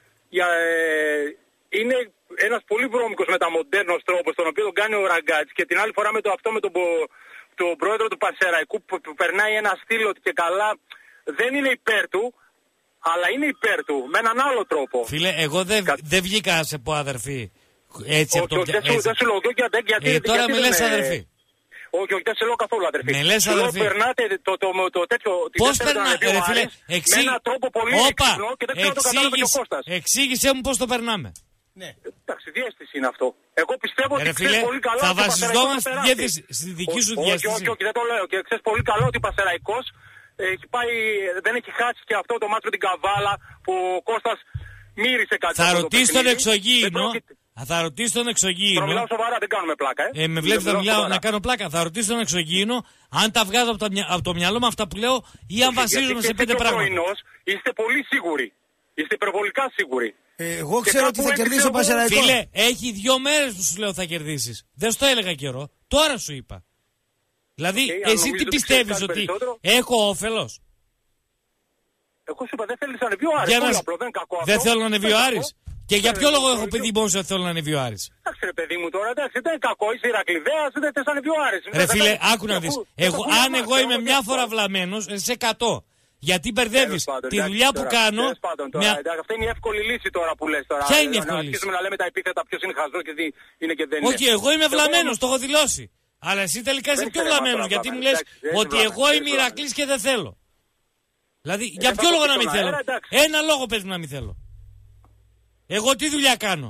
Είναι ένας πολύ βρώμικος μεταμοντέρνος τρόπος τον οποίο τον κάνει ο Ραγκάτς και την άλλη φορά με το αυτό με τον, τον πρόεδρο του Πασεραϊκού που, που περνάει ένα στήλο και καλά δεν είναι υπέρ του, αλλά είναι υπέρ του με έναν άλλο τρόπο. Φίλε, εγώ δεν Κα... δε βγήκα να σε πω αδερφή. Έτσι από το πιano. Δεν σου λέω γιατί. γιατί ε, τώρα με λες με... αδερφή. Όχι, όχι, δεν σε λέω καθόλου αδερφή. Με λες αδερφή. Λέω, περνάτε το, το, το, το τέτοιο... Πώς περνάτε ρε φίλε, εξή... με έναν τρόπο πολύ έξυπνο και δεν ξέρω να το κατάλαβε και ο Κώστας. Εξήγησέ μου πώς το περνάμε. Ναι. Εντάξει, διέστηση είναι αυτό. Εγώ πιστεύω ότι ξέρεις πολύ καλά θα βασιζόμαστε στη δική σου διέστηση. Όχι, όχι, όχι, δεν το λέω. Και ξέρεις πολύ καλά ότι ο Πασεραϊκός έχει πάει, δεν έχει χάσει και αυτό το μάτσο την Καβάλα που ο Κώστας μύρισε κάτι. Θα ρωτήσει τον εξωγήινο. Θα ρωτήσει τον εξωγήινο. Τώρα μιλάω σοβαρά, δεν κάνουμε πλάκα. Ε, ε με βλέπεις να μιλάω να κάνω πλάκα. Θα ρωτήσει τον εξωγήινο αν τα βγάζω από, από το μυαλό μου αυτά που λέω ή αν βασίζομαι σε πέντε πράγματα. Πρωινός, είστε πολύ σίγουροι. Είστε υπερβολικά σίγουροι. Ε, εγώ ξέρω ότι θα κερδίσει ο Πασεραϊκός. Φίλε, έχει δύο μέρες που σου λέω θα κερδίσεις. Δεν στο έλεγα καιρό. Τώρα σου είπα. Δηλαδή, okay, εσύ τι πιστεύεις ότι περισσότερο. Έχω όφελος? Εγώ σου είπα δεν θέλεις να ανεβεί ο Άρης. Να... Απλό, δεν, κακό δεν θέλω να ανεβεί ο Άρης. Και για ποιο λόγο έχω παιδί μόνο ότι θέλω να ανεβεί ο Άρης? Εντάξει ρε παιδί μου τώρα, εντάξει, δεν είναι κακό, είσαι Ηρακλειδέας, δεν θες να ανεβεί ο Άρης. Ρε φίλε, άκου να δεις. Αν εγώ είμαι μια φορά βλαμμένος, είσαι εκατό. Γιατί μπερδεύεις τη δουλειά που κάνω. Αυτή είναι η εύκολη λύση τώρα που λες τώρα. Ποια είναι η εύκολη λύση? Να αρχίσουμε να λέμε τα επίθετα ποιος είναι χαζός και τι είναι και δεν είναι. Όχι, εγώ είμαι βλαμμένος, το έχω δηλώσει. Αλλά εσύ τελικά είσαι πιο βλαμμένος γιατί μου λες ότι εγώ είμαι Ηρακλής και δεν θέλω. Δηλαδή, για ποιο λόγο να μην θέλω? Ένα λόγο πες μου να μην θέλω. Εγώ τι δουλειά κάνω?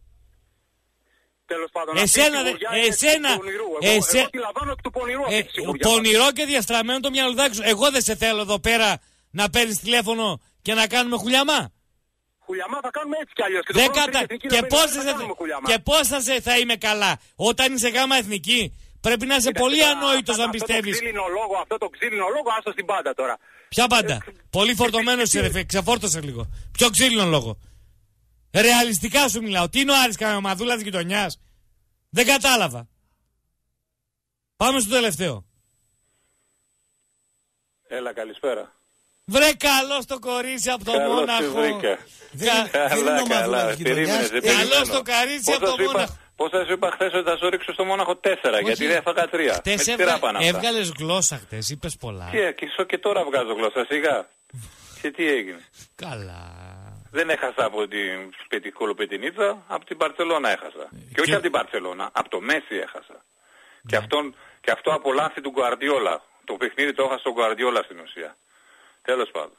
Τέλος πάντων, εσένα, δε, εσένα, εσένα, πονηρό και διαστραμμένο το μυαλουδάκι σου. Εγώ δεν σε θέλω εδώ πέρα να παίρνεις τηλέφωνο και να κάνουμε χουλιαμά. Χουλιαμά θα κάνουμε έτσι κι αλλιώς. Και, δεν κατα... και, πώς θα, και πώς θα, σε, θα είμαι καλά? Όταν είσαι γάμα εθνική πρέπει να είσαι πολύ ανόητος να πιστεύεις. Αυτό το ξύλινο λόγο, αυτό το ξύλινο λόγο, άστο στην πάντα τώρα. Ποια πάντα? Πολύ φορτωμένος είσαι ρε, ξεφόρτωσε λίγο. Ποιο ξύλινο λόγο? Ρεαλιστικά σου μιλάω. Τι είναι ο Άρης κανένα μαδούλας γειτονιάς? Δεν κατάλαβα. Πάμε στο τελευταίο. Έλα, καλησπέρα. Βρε καλό το κορίτσι από το Καλώς Μόναχο. σε βρήκα. Δεν Καλά, καλά. Περίμενες, δεν Καλό περιμένω. το κορίτσι από Πώς το θα σου είπα- Μόναχο. Πώς θα σου είπα χθες ότι θα σου ρίξω στο Μόναχο τέσσερα, γιατί δεν έφαγα τρία. Με Χτες τη έβγα... σειρά πάνε αυτά. έβγαλες γλώσσα χτες, είπες πολλά. Και, και, σω και τώρα βγάζω γλώσσα, σιγά. Και τι έγινε. Καλά. Δεν έχασα από την Σπετι- Κολοπετινίτσα, από την Μπαρτσελώνα έχασα. Και όχι και- από την Μπαρτσελώνα, από το Μέση έχασα. Και, αυτόν, και αυτό από λάθη του Γκουαρδιόλα. Το παιχνίδι το έχασα στον Γκουαρδιόλα στην ουσία. Τέλος πάντων.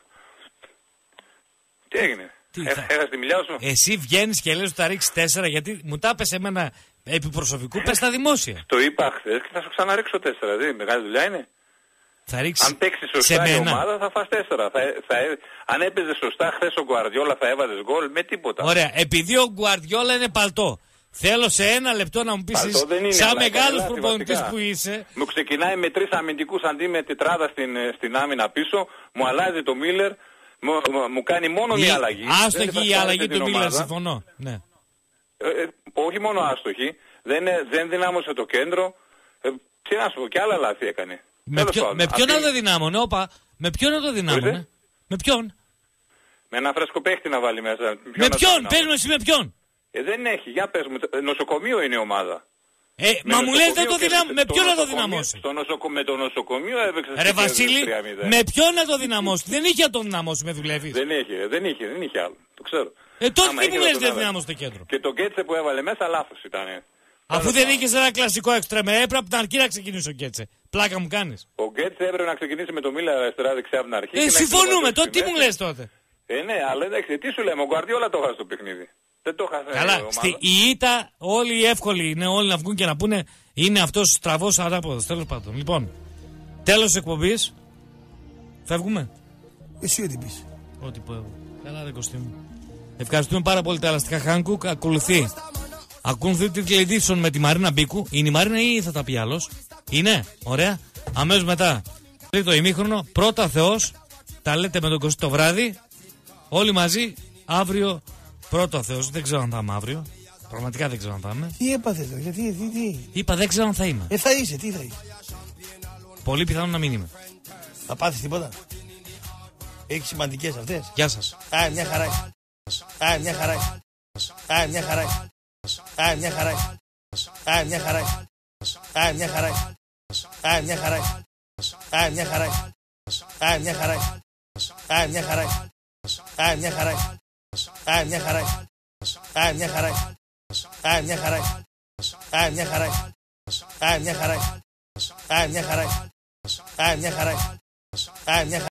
Τι έγινε. Τι Έχ- θα- Έχασε τη μιλιά σου. Εσύ βγαίνεις και λες ότι θα ρίξεις τέσσερα, γιατί μου τα έπεσε εμένα επί προσωπικού, πες στα δημόσια. Το είπα χθες και θα σου ξαναρίξω τέσσερα. Δηλαδή, μεγάλη δουλειά είναι. Θα ρίξεις Αν παίξει σε σωστά η μένα. ομάδα θα φας τέσσερα. Θα, θα, αν έπαιζε σωστά χθες ο Γκουαρδιόλα θα έβαζες γκολ με τίποτα. Ωραία, επειδή ο Γκουαρδιόλα είναι παλτό, θέλω σε ένα λεπτό να μου πεις Παλτό εσύ, δεν είναι, σαν αλλά έκανε μεγάλος λάθη προπονητής βασικά. που είσαι. Μου ξεκινάει με τρεις αμυντικούς αντί με τετράδα στην, στην άμυνα πίσω. Μου αλλάζει το Μίλλερ. Μου, μου, μου κάνει μόνο Η- μια αλλαγή. Άστοχη Δεν η θα αλλαγή σπάσει του την Μίλλερ, ομάδα. συμφωνώ. Ναι. Ε, ε, όχι μόνο άστοχη. Δεν, ε, δεν δυνάμωσε το κέντρο. Ε, τι να σου πω, και άλλα λάθη έκανε. Με, Τέλος ποιο, πάντων, με ποιον να αυτή- το δυνάμωνε, όπα, με ποιον να το δυνάμωνε. Ορίστε. Με ποιον. Με ένα φρέσκο παίχτη να βάλει μέσα. Ποιον Με να το ποιον, δυνάμωσε. πες μου εσύ με ποιον. Ε, δεν έχει. Για πες μου. ε, Νοσοκομείο είναι η ομάδα. Ε, Με μα μου λες δεν νοσοκομείο το και δυνάμω. Με στο ποιον να το νοσοκομείο- δυναμώσει. στο νοσοκο- Με το νοσοκομείο έπαιξε. Ρε Βασίλη, τρία μηδέν. με ποιον να το δυναμώσει. Δεν είχε να το δυναμώσει, με δουλεύει. Δεν είχε, δεν είχε, δεν είχε άλλο. Το ξέρω. Ε, τότε Άμα τι είχε, μου θα λες τον δεν έβαλε. δυνάμωσε το κέντρο. Και το Γκέτσε που έβαλε μέσα λάθος ήταν. Αφού δεν είχε ένα κλασικό εξτρεμέ, έπρεπε από την αρχή να ξεκινήσει ο Γκέτσε. Πλάκα μου κάνεις. Ο Γκέτσε έπρεπε να ξεκινήσει με το Μίλλερ αριστερά-δεξιά από την αρχή. Ε, και να συμφωνούμε, έχει το τότε τι μου μέση. λες τότε. Ε, ναι, αλλά εντάξει, τι σου λέμε, ο Γκουαρδιόλα το έχασε το παιχνίδι. Δεν το έχασε. η Καλά, ομάδα. στη, η ήττα, όλοι οι εύκολοι είναι όλοι να βγουν και να πούνε είναι αυτός στραβός ανάποδος. Τέλος πάντων. Λοιπόν, τέλος εκπομπής. Φεύγουμε. Εσύ ό,τι πεις. Ό,τι πω εγώ. Καλά, ρε Κωστή μου. Ευχαριστούμε πάρα πολύ τα ελαστικά Χάνκουκ. Ακολουθεί. Ακολουθεί τη Edition με τη Μαρίνα Μπίκου. Είναι η Μαρίνα ή θα τα πει άλλος. Είναι. Ωραία. Αμέσως μετά. Τρίτο ημίχρονο. Πρώτα Θεός. Τα λέτε με τον Κωστή το βράδυ. Όλοι μαζί. Αύριο. Πρώτο Θεός. Δεν ξέρω αν θα είμαι αύριο. Πραγματικά δεν ξέρω αν θα είμαι. Τι έπαθες, ρε, γιατί, τι, τι. Είπα δεν ξέρω αν θα είμαι. Ε, θα είσαι, τι θα είσαι. Πολύ πιθανό να μην είμαι. Θα πάθεις τίποτα. Έχεις σημαντικές αυτές. Γεια σας. Α, μια χαρά. Α, μια χαρά. Α, μια χαρά. Α, μια χαρά. Α, μια χαρά. Α, μια χαρά. Α, μια χαρά. Α, μια χαρά. Α, μια χαρά. Α, μια χαρά. Α, μια χαρά. Α, μια χαρά. Α, μια χαρά. Α, μια χαρά. Α, μια χαρά. Α, μια χαρά. Α, μια χαρά. Α, μια χαρά. Α, μια χαρά.